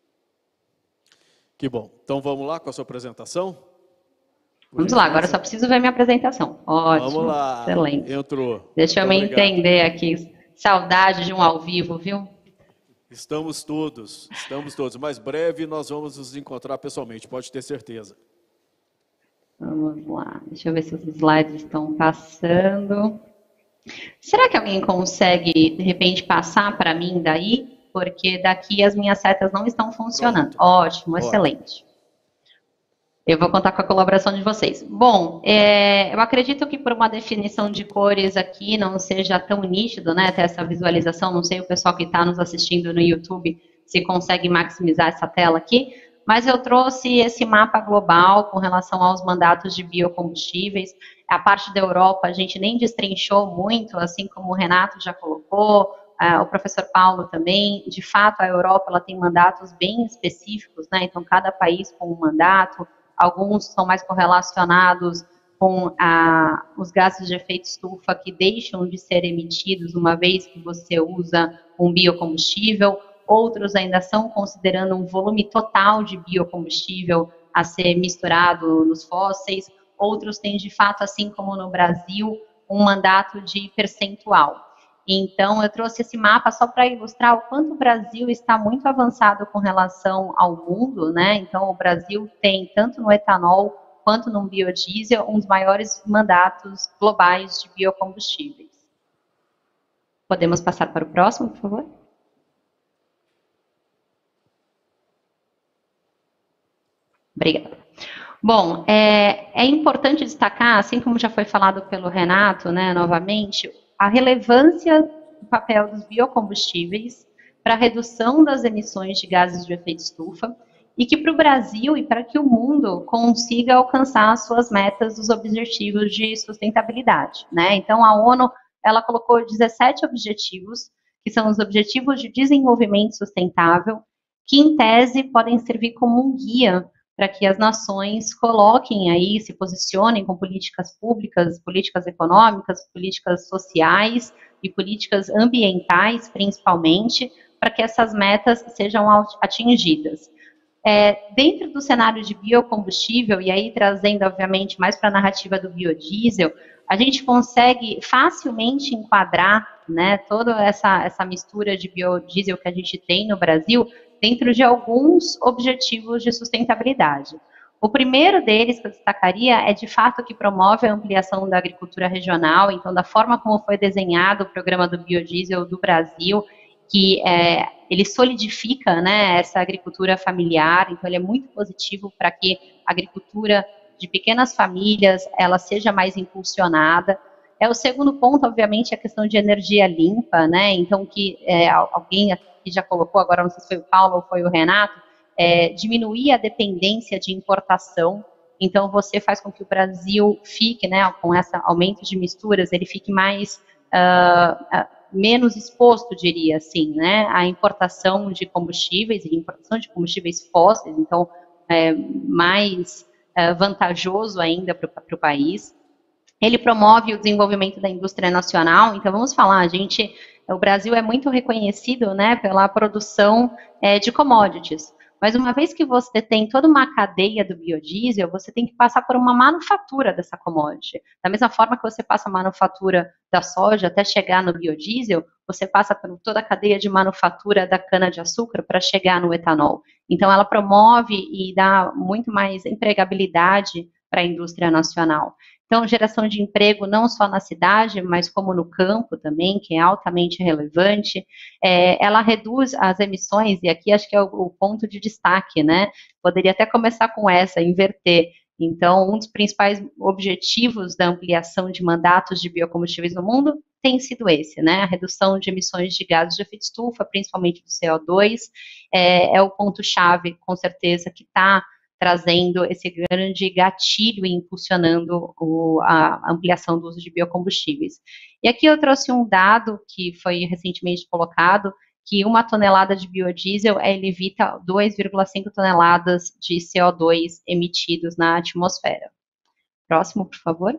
Que bom. Então, vamos lá com a sua apresentação? Vamos lá, agora eu só preciso ver minha apresentação. Ótimo, vamos lá. Excelente. Entrou. Deixa eu Muito me obrigado. entender aqui. Saudade de um ao vivo, viu? Estamos todos, estamos todos. Mais breve nós vamos nos encontrar pessoalmente, pode ter certeza. Vamos lá, deixa eu ver se os slides estão passando. Será que alguém consegue, de repente, passar para mim daí? Porque daqui as minhas setas não estão funcionando. Pronto. Ótimo, Ótimo, excelente. Eu vou contar com a colaboração de vocês. Bom, é, eu acredito que por uma definição de cores aqui não seja tão nítido, né, ter essa visualização. Não sei o pessoal que está nos assistindo no YouTube se consegue maximizar essa tela aqui. Mas eu trouxe esse mapa global com relação aos mandatos de biocombustíveis. A parte da Europa a gente nem destrinchou muito, assim como o Renato já colocou, uh, o professor Paulo também. De fato, a Europa ela tem mandatos bem específicos, né? Então, cada país com um mandato. Alguns são mais correlacionados com a, os gases de efeito estufa que deixam de ser emitidos uma vez que você usa um biocombustível. Outros ainda são considerando um volume total de biocombustível a ser misturado nos fósseis. Outros têm, de fato, assim como no Brasil, um mandato de percentual. Então, eu trouxe esse mapa só para ilustrar o quanto o Brasil está muito avançado com relação ao mundo, né? Então, o Brasil tem, tanto no etanol quanto no biodiesel, um dos maiores mandatos globais de biocombustíveis. Podemos passar para o próximo, por favor? Obrigada. Bom, é, é importante destacar, assim como já foi falado pelo Renato, né, novamente, a relevância do papel dos biocombustíveis para a redução das emissões de gases de efeito estufa e que para o Brasil e para que o mundo consiga alcançar as suas metas, os objetivos de sustentabilidade, né? Então, a ONU, ela colocou dezessete objetivos, que são os Objetivos de Desenvolvimento Sustentável, que, em tese, podem servir como um guia para que as nações coloquem aí, se posicionem com políticas públicas, políticas econômicas, políticas sociais e políticas ambientais, principalmente, para que essas metas sejam atingidas. É, dentro do cenário de biocombustível, e aí trazendo, obviamente, mais para a narrativa do biodiesel, a gente consegue facilmente enquadrar, né, toda essa, essa mistura de biodiesel que a gente tem no Brasil dentro de alguns objetivos de sustentabilidade. O primeiro deles que eu destacaria é, de fato, que promove a ampliação da agricultura regional, então, da forma como foi desenhado o programa do biodiesel do Brasil, que é, ele solidifica, né, essa agricultura familiar, então ele é muito positivo para que a agricultura de pequenas famílias, ela seja mais impulsionada. É, o segundo ponto, obviamente, é a questão de energia limpa, né, então que é, alguém aqui já colocou, agora não sei se foi o Paulo ou foi o Renato, é, diminuir a dependência de importação, então você faz com que o Brasil fique, né, com esse aumento de misturas, ele fique mais... Uh, uh, menos exposto, diria assim, né, à importação de combustíveis e importação de combustíveis fósseis, então, é mais é, vantajoso ainda para o país. Ele promove o desenvolvimento da indústria nacional, então vamos falar, a gente, o Brasil é muito reconhecido, né, pela produção é, de commodities, mas uma vez que você tem toda uma cadeia do biodiesel, você tem que passar por uma manufatura dessa commodity. Da mesma forma que você passa a manufatura da soja até chegar no biodiesel, você passa por toda a cadeia de manufatura da cana-de-açúcar para chegar no etanol. Então, ela promove e dá muito mais empregabilidade para a indústria nacional. Então, geração de emprego não só na cidade, mas como no campo também, que é altamente relevante. É, ela reduz as emissões, e aqui acho que é o, o ponto de destaque, né? Poderia até começar com essa, inverter. Então, um dos principais objetivos da ampliação de mandatos de biocombustíveis no mundo tem sido esse, né? A redução de emissões de gases de efeito estufa, principalmente do C O dois, é, é o ponto-chave, com certeza, que está trazendo esse grande gatilho e impulsionando o, a ampliação do uso de biocombustíveis. E aqui eu trouxe um dado que foi recentemente colocado, que uma tonelada de biodiesel, ele evita duas vírgula cinco toneladas de C O dois emitidos na atmosfera. Próximo, por favor.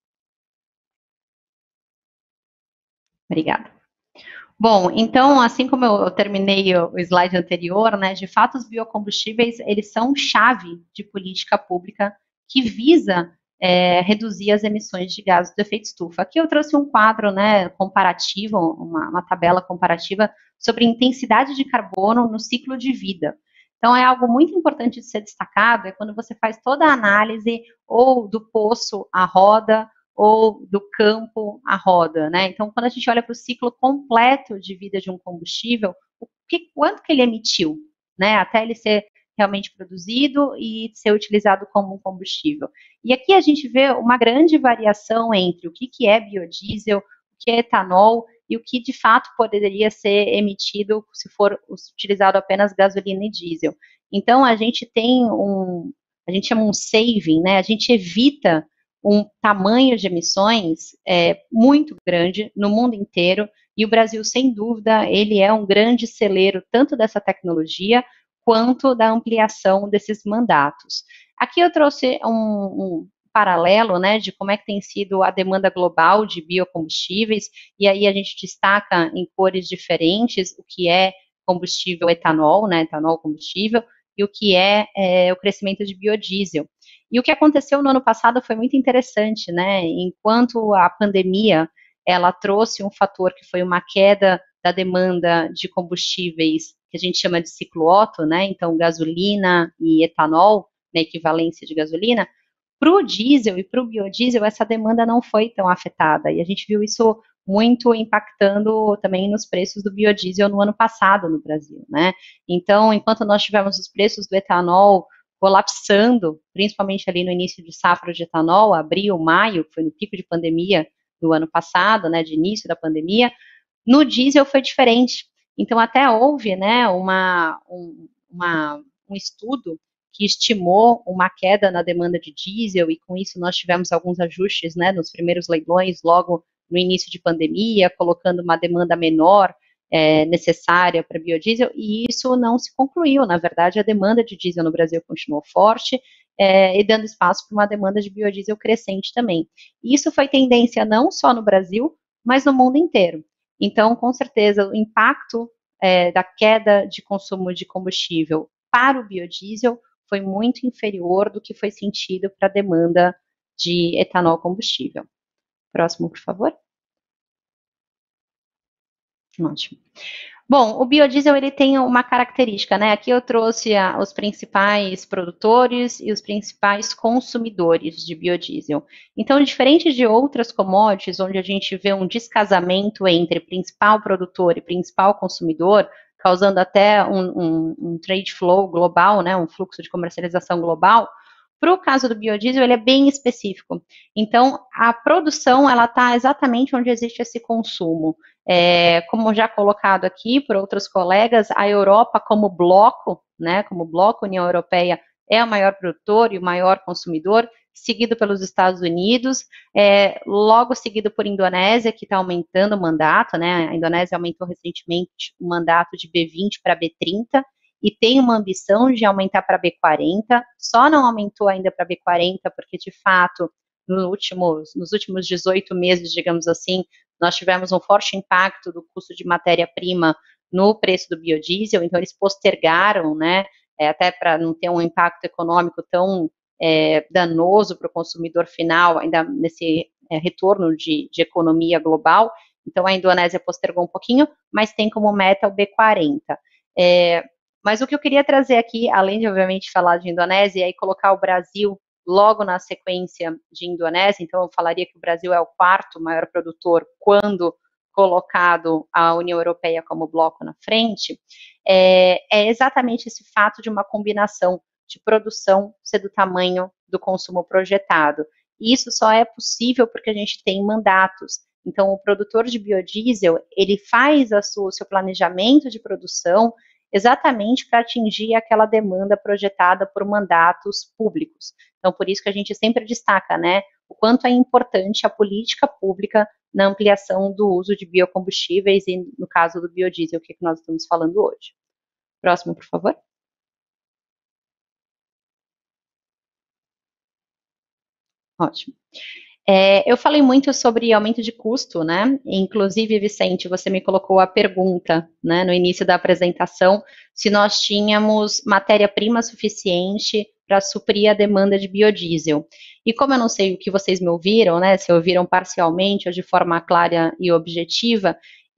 Obrigada. Bom, então, assim como eu terminei o slide anterior, né, de fato os biocombustíveis, eles são chave de política pública que visa é, reduzir as emissões de gases de efeito estufa. Aqui eu trouxe um quadro, né, comparativo, uma, uma tabela comparativa sobre intensidade de carbono no ciclo de vida. Então, é algo muito importante de ser destacado, é quando você faz toda a análise ou do poço à roda, ou do campo à roda, né? Então, quando a gente olha para o ciclo completo de vida de um combustível, o que, quanto que ele emitiu, né? Até ele ser realmente produzido e ser utilizado como um combustível. E aqui a gente vê uma grande variação entre o que, que é biodiesel, o que é etanol e o que de fato poderia ser emitido se for utilizado apenas gasolina e diesel. Então, a gente tem um, a gente chama um saving, né? A gente evita um tamanho de emissões é, muito grande no mundo inteiro, e o Brasil, sem dúvida, ele é um grande celeiro tanto dessa tecnologia, quanto da ampliação desses mandatos. Aqui eu trouxe um, um paralelo, né, de como é que tem sido a demanda global de biocombustíveis, e aí a gente destaca em cores diferentes o que é combustível etanol, né, etanol combustível, e o que é, é o crescimento de biodiesel. E o que aconteceu no ano passado foi muito interessante, né? Enquanto a pandemia, ela trouxe um fator que foi uma queda da demanda de combustíveis, que a gente chama de ciclo Otto, né? Então, gasolina e etanol, na equivalência de gasolina, para o diesel e para o biodiesel, essa demanda não foi tão afetada. E a gente viu isso muito impactando também nos preços do biodiesel no ano passado no Brasil, né? Então, enquanto nós tivemos os preços do etanol colapsando, principalmente ali no início de safra de etanol, abril, maio, foi no pico de pandemia do ano passado, né, de início da pandemia. No diesel foi diferente. Então, até houve, né, uma, um, uma, um estudo que estimou uma queda na demanda de diesel, e com isso nós tivemos alguns ajustes, né, nos primeiros leilões, logo no início de pandemia, colocando uma demanda menor é, necessária para biodiesel, e isso não se concluiu. Na verdade, a demanda de diesel no Brasil continuou forte, é, e dando espaço para uma demanda de biodiesel crescente também. E isso foi tendência não só no Brasil, mas no mundo inteiro. Então, com certeza, o impacto é, da queda de consumo de combustível para o biodiesel foi muito inferior do que foi sentido para a demanda de etanol combustível. Próximo, por favor. Ótimo. Bom, o biodiesel ele tem uma característica, né? Aqui eu trouxe a, os principais produtores e os principais consumidores de biodiesel. Então, diferente de outras commodities, onde a gente vê um descasamento entre principal produtor e principal consumidor, causando até um, um, um trade flow global, né? Um fluxo de comercialização global. Para o caso do biodiesel, ele é bem específico. Então, a produção, ela está exatamente onde existe esse consumo. É, como já colocado aqui por outros colegas, a Europa como bloco, né, como bloco União Europeia, é o maior produtor e o maior consumidor, seguido pelos Estados Unidos, é, logo seguido por Indonésia, que está aumentando o mandato, né, a Indonésia aumentou recentemente o mandato de B vinte para B trinta, e tem uma ambição de aumentar para B quarenta, só não aumentou ainda para B quarenta, porque, de fato, no últimos, nos últimos dezoito meses, digamos assim, nós tivemos um forte impacto do custo de matéria-prima no preço do biodiesel, então eles postergaram, né, é, até para não ter um impacto econômico tão é, danoso para o consumidor final, ainda nesse é, retorno de, de economia global. Então, a Indonésia postergou um pouquinho, mas tem como meta o B quarenta. É, Mas o que eu queria trazer aqui, além de, obviamente, falar de Indonésia, é aí colocar o Brasil logo na sequência de Indonésia. Então, eu falaria que o Brasil é o quarto maior produtor quando colocado a União Europeia como bloco na frente, é, é exatamente esse fato de uma combinação de produção ser do tamanho do consumo projetado. E isso só é possível porque a gente tem mandatos. Então, o produtor de biodiesel, ele faz a sua, o seu planejamento de produção exatamente para atingir aquela demanda projetada por mandatos públicos. Então, por isso que a gente sempre destaca, né, o quanto é importante a política pública na ampliação do uso de biocombustíveis e, no caso do biodiesel, o que nós estamos falando hoje. Próximo, por favor. Ótimo. É, eu falei muito sobre aumento de custo, né? Inclusive, Vicente, você me colocou a pergunta, né, no início da apresentação, se nós tínhamos matéria-prima suficiente para suprir a demanda de biodiesel. E como eu não sei o que vocês me ouviram, né, se ouviram parcialmente ou de forma clara e objetiva,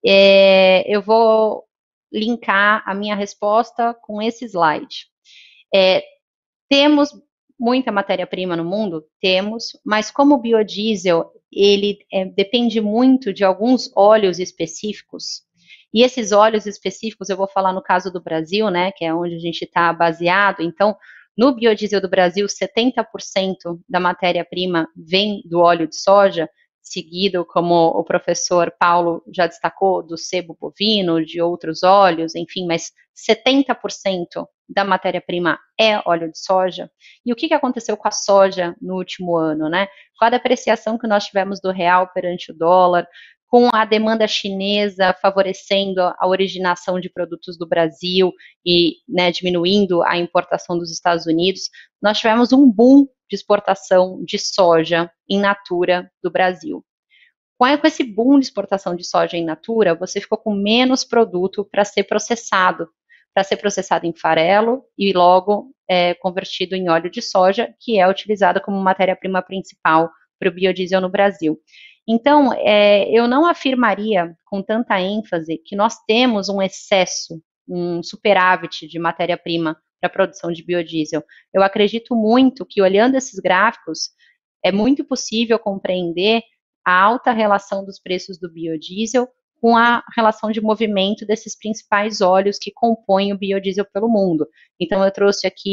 é, eu vou linkar a minha resposta com esse slide. É, temos muita matéria-prima no mundo? Temos, mas como o biodiesel, ele é, depende muito de alguns óleos específicos, e esses óleos específicos, eu vou falar no caso do Brasil, né, que é onde a gente está baseado. Então, no biodiesel do Brasil, setenta por cento da matéria-prima vem do óleo de soja, seguido, como o professor Paulo já destacou, do sebo bovino, de outros óleos, enfim, mas setenta por cento da matéria-prima é óleo de soja. E o que, que aconteceu com a soja no último ano, né? Com a depreciação que nós tivemos do real perante o dólar, com a demanda chinesa favorecendo a originação de produtos do Brasil e, né, diminuindo a importação dos Estados Unidos, nós tivemos um boom de exportação de soja in natura do Brasil. Com esse boom de exportação de soja in natura, você ficou com menos produto para ser processado, para ser processado em farelo e logo é, convertido em óleo de soja, que é utilizado como matéria-prima principal para o biodiesel no Brasil. Então, é, eu não afirmaria com tanta ênfase que nós temos um excesso, um superávit de matéria-prima para a produção de biodiesel. Eu acredito muito que, olhando esses gráficos, é muito possível compreender a alta relação dos preços do biodiesel com a relação de movimento desses principais óleos que compõem o biodiesel pelo mundo. Então, eu trouxe aqui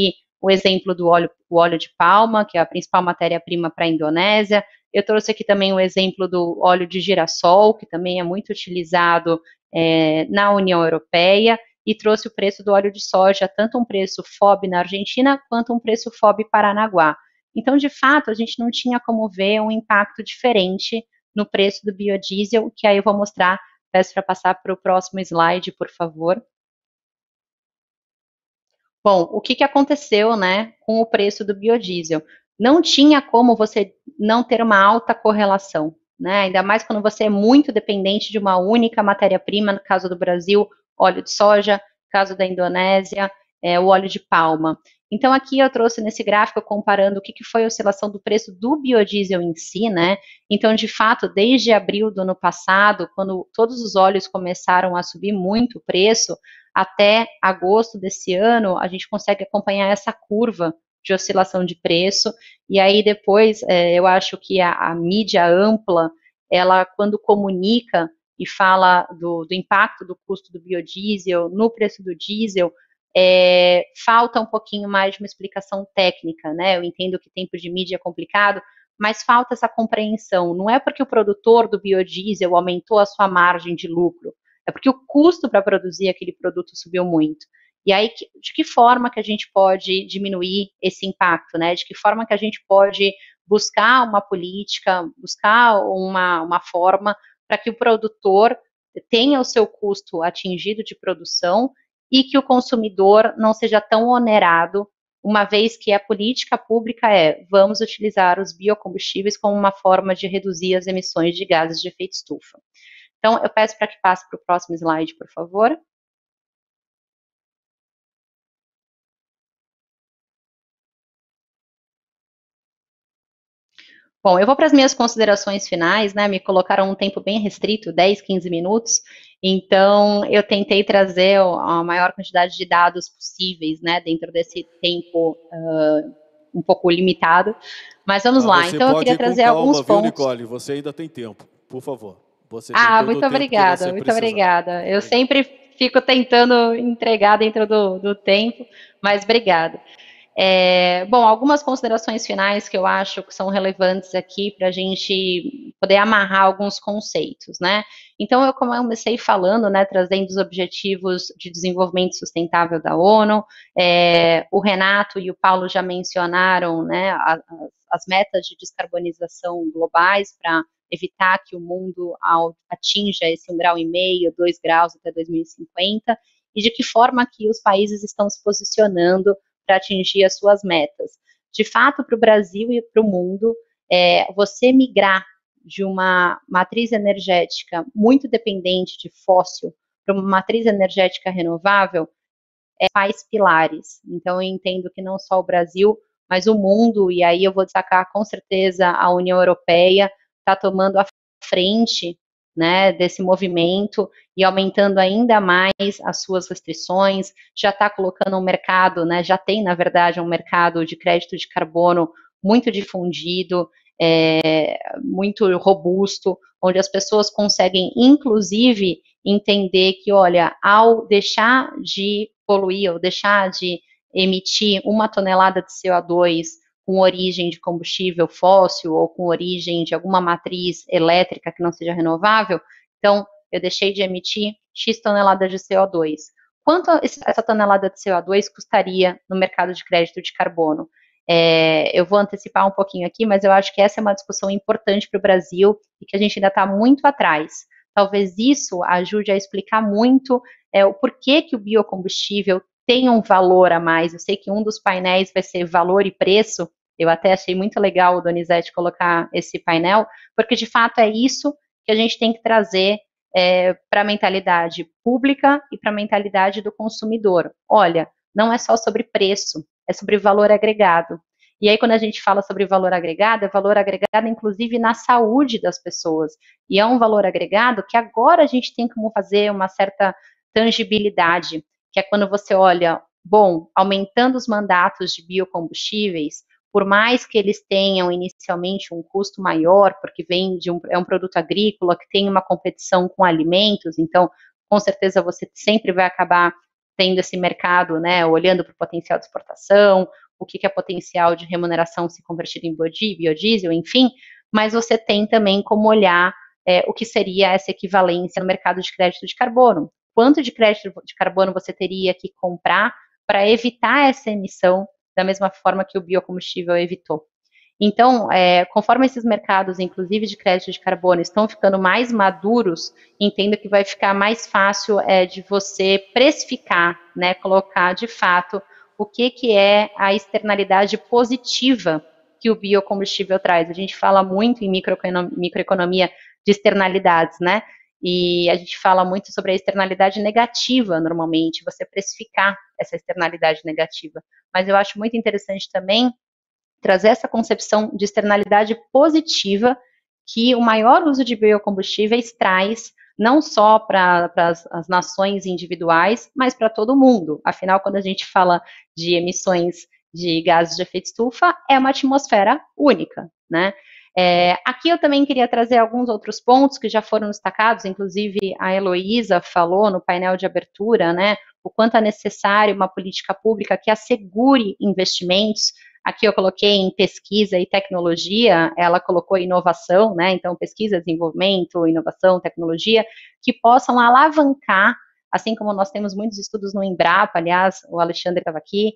o exemplo do óleo, o óleo de palma, que é a principal matéria-prima para a Indonésia. Eu trouxe aqui também o exemplo do óleo de girassol, que também é muito utilizado é, na União Europeia, e trouxe o preço do óleo de soja, tanto um preço F O B na Argentina, quanto um preço F O B Paranaguá. Então, de fato, a gente não tinha como ver um impacto diferente no preço do biodiesel, que aí eu vou mostrar, peço para passar para o próximo slide, por favor. Bom, o que, que aconteceu, né, com o preço do biodiesel? Não tinha como você não ter uma alta correlação, né, ainda mais quando você é muito dependente de uma única matéria-prima, no caso do Brasil, óleo de soja, no caso da Indonésia, é, o óleo de palma. Então, aqui eu trouxe nesse gráfico comparando o que, que foi a oscilação do preço do biodiesel em si, né, então, de fato, desde abril do ano passado, quando todos os óleos começaram a subir muito o preço, até agosto desse ano, a gente consegue acompanhar essa curva de oscilação de preço, e aí depois, é, eu acho que a, a mídia ampla, ela, quando comunica e fala do, do impacto do custo do biodiesel no preço do diesel, é, falta um pouquinho mais de uma explicação técnica, né, eu entendo que tempo de mídia é complicado, mas falta essa compreensão, não é porque o produtor do biodiesel aumentou a sua margem de lucro, é porque o custo para produzir aquele produto subiu muito. E aí, de que forma que a gente pode diminuir esse impacto, né? De que forma que a gente pode buscar uma política, buscar uma, uma forma para que o produtor tenha o seu custo atingido de produção e que o consumidor não seja tão onerado, uma vez que a política pública é, vamos utilizar os biocombustíveis como uma forma de reduzir as emissões de gases de efeito estufa. Então, eu peço para que passe para o próximo slide, por favor. Bom, eu vou para as minhas considerações finais, né, me colocaram um tempo bem restrito, dez, quinze minutos, então eu tentei trazer a maior quantidade de dados possíveis, né, dentro desse tempo uh, um pouco limitado, mas vamos lá, então eu queria trazer calma, alguns viu, pontos. Nicole, você ainda tem tempo, por favor. Você ah, muito obrigada, muito precisar. obrigada. Eu sempre fico tentando entregar dentro do, do tempo, mas obrigada. É, bom, algumas considerações finais que eu acho que são relevantes aqui para a gente poder amarrar alguns conceitos, né? Então, eu comecei falando, né, trazendo os objetivos de desenvolvimento sustentável da ONU, é, o Renato e o Paulo já mencionaram, né, as, as metas de descarbonização globais para evitar que o mundo atinja esse um grau e meio, dois graus até dois mil e cinquenta, e de que forma que os países estão se posicionando para atingir as suas metas. De fato, para o Brasil e para o mundo, é, você migrar de uma matriz energética muito dependente de fóssil para uma matriz energética renovável é, faz pilares. Então, eu entendo que não só o Brasil, mas o mundo, e aí eu vou destacar com certeza a União Europeia, está tomando a frente, né, desse movimento e aumentando ainda mais as suas restrições, já está colocando um mercado, né, já tem, na verdade, um mercado de crédito de carbono muito difundido, é, muito robusto, onde as pessoas conseguem, inclusive, entender que, olha, ao deixar de poluir, ou deixar de emitir uma tonelada de C O dois com origem de combustível fóssil ou com origem de alguma matriz elétrica que não seja renovável, então eu deixei de emitir X toneladas de C O dois. Quanto essa tonelada de C O dois custaria no mercado de crédito de carbono? É, eu vou antecipar um pouquinho aqui, mas eu acho que essa é uma discussão importante para o Brasil e que a gente ainda está muito atrás. Talvez isso ajude a explicar muito é, o porquê que o biocombustível tem um valor a mais. Eu sei que um dos painéis vai ser valor e preço, eu até achei muito legal o Donizete colocar esse painel, porque de fato é isso que a gente tem que trazer é, para a mentalidade pública e para a mentalidade do consumidor. Olha, não é só sobre preço, é sobre valor agregado. E aí, quando a gente fala sobre valor agregado, é valor agregado, inclusive, na saúde das pessoas. E é um valor agregado que agora a gente tem como fazer uma certa tangibilidade, que é quando você olha, bom, aumentando os mandatos de biocombustíveis, por mais que eles tenham inicialmente um custo maior, porque vem de um, é um produto agrícola que tem uma competição com alimentos, então, com certeza, você sempre vai acabar tendo esse mercado, né, olhando para o potencial de exportação, o que, que é potencial de remuneração se convertido em biodiesel, enfim, mas você tem também como olhar é, o que seria essa equivalência no mercado de crédito de carbono. Quanto de crédito de carbono você teria que comprar para evitar essa emissão da mesma forma que o biocombustível evitou. Então, é, conforme esses mercados, inclusive de crédito de carbono, estão ficando mais maduros, entenda que vai ficar mais fácil é, de você precificar, né, colocar de fato o que, que é a externalidade positiva que o biocombustível traz. A gente fala muito em microeconomia, microeconomia de externalidades, né? E a gente fala muito sobre a externalidade negativa, normalmente, você precificar essa externalidade negativa. Mas eu acho muito interessante também trazer essa concepção de externalidade positiva que o maior uso de biocombustíveis traz, não só para as nações individuais, mas para todo mundo. Afinal, quando a gente fala de emissões de gases de efeito estufa, é uma atmosfera única, né? É, aqui eu também queria trazer alguns outros pontos que já foram destacados, inclusive a Heloísa falou no painel de abertura, né, o quanto é necessário uma política pública que assegure investimentos. Aqui eu coloquei em pesquisa e tecnologia, ela colocou inovação, né, então pesquisa, desenvolvimento, inovação, tecnologia, que possam alavancar, assim como nós temos muitos estudos no Embrapa, aliás, o Alexandre estava aqui,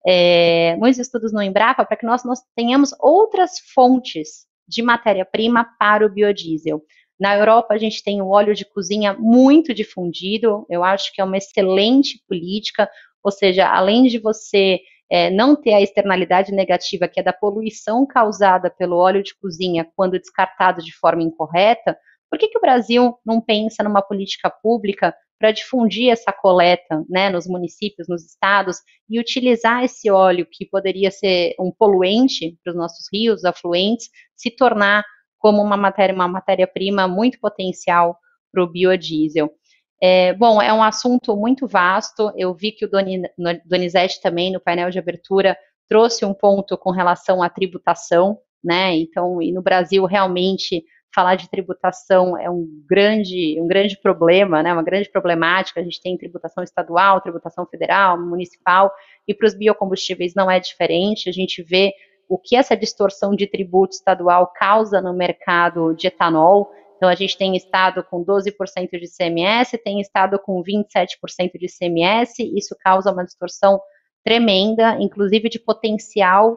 é, muitos estudos no Embrapa, para que nós, nós tenhamos outras fontes de matéria-prima para o biodiesel. Na Europa, a gente tem o óleo de cozinha muito difundido, eu acho que é uma excelente política, ou seja, além de você é, não ter a externalidade negativa, que é da poluição causada pelo óleo de cozinha quando descartado de forma incorreta, por que que o Brasil não pensa numa política pública para difundir essa coleta, né, nos municípios, nos estados, e utilizar esse óleo que poderia ser um poluente para os nossos rios, afluentes, se tornar como uma matéria, uma matéria-prima muito potencial para o biodiesel. É, bom, é um assunto muito vasto, eu vi que o Doni, Donizete também, no painel de abertura, trouxe um ponto com relação à tributação, né, então, e no Brasil, realmente, falar de tributação é um grande, um grande problema, né, uma grande problemática. A gente tem tributação estadual, tributação federal, municipal, e para os biocombustíveis não é diferente. A gente vê o que essa distorção de tributo estadual causa no mercado de etanol. Então, a gente tem estado com doze por cento de I C M S, tem estado com vinte e sete por cento de I C M S, isso causa uma distorção tremenda, inclusive de potencial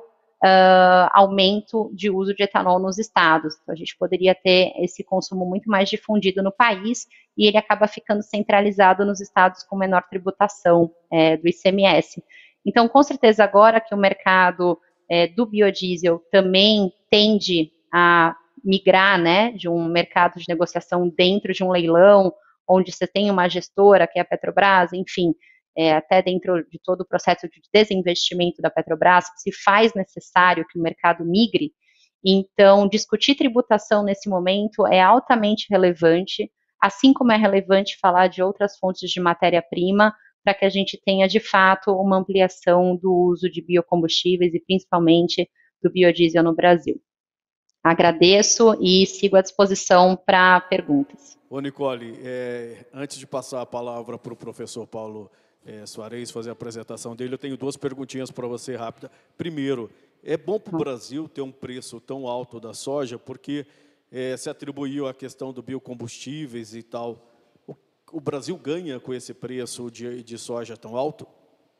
Uh, aumento de uso de etanol nos estados. Então, a gente poderia ter esse consumo muito mais difundido no país e ele acaba ficando centralizado nos estados com menor tributação é, do I C M S. Então, com certeza, agora que o mercado é, do biodiesel também tende a migrar, né, de um mercado de negociação dentro de um leilão, onde você tem uma gestora, que é a Petrobras, enfim, É, até dentro de todo o processo de desinvestimento da Petrobras, se faz necessário que o mercado migre. Então, discutir tributação nesse momento é altamente relevante, assim como é relevante falar de outras fontes de matéria-prima, para que a gente tenha, de fato, uma ampliação do uso de biocombustíveis e, principalmente, do biodiesel no Brasil. Agradeço e sigo à disposição para perguntas. Ô, Nicole, é, antes de passar a palavra para o professor Paulo É, Soares fazer a apresentação dele, eu tenho duas perguntinhas para você rápida. Primeiro, é bom para o Brasil ter um preço tão alto da soja, porque é, se atribuiu a questão do biocombustíveis e tal. O, o Brasil ganha com esse preço de, de soja tão alto?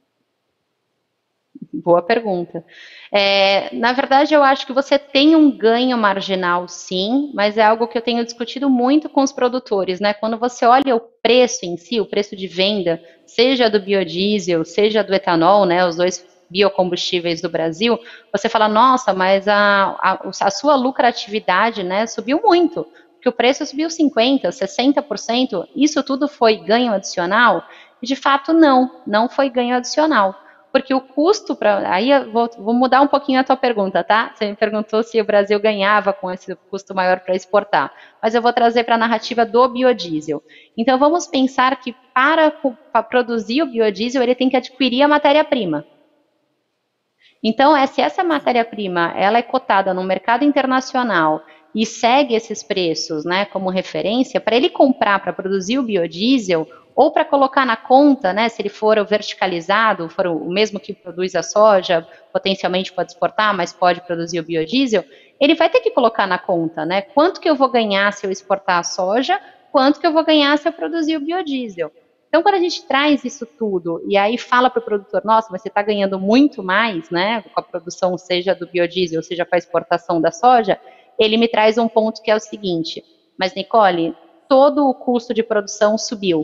Boa pergunta. É, na verdade, eu acho que você tem um ganho marginal, sim, mas é algo que eu tenho discutido muito com os produtores, né? Quando você olha o preço em si, o preço de venda, seja do biodiesel, seja do etanol, né, os dois biocombustíveis do Brasil, você fala, nossa, mas a, a, a sua lucratividade, né, subiu muito, porque o preço subiu cinquenta por cento, sessenta por cento, isso tudo foi ganho adicional? De fato, não, não foi ganho adicional. Porque o custo para... Aí eu vou, vou mudar um pouquinho a tua pergunta, tá? Você me perguntou se o Brasil ganhava com esse custo maior para exportar. Mas eu vou trazer para a narrativa do biodiesel. Então, vamos pensar que para, para produzir o biodiesel, ele tem que adquirir a matéria-prima. Então, se essa matéria-prima ela é cotada no mercado internacional e segue esses preços, né, como referência, para ele comprar, para produzir o biodiesel, ou para colocar na conta, né, se ele for verticalizado, for o mesmo que produz a soja, potencialmente pode exportar, mas pode produzir o biodiesel, ele vai ter que colocar na conta, né, quanto que eu vou ganhar se eu exportar a soja, quanto que eu vou ganhar se eu produzir o biodiesel. Então, quando a gente traz isso tudo e aí fala para o produtor, nossa, mas você está ganhando muito mais, né, com a produção, seja do biodiesel, seja com a exportação da soja, ele me traz um ponto que é o seguinte, mas Nicole, todo o custo de produção subiu.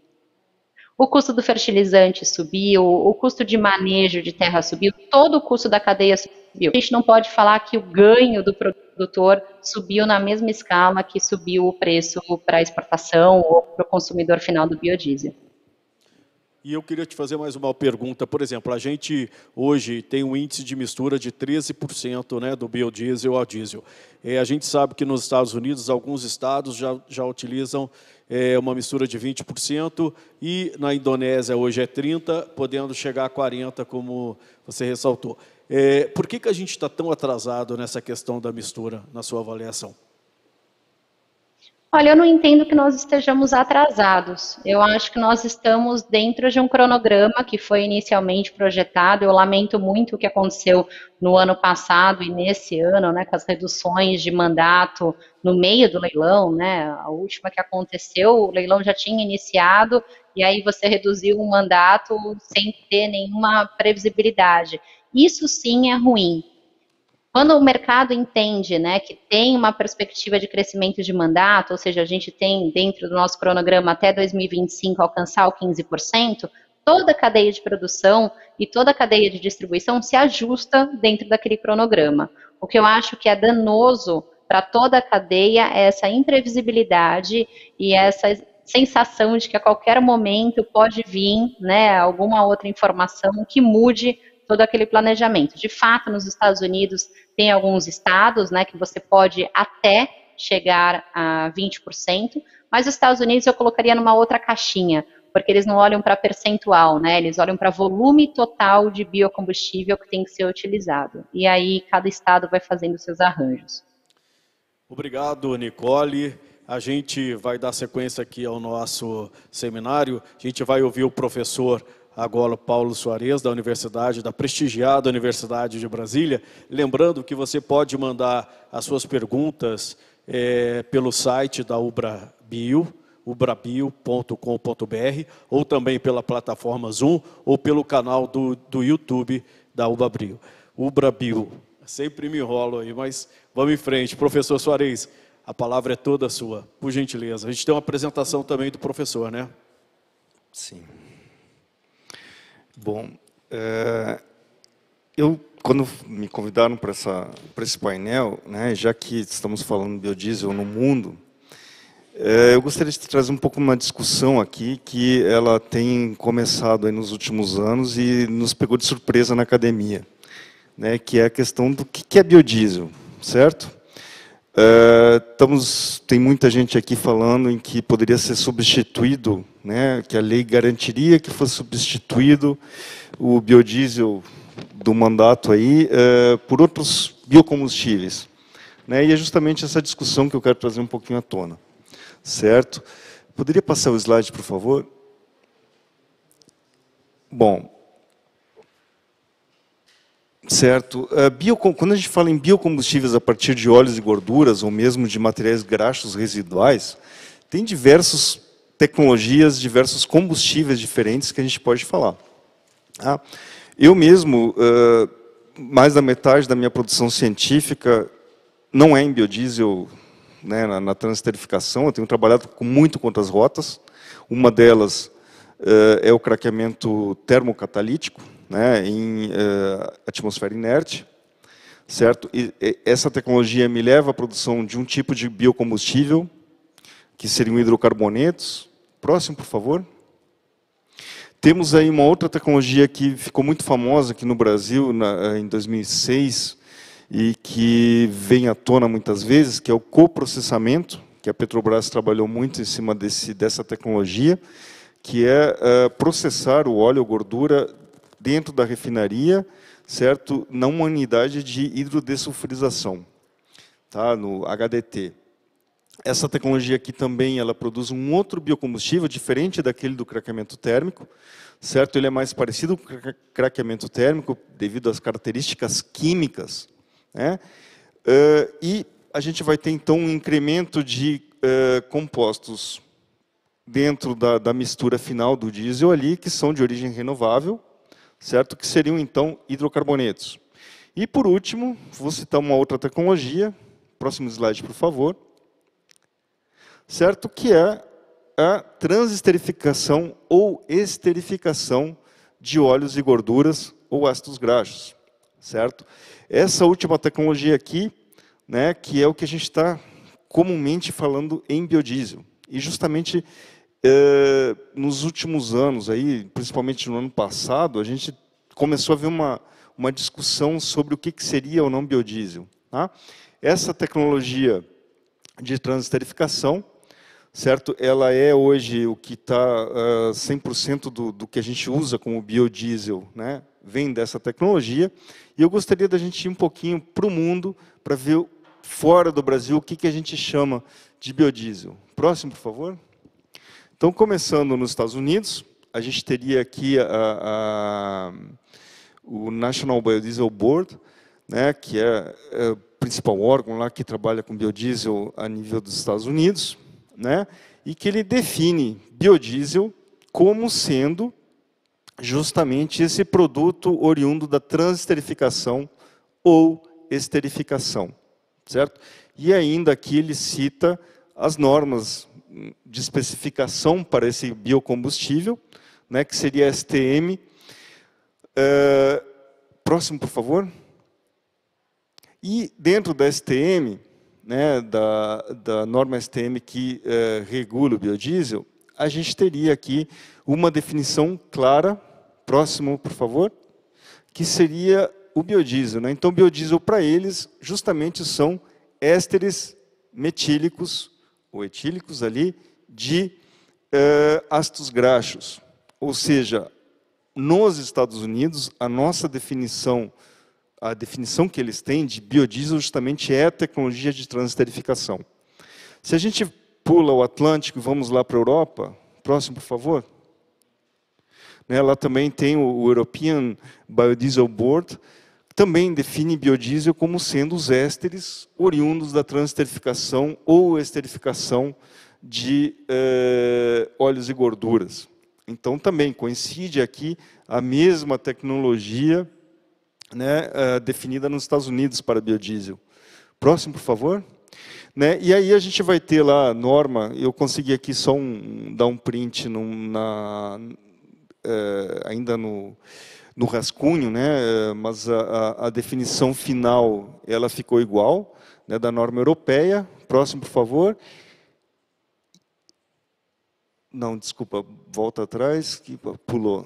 O custo do fertilizante subiu, o custo de manejo de terra subiu, todo o custo da cadeia subiu. A gente não pode falar que o ganho do produtor subiu na mesma escala que subiu o preço para a exportação ou para o consumidor final do biodiesel. E eu queria te fazer mais uma pergunta. Por exemplo, a gente hoje tem um índice de mistura de treze por cento, né, do biodiesel ao diesel. É, a gente sabe que nos Estados Unidos, alguns estados já, já utilizam é, uma mistura de vinte por cento e na Indonésia hoje é trinta por cento, podendo chegar a quarenta por cento, como você ressaltou. É, por que, que a gente está tão atrasado nessa questão da mistura, na sua avaliação? Olha, eu não entendo que nós estejamos atrasados. Eu acho que nós estamos dentro de um cronograma que foi inicialmente projetado. Eu lamento muito o que aconteceu no ano passado e nesse ano, né, com as reduções de mandato no meio do leilão, né? A última que aconteceu, o leilão já tinha iniciado e aí você reduziu o mandato sem ter nenhuma previsibilidade. Isso sim é ruim. Quando o mercado entende, né, que tem uma perspectiva de crescimento de mandato, ou seja, a gente tem dentro do nosso cronograma até dois mil e vinte e cinco alcançar o quinze por cento, toda a cadeia de produção e toda a cadeia de distribuição se ajusta dentro daquele cronograma. O que eu acho que é danoso para toda a cadeia é essa imprevisibilidade e essa sensação de que a qualquer momento pode vir, né, alguma outra informação que mude todo aquele planejamento. De fato, nos Estados Unidos, tem alguns estados, né, que você pode até chegar a vinte por cento, mas os Estados Unidos eu colocaria numa outra caixinha, porque eles não olham para percentual, né, eles olham para volume total de biocombustível que tem que ser utilizado. E aí, cada estado vai fazendo seus arranjos. Obrigado, Nicole. A gente vai dar sequência aqui ao nosso seminário. A gente vai ouvir o professor agora Paulo Soares, da Universidade, da prestigiada Universidade de Brasília. Lembrando que você pode mandar as suas perguntas é, pelo site da UBRABio, ubrabio ponto com ponto br, ou também pela plataforma Zoom, ou pelo canal do, do YouTube da UBRABio. UBRABio, sempre me enrolo aí, mas vamos em frente. Professor Soares, a palavra é toda sua, por gentileza. A gente tem uma apresentação também do professor, né? Sim. Bom, é, eu, quando me convidaram para esse painel, né, já que estamos falando de biodiesel no mundo, é, eu gostaria de trazer um pouco uma discussão aqui que ela tem começado aí nos últimos anos e nos pegou de surpresa na academia, né, que é a questão do que é biodiesel, certo? É, estamos, tem muita gente aqui falando em que poderia ser substituído, né, que a lei garantiria que fosse substituído o biodiesel do mandato aí é, por outros biocombustíveis, né, e é justamente essa discussão que eu quero trazer um pouquinho à tona, certo? Poderia passar o slide, por favor? Bom, certo. Uh, bio, quando a gente fala em biocombustíveis a partir de óleos e gorduras, ou mesmo de materiais graxos residuais, tem diversas tecnologias, diversos combustíveis diferentes que a gente pode falar. Ah, eu mesmo, uh, mais da metade da minha produção científica não é em biodiesel, né, na, na transesterificação. Eu tenho trabalhado com, muito com outras rotas. Uma delas uh, é o craqueamento termocatalítico, né, em uh, atmosfera inerte, certo? E, e essa tecnologia me leva à produção de um tipo de biocombustível, que seriam hidrocarbonetos. Próximo, por favor. Temos aí uma outra tecnologia que ficou muito famosa aqui no Brasil na, em dois mil e seis e que vem à tona muitas vezes, que é o coprocessamento, que a Petrobras trabalhou muito em cima desse, dessa tecnologia, que é uh, processar o óleo ou gordura dentro da refinaria, certo? Na uma unidade de hidrodesulfurização, tá? No H D T. Essa tecnologia aqui também ela produz um outro biocombustível diferente daquele do craqueamento térmico, certo? Ele é mais parecido com o craqueamento térmico devido às características químicas, né? Uh, e a gente vai ter então um incremento de uh, compostos dentro da, da mistura final do diesel ali, que são de origem renovável, certo? Que seriam então hidrocarbonetos. E por último, vou citar uma outra tecnologia, próximo slide, por favor, certo? Que é a transesterificação ou esterificação de óleos e gorduras ou ácidos graxos, certo? Essa última tecnologia aqui, né, que é o que a gente está comumente falando em biodiesel. E justamente eh, nos últimos anos, aí, principalmente no ano passado, a gente começou a ver uma, uma discussão sobre o que, que seria ou não biodiesel. Tá? Essa tecnologia de transesterificação, certo? Ela é hoje o que está uh, cem por cento do, do que a gente usa como biodiesel, né? Vem dessa tecnologia. E eu gostaria da gente ir um pouquinho para o mundo, para ver fora do Brasil o que, que a gente chama de biodiesel. Próximo, por favor. Então, começando nos Estados Unidos, a gente teria aqui a, a, o National Biodiesel Board, né, que é, é o principal órgão lá que trabalha com biodiesel a nível dos Estados Unidos, né, e que ele define biodiesel como sendo justamente esse produto oriundo da transesterificação ou esterificação, certo? E ainda aqui ele cita as normas de especificação para esse biocombustível, né, que seria a S T M. Uh, próximo, por favor. E dentro da S T M, né, da, da norma S T M que uh, regula o biodiesel, a gente teria aqui uma definição clara, próximo, por favor, que seria o biodiesel, né? Então, biodiesel para eles justamente são ésteres metílicos ou etílicos ali de uh, ácidos graxos. Ou seja, nos Estados Unidos, a nossa definição, a definição que eles têm de biodiesel justamente é a tecnologia de transesterificação. Se a gente pula o Atlântico e vamos lá para a Europa, próximo, por favor. Né, lá também tem o European Biodiesel Board, que também define biodiesel como sendo os ésteres oriundos da transesterificação ou esterificação de eh, óleos e gorduras. Então, também coincide aqui a mesma tecnologia, né, eh, definida nos Estados Unidos para biodiesel. Próximo, por favor. Né, e aí a gente vai ter lá a norma, eu consegui aqui só um, dar um print num, na, eh, ainda no, no rascunho, né, mas a, a, a definição final ela ficou igual, né, da norma europeia. Próximo, por favor. Não, desculpa, volta atrás, que pulou.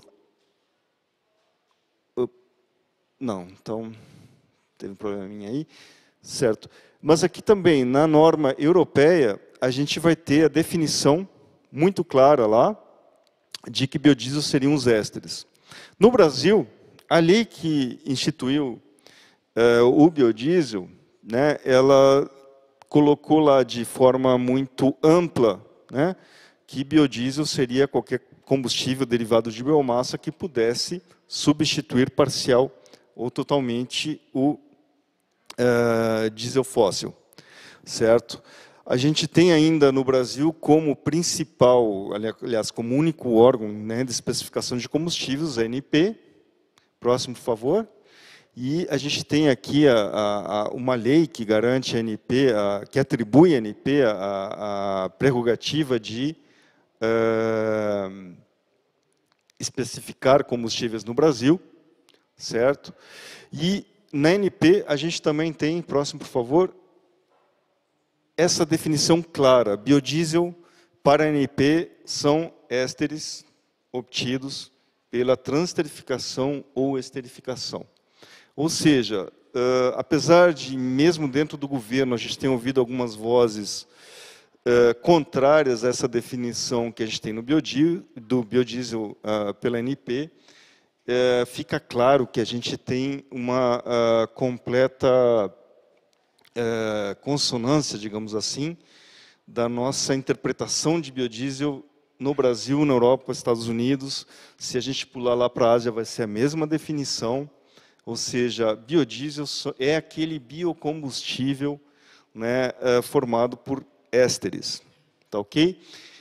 Não, então, teve um probleminha aí. Certo. Mas aqui também, na norma europeia, a gente vai ter a definição muito clara lá de que biodiesel seriam os ésteres. No Brasil, a lei que instituiu eh, o biodiesel, né, ela colocou lá de forma muito ampla, né, que biodiesel seria qualquer combustível derivado de biomassa que pudesse substituir parcial ou totalmente o uh, diesel fóssil, certo? A gente tem ainda no Brasil como principal, aliás, como único órgão, né, de especificação de combustíveis, a A N P. Próximo, por favor. E a gente tem aqui a, a, a, uma lei que garante a A N P, a, que atribui à A N P a, a prerrogativa de Uh, especificar combustíveis no Brasil, certo? E na A N P a gente também tem, próximo por favor, essa definição clara, biodiesel para a A N P são ésteres obtidos pela transesterificação ou esterificação. Ou seja, uh, apesar de, mesmo dentro do governo, a gente tem ouvido algumas vozes Uh, contrárias a essa definição que a gente tem no biodiesel, do biodiesel uh, pela A N P, uh, fica claro que a gente tem uma uh, completa uh, consonância, digamos assim, da nossa interpretação de biodiesel no Brasil, na Europa, nos Estados Unidos. Se a gente pular lá para a Ásia, vai ser a mesma definição, ou seja, biodiesel é aquele biocombustível, né, formado por ésteres, tá ok?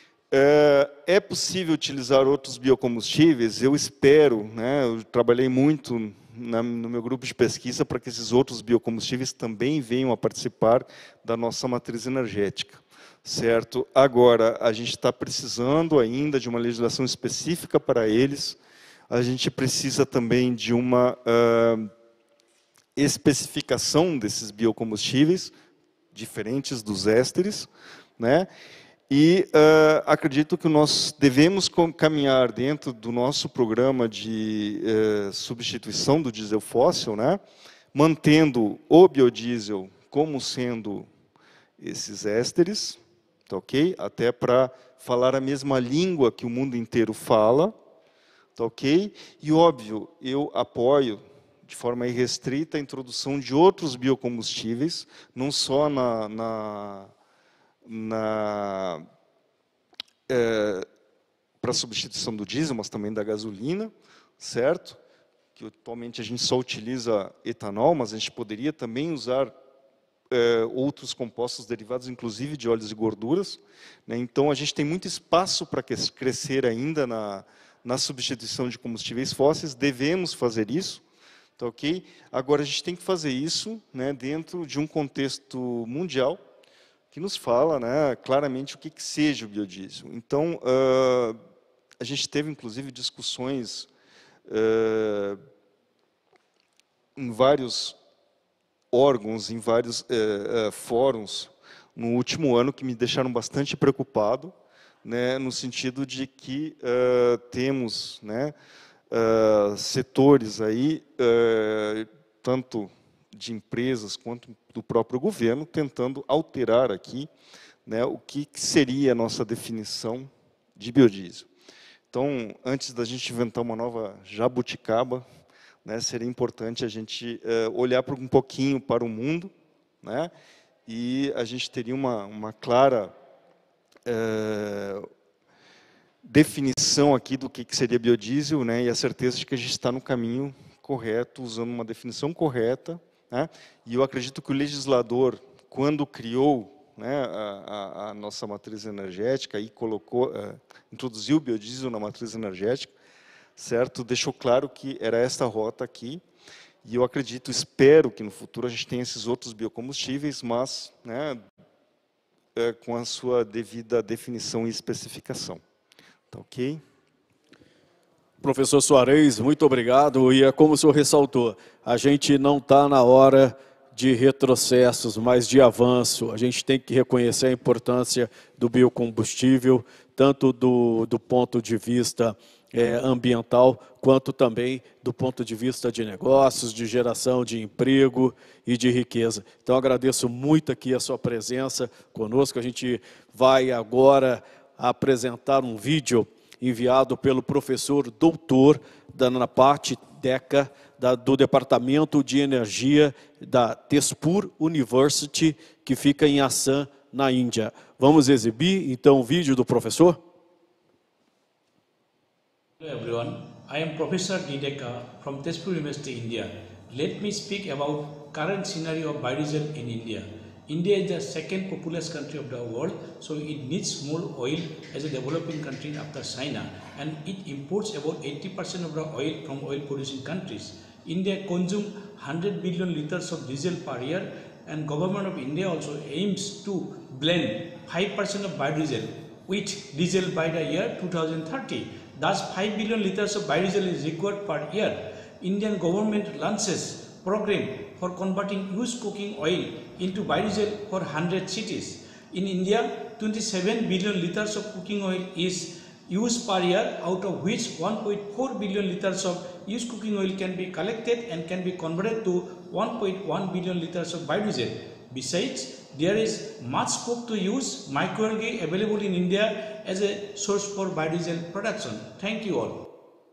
É possível utilizar outros biocombustíveis? Eu espero, né, eu trabalhei muito na, no meu grupo de pesquisa para que esses outros biocombustíveis também venham a participar da nossa matriz energética, certo? Agora, a gente está precisando ainda de uma legislação específica para eles, a gente precisa também de uma uh, especificação desses biocombustíveis, diferentes dos ésteres, né? E uh, acredito que nós devemos caminhar dentro do nosso programa de uh, substituição do diesel fóssil, né? Mantendo o biodiesel como sendo esses ésteres, tá ok? Até para falar a mesma língua que o mundo inteiro fala, tá ok? E, óbvio, eu apoio de forma irrestrita a introdução de outros biocombustíveis, não só na... na na é, para substituição do diesel, mas também da gasolina, certo? Que atualmente a gente só utiliza etanol, mas a gente poderia também usar é, outros compostos derivados, inclusive de óleos e gorduras, né? Então a gente tem muito espaço para crescer ainda na, na substituição de combustíveis fósseis, devemos fazer isso, tá ok? Agora a gente tem que fazer isso, né, dentro de um contexto mundial, que nos fala, né, claramente o que, que seja o biodiesel. Então, uh, a gente teve, inclusive, discussões uh, em vários órgãos, em vários uh, uh, fóruns, no último ano, que me deixaram bastante preocupado, né, no sentido de que uh, temos, né, uh, setores aí, uh, tanto de empresas quanto do próprio governo, tentando alterar aqui, né, o que seria a nossa definição de biodiesel. Então, antes da gente inventar uma nova jabuticaba, né, seria importante a gente uh, olhar por um pouquinho para o mundo, né, e a gente teria uma, uma clara uh, definição aqui do que, que seria biodiesel, né, e a certeza de que a gente está no caminho correto, usando uma definição correta, né? E eu acredito que o legislador, quando criou, né, a, a, a nossa matriz energética e colocou, uh, introduziu o biodiesel na matriz energética, certo? Deixou claro que era esta rota aqui, e eu acredito, espero que no futuro a gente tenha esses outros biocombustíveis, mas, né, uh, com a sua devida definição e especificação. Tá ok? Professor Soares, muito obrigado. E é como o senhor ressaltou, a gente não está na hora de retrocessos, mas de avanço. A gente tem que reconhecer a importância do biocombustível, tanto do, do ponto de vista é, ambiental, quanto também do ponto de vista de negócios, de geração de emprego e de riqueza. Então, agradeço muito aqui a sua presença conosco. A gente vai agora apresentar um vídeo enviado pelo professor doutor da Nanapat Deca, da, do Departamento de Energia da Tezpur University, que fica em Assam, na Índia. Vamos exibir, então, o vídeo do professor? Hello everyone, I am Professor D. Deca from Tezpur University, India. Let me speak about current scenario of biodiesel in India. India is the second populous country of the world, so it needs more oil as a developing country after China, and it imports about eighty percent of the oil from oil producing countries. India consumes one hundred billion liters of diesel per year, and government of India also aims to blend five percent of biodiesel with diesel by the year two thousand thirty. Thus five billion liters of biodiesel is required per year. Indian government launches program for converting used cooking oil into biodiesel for one hundred cities. In India, twenty-seven billion liters of cooking oil is used per year, out of which one point four billion liters of used cooking oil can be collected and can be converted to one point one billion liters of biodiesel. Besides, there is much scope to use microalgae available in India as a source for biodiesel production. Thank you all.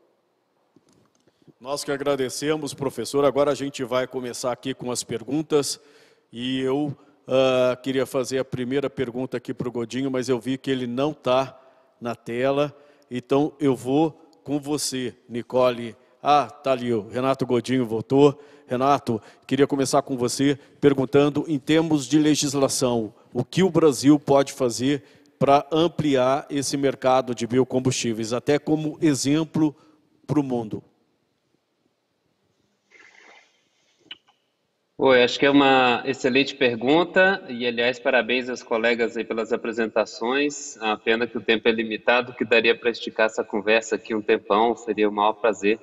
Nós que agradecemos, professor. Agora a gente vai começar aqui com as perguntas e eu uh, queria fazer a primeira pergunta aqui para o Godinho, mas eu vi que ele não está na tela, então eu vou com você, Nicole. Ah, está ali, o Renato Godinho voltou. Renato, queria começar com você perguntando, em termos de legislação, o que o Brasil pode fazer para ampliar esse mercado de biocombustíveis, até como exemplo para o mundo? Oi, acho que é uma excelente pergunta e, aliás, parabéns aos colegas aí pelas apresentações. A pena que o tempo é limitado, que daria para esticar essa conversa aqui um tempão, seria o maior prazer.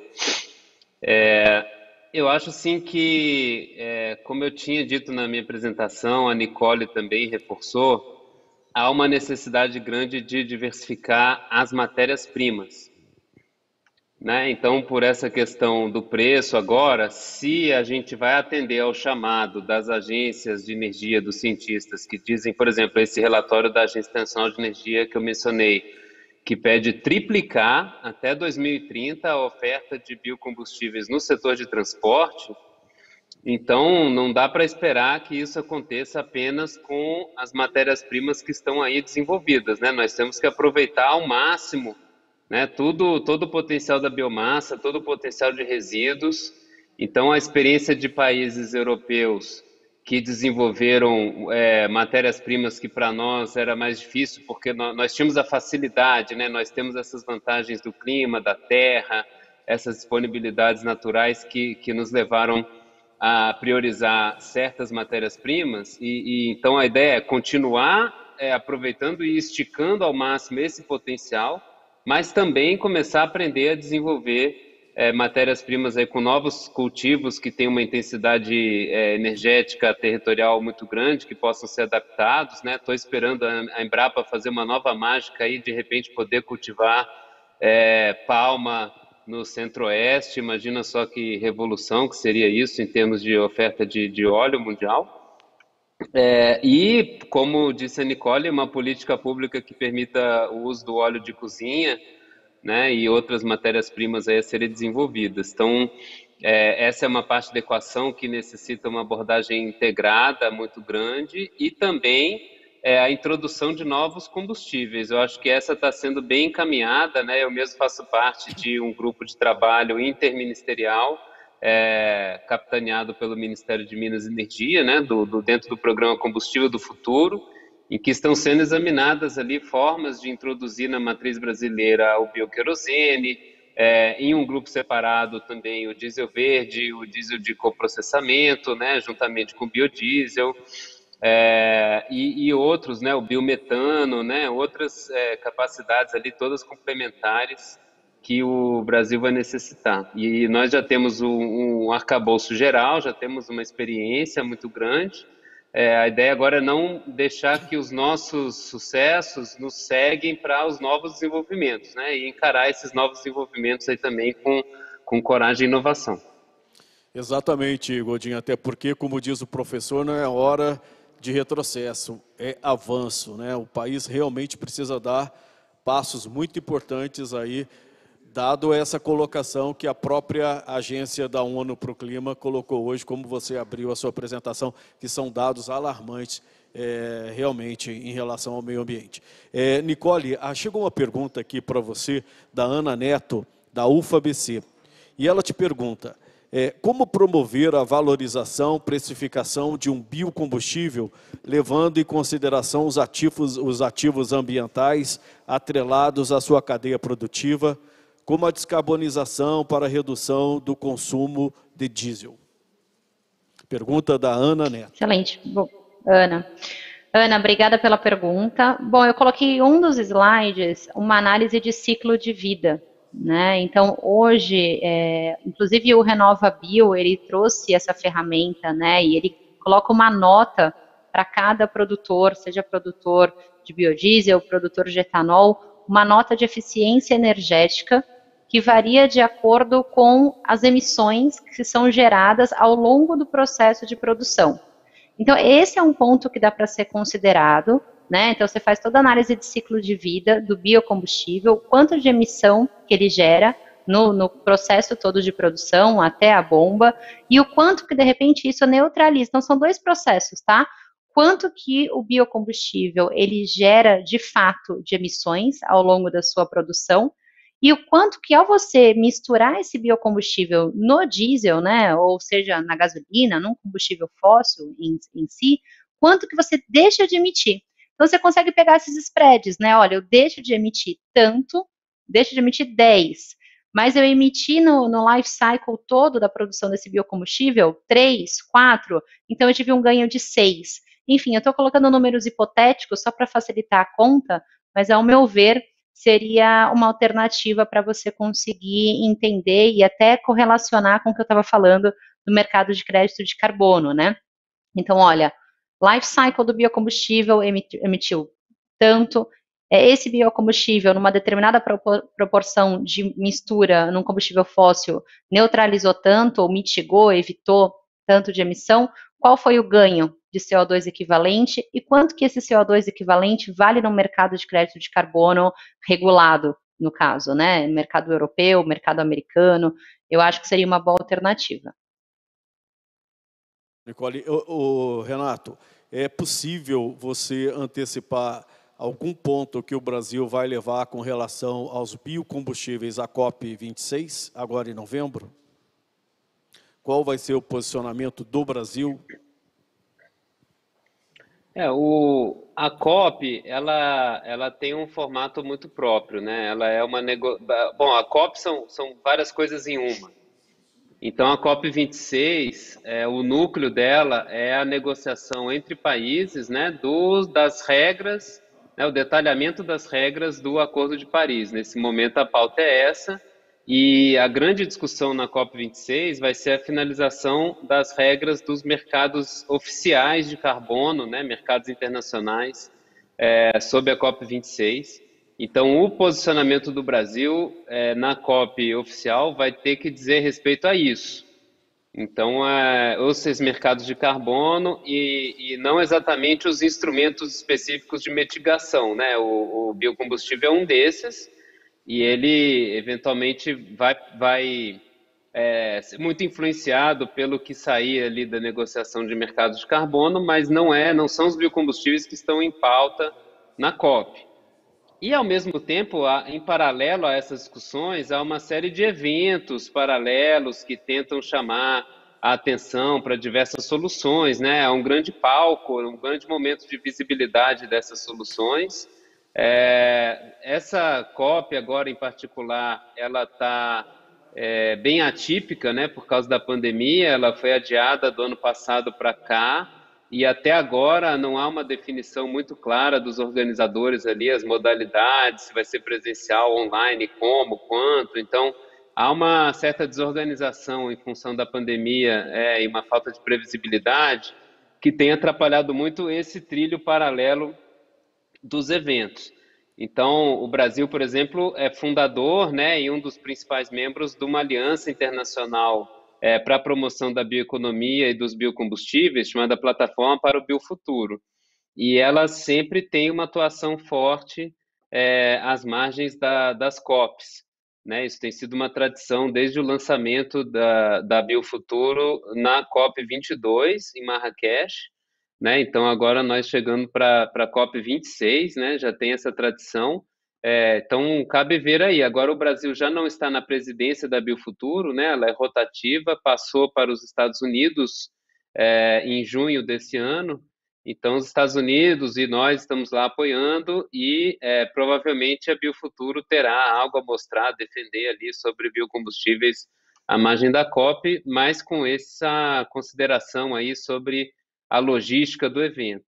É, eu acho, sim, que, é, como eu tinha dito na minha apresentação, a Nicole também reforçou, há uma necessidade grande de diversificar as matérias-primas. Né? Então, por essa questão do preço agora, se a gente vai atender ao chamado das agências de energia, dos cientistas, que dizem, por exemplo, esse relatório da Agência Internacional de Energia que eu mencionei, que pede triplicar até dois mil e trinta a oferta de biocombustíveis no setor de transporte, então não dá para esperar que isso aconteça apenas com as matérias-primas que estão aí desenvolvidas, né? Nós temos que aproveitar ao máximo, né, tudo, todo o potencial da biomassa, todo o potencial de resíduos. Então, a experiência de países europeus que desenvolveram é, matérias-primas que para nós era mais difícil, porque nós, nós tínhamos a facilidade, né, nós temos essas vantagens do clima, da terra, essas disponibilidades naturais que, que nos levaram a priorizar certas matérias-primas. E, e então, a ideia é continuar é, aproveitando e esticando ao máximo esse potencial, mas também começar a aprender a desenvolver é, matérias-primas aí com novos cultivos que têm uma intensidade é, energética territorial muito grande, que possam ser adaptados, né? Estou esperando a, a Embrapa fazer uma nova mágica aí, de repente poder cultivar é, palma no centro-oeste. Imagina só que revolução que seria isso em termos de oferta de, de óleo mundial. É, e, como disse a Nicole, uma política pública que permita o uso do óleo de cozinha, né, e outras matérias-primas aí a serem desenvolvidas. Então, é, essa é uma parte da equação que necessita uma abordagem integrada muito grande e também é, a introdução de novos combustíveis. Eu acho que essa está sendo bem encaminhada, né? Eu mesmo faço parte de um grupo de trabalho interministerial É, capitaneado pelo Ministério de Minas e Energia, né, do, do, dentro do programa Combustível do Futuro, em que estão sendo examinadas ali formas de introduzir na matriz brasileira o bioquerosene, é, em um grupo separado também o diesel verde, o diesel de coprocessamento, né, juntamente com o biodiesel, é, e, e outros, né, o biometano, né, outras é, capacidades ali todas complementares que o Brasil vai necessitar. E nós já temos um, um arcabouço geral, já temos uma experiência muito grande. É, a ideia agora é não deixar que os nossos sucessos nos seguem para os novos desenvolvimentos, né? E encarar esses novos desenvolvimentos aí também com, com coragem e inovação. Exatamente, Godinho, até porque, como diz o professor, não é hora de retrocesso, é avanço, né? O país realmente precisa dar passos muito importantes aí, dado essa colocação que a própria agência da ONU para o Clima colocou hoje, como você abriu a sua apresentação, que são dados alarmantes é, realmente em relação ao meio ambiente. É, Nicole, chegou uma pergunta aqui para você, da Ana Neto, da U F A B C, e ela te pergunta, é, como promover a valorização, precificação de um biocombustível, levando em consideração os ativos, os ativos ambientais atrelados à sua cadeia produtiva, como a descarbonização para a redução do consumo de diesel? Pergunta da Ana Neto. Excelente. Bom, Ana. Ana, obrigada pela pergunta. Bom, eu coloquei em um dos slides uma análise de ciclo de vida, né? Então, hoje, é, inclusive o Renova Bio, ele trouxe essa ferramenta, né? E ele coloca uma nota para cada produtor, seja produtor de biodiesel, produtor de etanol, uma nota de eficiência energética que varia de acordo com as emissões que são geradas ao longo do processo de produção. Então, esse é um ponto que dá para ser considerado, né? Então, você faz toda a análise de ciclo de vida do biocombustível, quanto de emissão que ele gera no, no processo todo de produção até a bomba, e o quanto que, de repente, isso neutraliza. Então, são dois processos, tá? quanto que o biocombustível ele gera de fato de emissões ao longo da sua produção, e o quanto que ao você misturar esse biocombustível no diesel, né, ou seja, na gasolina, num combustível fóssil em, em si, quanto que você deixa de emitir. Então, você consegue pegar esses spreads, né, olha, eu deixo de emitir tanto, deixo de emitir dez, mas eu emiti no, no life cycle todo da produção desse biocombustível três, quatro, então eu tive um ganho de seis. Enfim, eu estou colocando números hipotéticos só para facilitar a conta, mas ao meu ver, seria uma alternativa para você conseguir entender e até correlacionar com o que eu estava falando do mercado de crédito de carbono, né? Então, olha, life cycle do biocombustível emitiu, emitiu tanto, esse biocombustível, numa determinada proporção de mistura num combustível fóssil, neutralizou tanto, ou mitigou, evitou tanto de emissão, qual foi o ganho de C O dois equivalente e quanto que esse C O dois equivalente vale no mercado de crédito de carbono regulado, no caso, né? Mercado europeu, mercado americano, eu acho que seria uma boa alternativa. Nicole, o, o, Renato, é possível você antecipar algum ponto que o Brasil vai levar com relação aos biocombustíveis à COP vinte e seis, agora em novembro? Qual vai ser o posicionamento do Brasil? É, o, a COP, ela, ela tem um formato muito próprio, né? Ela é uma nego... Bom, a COP são, são várias coisas em uma. Então, a COP vinte e seis, é, o núcleo dela é a negociação entre países, né, dos, das regras, né, o detalhamento das regras do Acordo de Paris. Nesse momento, a pauta é essa, e a grande discussão na COP vinte e seis vai ser a finalização das regras dos mercados oficiais de carbono, né, mercados internacionais, é, sob a COP vinte e seis. Então, o posicionamento do Brasil é, na COP oficial vai ter que dizer respeito a isso. Então, é, esses mercados de carbono e, e não exatamente os instrumentos específicos de mitigação, né? O, o biocombustível é um desses e ele, eventualmente, vai, vai é, ser muito influenciado pelo que sair ali da negociação de mercados de carbono, mas não, é, não são os biocombustíveis que estão em pauta na COP. E, ao mesmo tempo, em paralelo a essas discussões, há uma série de eventos paralelos que tentam chamar a atenção para diversas soluções, né? Há um grande palco, um grande momento de visibilidade dessas soluções. É, essa COP, agora em particular, ela está é, bem atípica, né? Por causa da pandemia, ela foi adiada do ano passado para cá. E até agora não há uma definição muito clara dos organizadores ali, as modalidades, se vai ser presencial, online, como, quanto. Então, há uma certa desorganização em função da pandemia é, e uma falta de previsibilidade que tem atrapalhado muito esse trilho paralelo dos eventos. Então, o Brasil, por exemplo, é fundador, né, e um dos principais membros de uma aliança internacional É, para a promoção da bioeconomia e dos biocombustíveis, chamada Plataforma para o Biofuturo. E ela sempre tem uma atuação forte é, às margens da, das COPs. Né? Isso tem sido uma tradição desde o lançamento da, da Biofuturo na COP vinte e dois, em Marrakech. Né? Então, agora nós chegando para a COP vinte e seis, né? Já tem essa tradição. É, então, cabe ver aí. Agora, o Brasil já não está na presidência da Biofuturo, né? Ela é rotativa, passou para os Estados Unidos é, em junho desse ano. Então, os Estados Unidos e nós estamos lá apoiando e é, provavelmente a Biofuturo terá algo a mostrar, a defender ali sobre biocombustíveis à margem da COP, mas com essa consideração aí sobre a logística do evento.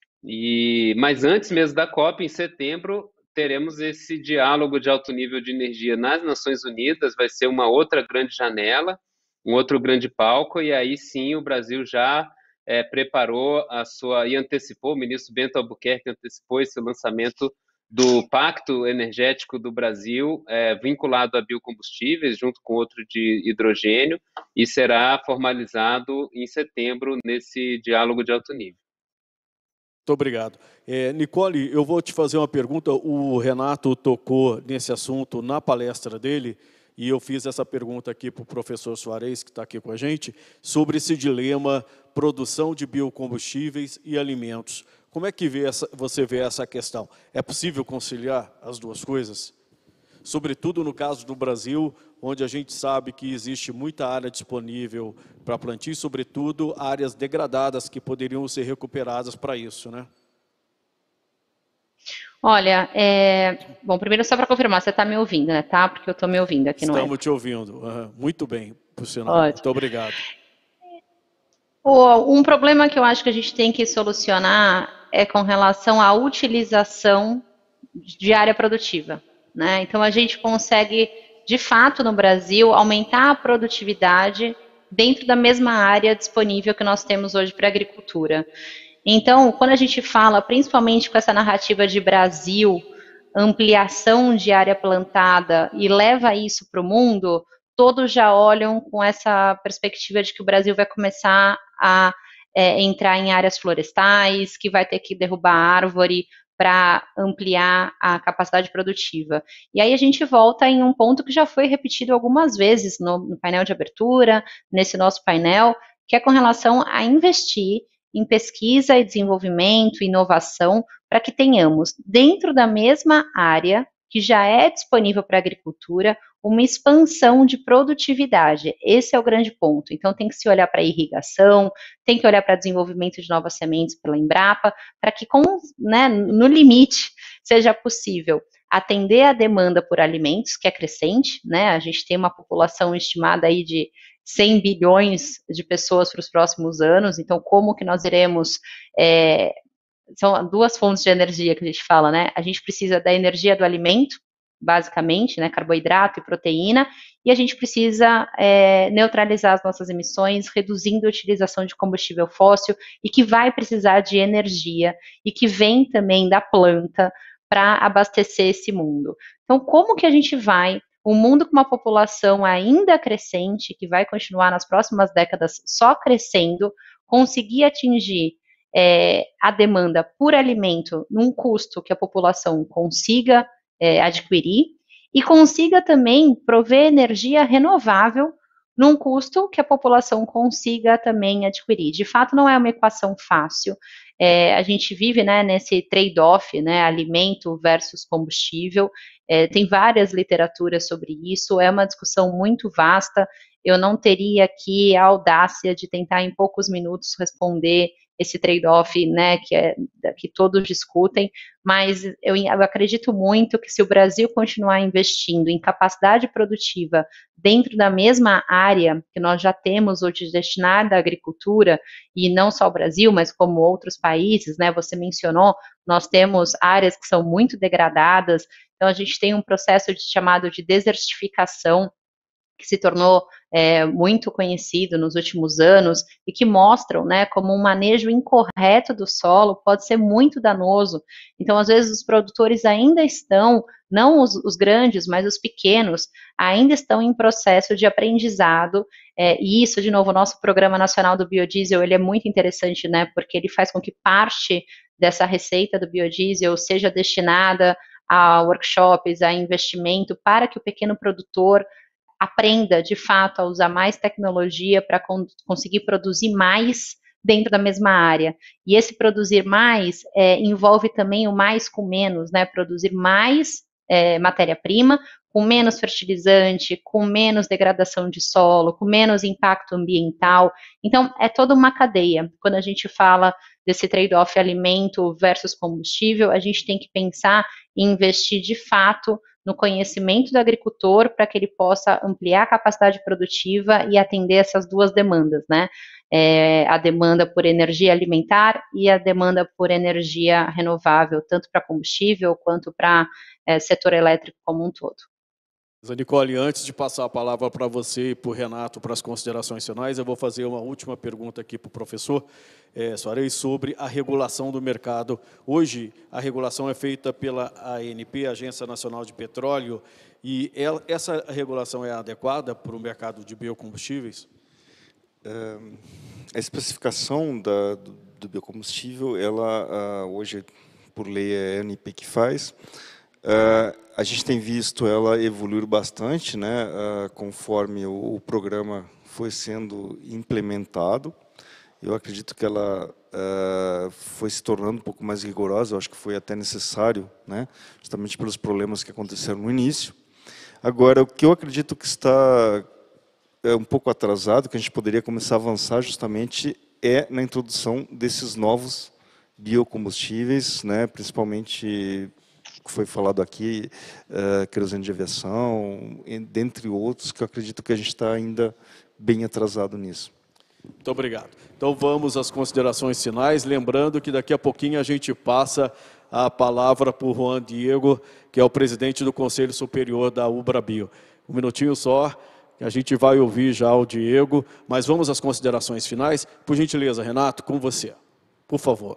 E, mas antes mesmo da COP, em setembro, teremos esse diálogo de alto nível de energia nas Nações Unidas, vai ser uma outra grande janela, um outro grande palco, e aí sim o Brasil já é, preparou a sua, e antecipou, o ministro Bento Albuquerque antecipou esse lançamento do Pacto Energético do Brasil, é, vinculado a biocombustíveis, junto com outro de hidrogênio, e será formalizado em setembro nesse diálogo de alto nível. Muito obrigado. É, Nicole, eu vou te fazer uma pergunta. O Renato tocou nesse assunto na palestra dele, e eu fiz essa pergunta aqui para o professor Soares, que está aqui com a gente, sobre esse dilema produção de biocombustíveis e alimentos. Como é que vê essa, você vê essa questão? É possível conciliar as duas coisas? Sobretudo no caso do Brasil, onde a gente sabe que existe muita área disponível para plantio, e, sobretudo, áreas degradadas que poderiam ser recuperadas para isso, né? Olha, é... bom, primeiro só para confirmar, você está me ouvindo, né? Tá? Porque eu estou me ouvindo aqui no Estamos te ouvindo. Uhum. Muito bem, por sinal. Ótimo. Muito obrigado. Um problema que eu acho que a gente tem que solucionar é com relação à utilização de área produtiva, né? Então, a gente consegue, de fato, no Brasil, aumentar a produtividade dentro da mesma área disponível que nós temos hoje para a agricultura. Então, quando a gente fala, principalmente com essa narrativa de Brasil, ampliação de área plantada e leva isso para o mundo, todos já olham com essa perspectiva de que o Brasil vai começar a é, entrar em áreas florestais, que vai ter que derrubar árvore para ampliar a capacidade produtiva. E aí a gente volta em um ponto que já foi repetido algumas vezes no, no painel de abertura, nesse nosso painel, que é com relação a investir em pesquisa e desenvolvimento, inovação, para que tenhamos, dentro da mesma área, que já é disponível para a agricultura, uma expansão de produtividade. Esse é o grande ponto. Então, tem que se olhar para a irrigação, tem que olhar para desenvolvimento de novas sementes pela Embrapa, para que, com, né, no limite, seja possível atender a demanda por alimentos, que é crescente, né? A gente tem uma população estimada aí de cem bilhões de pessoas para os próximos anos, então como que nós iremos... É, são duas fontes de energia que a gente fala, né? A gente precisa da energia do alimento, basicamente, né, carboidrato e proteína, e a gente precisa é, neutralizar as nossas emissões, reduzindo a utilização de combustível fóssil, e que vai precisar de energia, e que vem também da planta para abastecer esse mundo. Então, como que a gente vai, um mundo com uma população ainda crescente, que vai continuar nas próximas décadas só crescendo, conseguir atingir é, a demanda por alimento num custo que a população consiga É, adquirir, e consiga também prover energia renovável num custo que a população consiga também adquirir. De fato, não é uma equação fácil. É, a gente vive, né, nesse trade-off, né, alimento versus combustível. É, tem várias literaturas sobre isso, é uma discussão muito vasta. Eu não teria aqui a audácia de tentar em poucos minutos responder esse trade-off, né, que, é, que todos discutem, mas eu, eu acredito muito que se o Brasil continuar investindo em capacidade produtiva dentro da mesma área que nós já temos hoje destinada à agricultura, e não só o Brasil, mas como outros países, né, você mencionou, nós temos áreas que são muito degradadas, então a gente tem um processo de, chamado de desertificação, que se tornou é, muito conhecido nos últimos anos, e que mostram, né, como um manejo incorreto do solo pode ser muito danoso. Então, às vezes, os produtores ainda estão, não os, os grandes, mas os pequenos, ainda estão em processo de aprendizado, é, e isso, de novo, o nosso Programa Nacional do Biodiesel, ele é muito interessante, né, porque ele faz com que parte dessa receita do biodiesel seja destinada a workshops, a investimento, para que o pequeno produtor aprenda, de fato, a usar mais tecnologia para con conseguir produzir mais dentro da mesma área. E esse produzir mais é, envolve também o mais com menos, né? Produzir mais é, matéria-prima, com menos fertilizante, com menos degradação de solo, com menos impacto ambiental. Então, é toda uma cadeia. Quando a gente fala desse trade-off alimento versus combustível, a gente tem que pensar em investir, de fato, no conhecimento do agricultor, para que ele possa ampliar a capacidade produtiva e atender essas duas demandas, né? É, a demanda por energia alimentar e a demanda por energia renovável, tanto para combustível quanto para é, setor elétrico como um todo. Nicole, antes de passar a palavra para você e para o Renato para as considerações finais, eu vou fazer uma última pergunta aqui para o professor é, Soares sobre a regulação do mercado. Hoje, a regulação é feita pela A N P, Agência Nacional de Petróleo, e ela, essa regulação é adequada para o mercado de biocombustíveis? É, a especificação da, do, do biocombustível, ela, hoje, por lei, é a A N P que faz. Uh, a gente tem visto ela evoluir bastante, né, uh, conforme o, o programa foi sendo implementado. Eu acredito que ela uh, foi se tornando um pouco mais rigorosa, eu acho que foi até necessário, né, justamente pelos problemas que aconteceram no início. Agora, o que eu acredito que está é, um pouco atrasado, que a gente poderia começar a avançar justamente, é na introdução desses novos biocombustíveis, né, principalmente que foi falado aqui, uh, querosene de aviação, dentre outros, que eu acredito que a gente está ainda bem atrasado nisso. Muito obrigado. Então vamos às considerações finais, lembrando que daqui a pouquinho a gente passa a palavra para o Juan Diego, que é o presidente do Conselho Superior da UBRABio. Um minutinho só, que a gente vai ouvir já o Diego, mas vamos às considerações finais. Por gentileza, Renato, com você, por favor.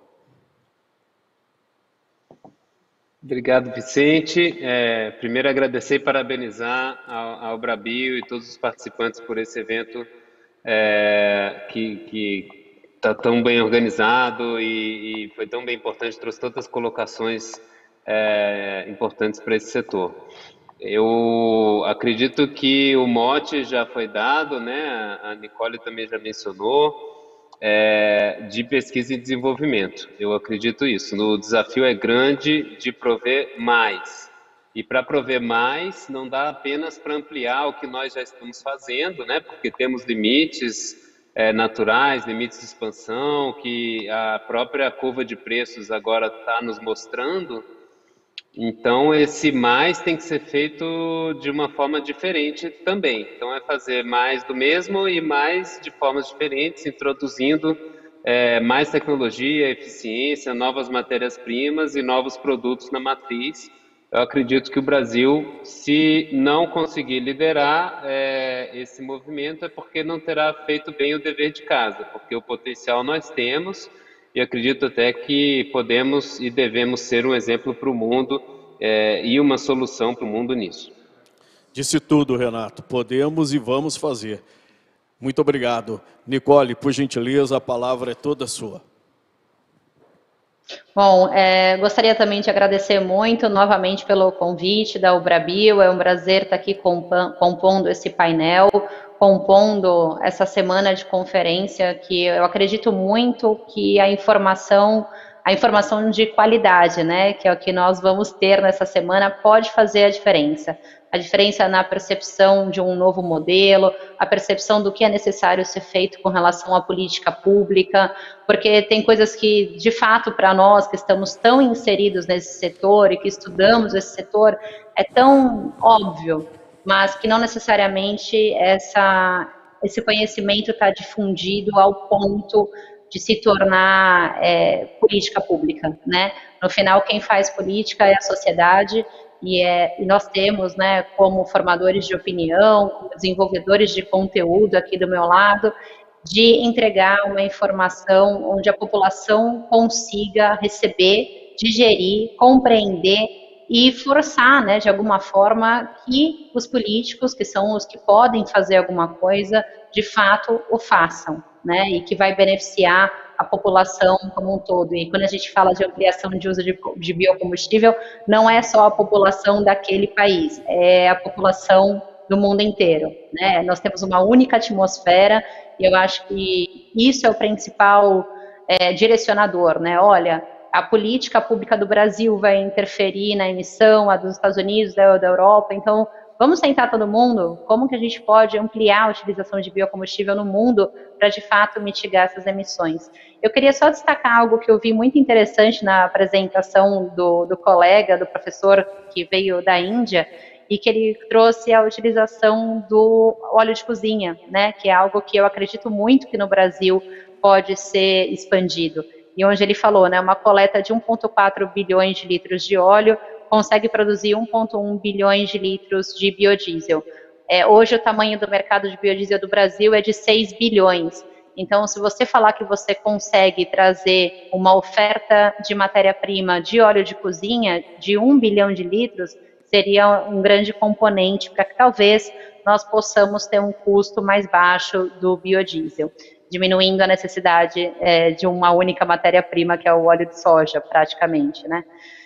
Obrigado, Vicente. É, primeiro, agradecer e parabenizar ao, ao UBRABio e todos os participantes por esse evento é, que está tão bem organizado e, e foi tão bem importante, trouxe tantas colocações é, importantes para esse setor. Eu acredito que o mote já foi dado, né? A Nicole também já mencionou, É, de pesquisa e desenvolvimento. Eu acredito isso. O desafio é grande de prover mais. E para prover mais, não dá apenas para ampliar o que nós já estamos fazendo, né? Porque temos limites é, naturais, limites de expansão, que a própria curva de preços agora está nos mostrando. Então, esse mais tem que ser feito de uma forma diferente também. Então, é fazer mais do mesmo e mais de formas diferentes, introduzindo é, mais tecnologia, eficiência, novas matérias-primas e novos produtos na matriz. Eu acredito que o Brasil, se não conseguir liderar é, esse movimento, é porque não terá feito bem o dever de casa, porque o potencial nós temos, e acredito até que podemos e devemos ser um exemplo para o mundo é, e uma solução para o mundo nisso. Disse tudo, Renato. Podemos e vamos fazer. Muito obrigado. Nicole, por gentileza, a palavra é toda sua. Bom, é, gostaria também de agradecer muito novamente pelo convite da UBRABio. É um prazer estar aqui compondo esse painel, compondo essa semana de conferência, que eu acredito muito que a informação, a informação de qualidade, né, que é o que nós vamos ter nessa semana, pode fazer a diferença. A diferença na percepção de um novo modelo, a percepção do que é necessário ser feito com relação à política pública, porque tem coisas que, de fato, para nós que estamos tão inseridos nesse setor e que estudamos esse setor, é tão óbvio, mas que não necessariamente essa, esse conhecimento está difundido ao ponto de se tornar é, política pública, né? No final, quem faz política é a sociedade, e, é, e nós temos, né, como formadores de opinião, como desenvolvedores de conteúdo aqui do meu lado, de entregar uma informação onde a população consiga receber, digerir, compreender e forçar, né, de alguma forma, que os políticos, que são os que podem fazer alguma coisa, de fato o façam, né, e que vai beneficiar a população como um todo. E quando a gente fala de ampliação de uso de, de biocombustível, não é só a população daquele país, é a população do mundo inteiro, né? Nós temos uma única atmosfera e eu acho que isso é o principal é, direcionador, né? Olha, a política pública do Brasil vai interferir na emissão, a dos Estados Unidos, da, da Europa, então vamos sentar todo mundo, como que a gente pode ampliar a utilização de biocombustível no mundo para, de fato, mitigar essas emissões. Eu queria só destacar algo que eu vi muito interessante na apresentação do, do colega, do professor que veio da Índia, e que ele trouxe a utilização do óleo de cozinha, né, que é algo que eu acredito muito que no Brasil pode ser expandido. E onde ele falou, né, uma coleta de um vírgula quatro bilhões de litros de óleo consegue produzir um vírgula um bilhões de litros de biodiesel. É, hoje o tamanho do mercado de biodiesel do Brasil é de seis bilhões. Então, se você falar que você consegue trazer uma oferta de matéria-prima de óleo de cozinha de um bilhão de litros, seria um grande componente para que talvez nós possamos ter um custo mais baixo do biodiesel, diminuindo a necessidade é, de uma única matéria-prima, que é o óleo de soja, praticamente, né?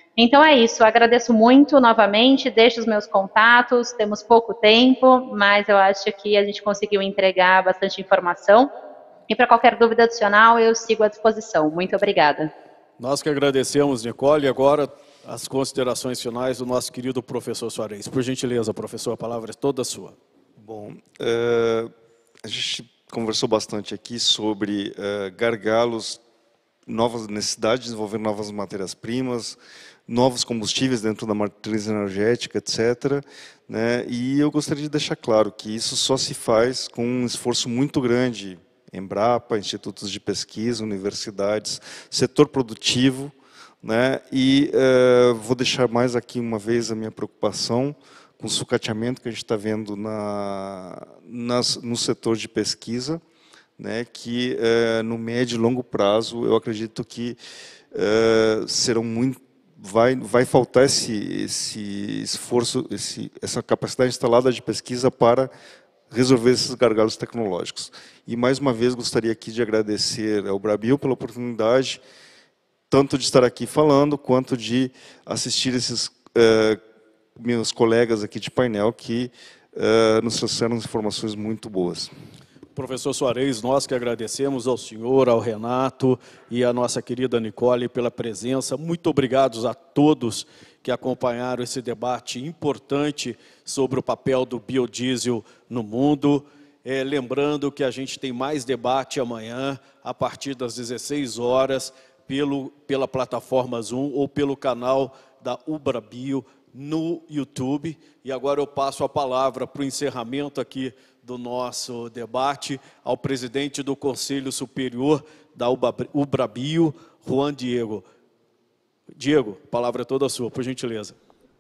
Então é isso, agradeço muito novamente, deixo os meus contatos, temos pouco tempo, mas eu acho que a gente conseguiu entregar bastante informação. E para qualquer dúvida adicional, eu sigo à disposição. Muito obrigada. Nós que agradecemos, Nicole, e agora as considerações finais do nosso querido professor Soares. Por gentileza, professor, a palavra é toda sua. Bom, uh, a gente conversou bastante aqui sobre uh, gargalos, novas necessidades de desenvolver novas matérias-primas, novos combustíveis dentro da matriz energética, etcétera. Né? E eu gostaria de deixar claro que isso só se faz com um esforço muito grande, Embrapa, institutos de pesquisa, universidades, setor produtivo, né? E uh, vou deixar mais aqui uma vez a minha preocupação com o sucateamento que a gente está vendo na, nas, no setor de pesquisa, né? Que uh, no médio e longo prazo eu acredito que uh, serão muito Vai, vai faltar esse, esse esforço, esse, essa capacidade instalada de pesquisa para resolver esses gargalos tecnológicos. E, mais uma vez, gostaria aqui de agradecer ao Brabil pela oportunidade, tanto de estar aqui falando, quanto de assistir esses eh, meus colegas aqui de painel, que eh, nos trouxeram informações muito boas. Professor Soares, nós que agradecemos ao senhor, ao Renato e à nossa querida Nicole pela presença. Muito obrigados a todos que acompanharam esse debate importante sobre o papel do biodiesel no mundo. É, lembrando que a gente tem mais debate amanhã, a partir das dezesseis horas, pelo, pela plataforma Zoom ou pelo canal da Ubrabio no YouTube. E agora eu passo a palavra para o encerramento aqui do nosso debate ao presidente do Conselho Superior da Ubrabio, Juan Diego. Diego, a palavra é toda sua, por gentileza.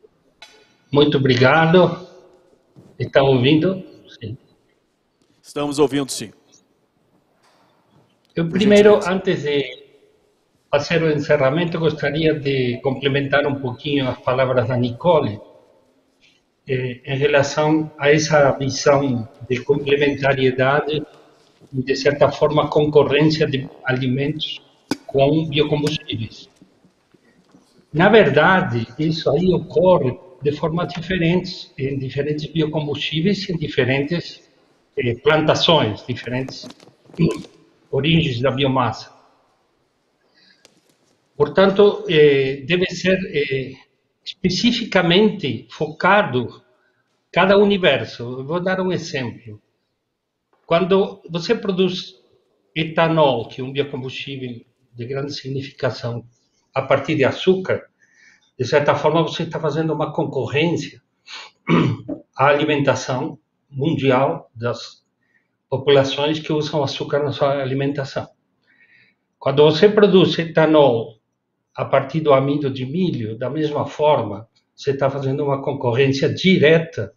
Muito obrigado. Está ouvindo? Sim. Estamos ouvindo, sim. Eu primeiro, antes de fazer o encerramento, gostaria de complementar um pouquinho as palavras da Nicole, eh, em relação a essa visão de complementariedade e, de certa forma, concorrência de alimentos com biocombustíveis. Na verdade, isso aí ocorre de formas diferentes, em diferentes biocombustíveis, em diferentes eh, plantações, diferentes origens da biomassa. Portanto, eh, deve ser eh, especificamente focado cada universo. Eu vou dar um exemplo. Quando você produz etanol, que é um biocombustível de grande significação, a partir de açúcar, de certa forma você está fazendo uma concorrência à alimentação mundial das populações que usam açúcar na sua alimentação. Quando você produz etanol a partir do amido de milho, da mesma forma, você está fazendo uma concorrência direta,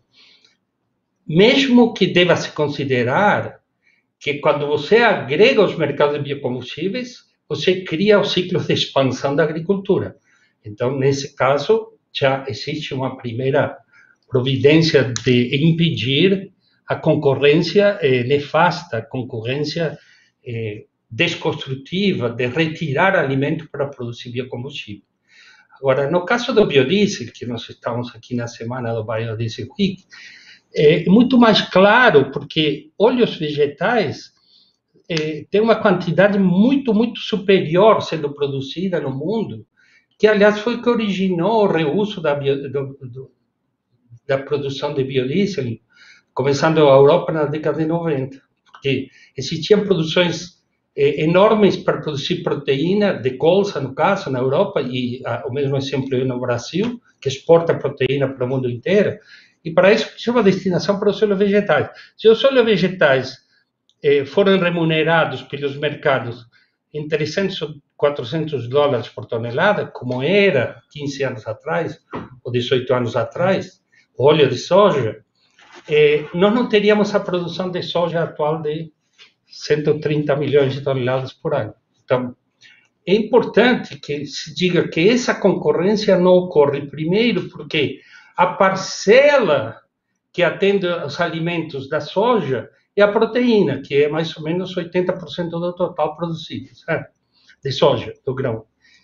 mesmo que deva se considerar que quando você agrega os mercados de biocombustíveis, você cria o ciclo de expansão da agricultura. Então, nesse caso, já existe uma primeira providência de impedir a concorrência eh, nefasta, a concorrência eh, desconstrutiva, de retirar alimento para produzir biocombustível. Agora, no caso do biodiesel, que nós estamos aqui na semana do Biodiesel Week, é muito mais claro, porque óleos vegetais eh, têm uma quantidade muito, muito superior sendo produzida no mundo, que, aliás, foi que originou o reuso da, bio, do, do, da produção de biodiesel, começando a Europa na década de noventa, porque existiam produções eh, enormes para produzir proteína de colza, no caso, na Europa, e ah, o mesmo exemplo é no Brasil, que exporta proteína para o mundo inteiro, e para isso precisa uma destinação para os óleos vegetais. Se os óleos vegetais eh, forem remunerados pelos mercados em trezentos, quatrocentos dólares por tonelada, como era quinze anos atrás, ou dezoito anos atrás, o óleo de soja, eh, nós não teríamos a produção de soja atual de cento e trinta milhões de toneladas por ano. Então, é importante que se diga que essa concorrência não ocorre, primeiro, porque a parcela que atende aos alimentos da soja é a proteína, que é mais ou menos oitenta por cento do total produzido, certo? De soja, do grão.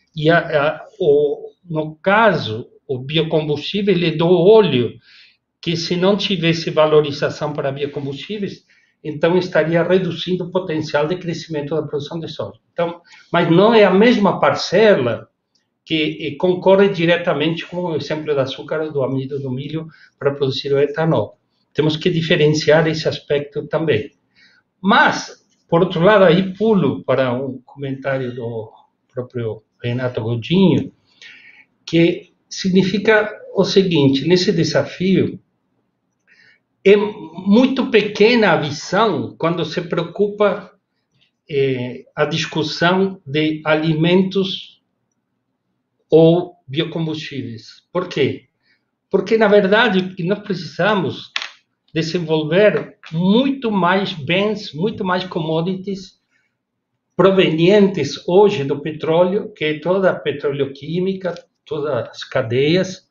E, a, a, o, no caso, o biocombustível é do óleo, que se não tivesse valorização para biocombustíveis, então estaria reduzindo o potencial de crescimento da produção de soja. Então, mas não é a mesma parcela que concorre diretamente com o exemplo do açúcar, do amido, do milho, para produzir o etanol. Temos que diferenciar esse aspecto também. Mas, por outro lado, aí pulo para um comentário do próprio Renato Godinho, que significa o seguinte: nesse desafio, é muito pequena a visão quando se preocupa eh, a discussão de alimentos ou biocombustíveis. Por quê? Porque, na verdade, nós precisamos desenvolver muito mais bens, muito mais commodities provenientes hoje do petróleo, que é toda a petroleoquímica, todas as cadeias,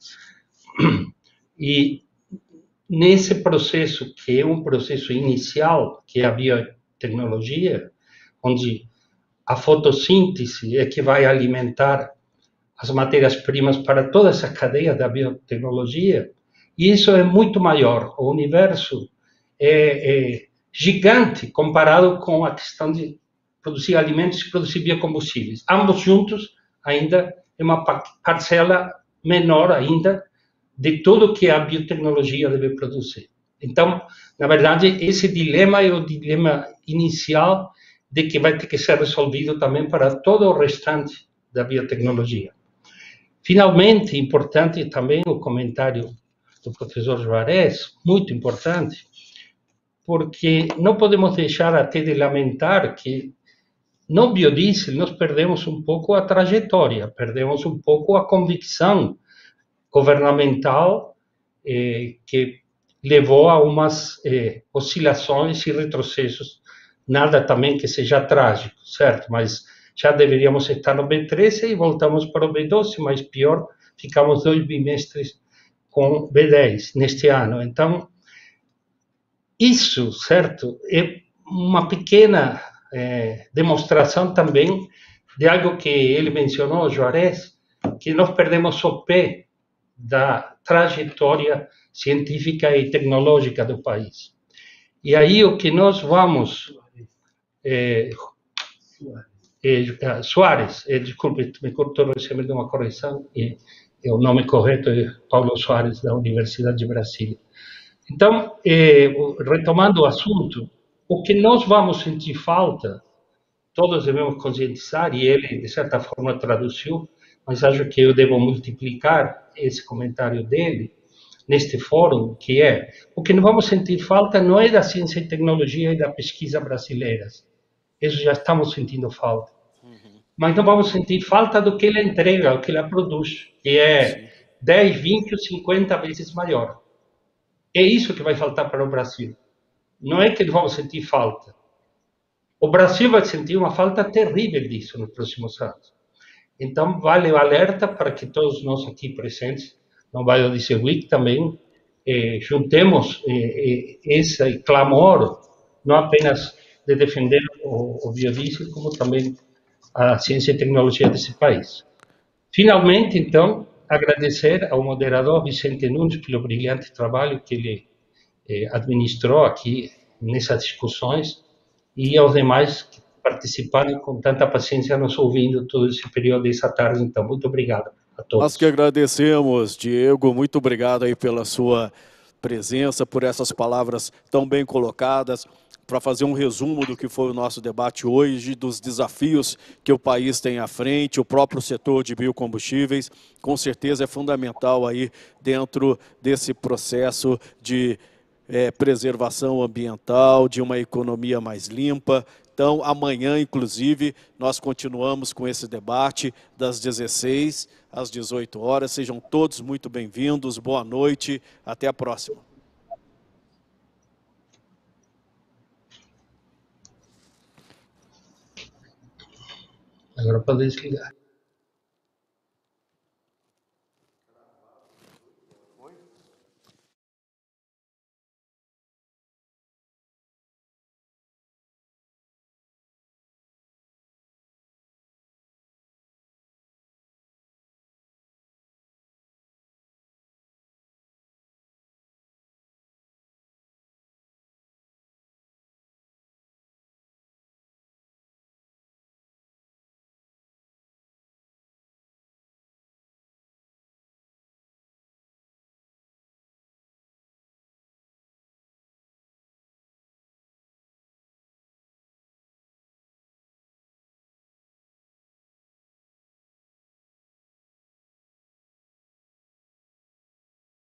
e nesse processo, que é um processo inicial, que é a biotecnologia, onde a fotossíntese é que vai alimentar as matérias-primas para toda essa cadeia da biotecnologia, e isso é muito maior. O universo é, é gigante comparado com a questão de produzir alimentos e produzir biocombustíveis. Ambos juntos ainda é uma parcela menor ainda de tudo que a biotecnologia deve produzir. Então, na verdade, esse dilema é o dilema inicial de que vai ter que ser resolvido também para todo o restante da biotecnologia. Finalmente, importante também o comentário do professor Juarez, muito importante, porque não podemos deixar até de lamentar que no biodiesel nós perdemos um pouco a trajetória, perdemos um pouco a convicção governamental eh, que levou a umas eh, oscilações e retrocessos, nada também que seja trágico, certo? Mas já deveríamos estar no B treze e voltamos para o B doze, mas pior, ficamos dois bimestres com B dez neste ano. Então, isso, certo, é uma pequena eh, demonstração também de algo que ele mencionou, Juarez, que nós perdemos o pé da trajetória científica e tecnológica do país. E aí o que nós vamos... Eh, eh, Soares, eh, desculpe, me cortou recebendo uma correção, e, e o nome correto é Paulo Soares, da Universidade de Brasília. Então, eh, retomando o assunto, o que nós vamos sentir falta, todos devemos conscientizar, e ele, de certa forma, traduziu, mas acho que eu devo multiplicar esse comentário dele neste fórum, que é, o que nós vamos sentir falta não é da ciência e tecnologia e da pesquisa brasileiras, isso já estamos sentindo falta, mas não vamos sentir falta do que ele entrega, o que ele produz, que é dez, vinte ou cinquenta vezes maior. É isso que vai faltar para o Brasil. Não é que vamos sentir falta. O Brasil vai sentir uma falta terrível disso nos próximos anos. Então, vale o alerta para que todos nós aqui presentes, no Biodiesel Week também, eh, juntemos eh, esse clamor, não apenas de defender o, o biodiesel, como também a ciência e tecnologia desse país. Finalmente, então, agradecer ao moderador Vicente Nunes pelo brilhante trabalho que ele eh, administrou aqui nessas discussões e aos demais que participaram com tanta paciência nos ouvindo todo esse período dessa tarde. Então, muito obrigado a todos. Nós que agradecemos, Diego, muito obrigado aí pela sua presença, por essas palavras tão bem colocadas, para fazer um resumo do que foi o nosso debate hoje, dos desafios que o país tem à frente, o próprio setor de biocombustíveis, com certeza é fundamental aí dentro desse processo de é, preservação ambiental, de uma economia mais limpa. Então, amanhã, inclusive, nós continuamos com esse debate das dezesseis às dezoito horas. Sejam todos muito bem-vindos, boa noite, até a próxima. Agora pode desligar.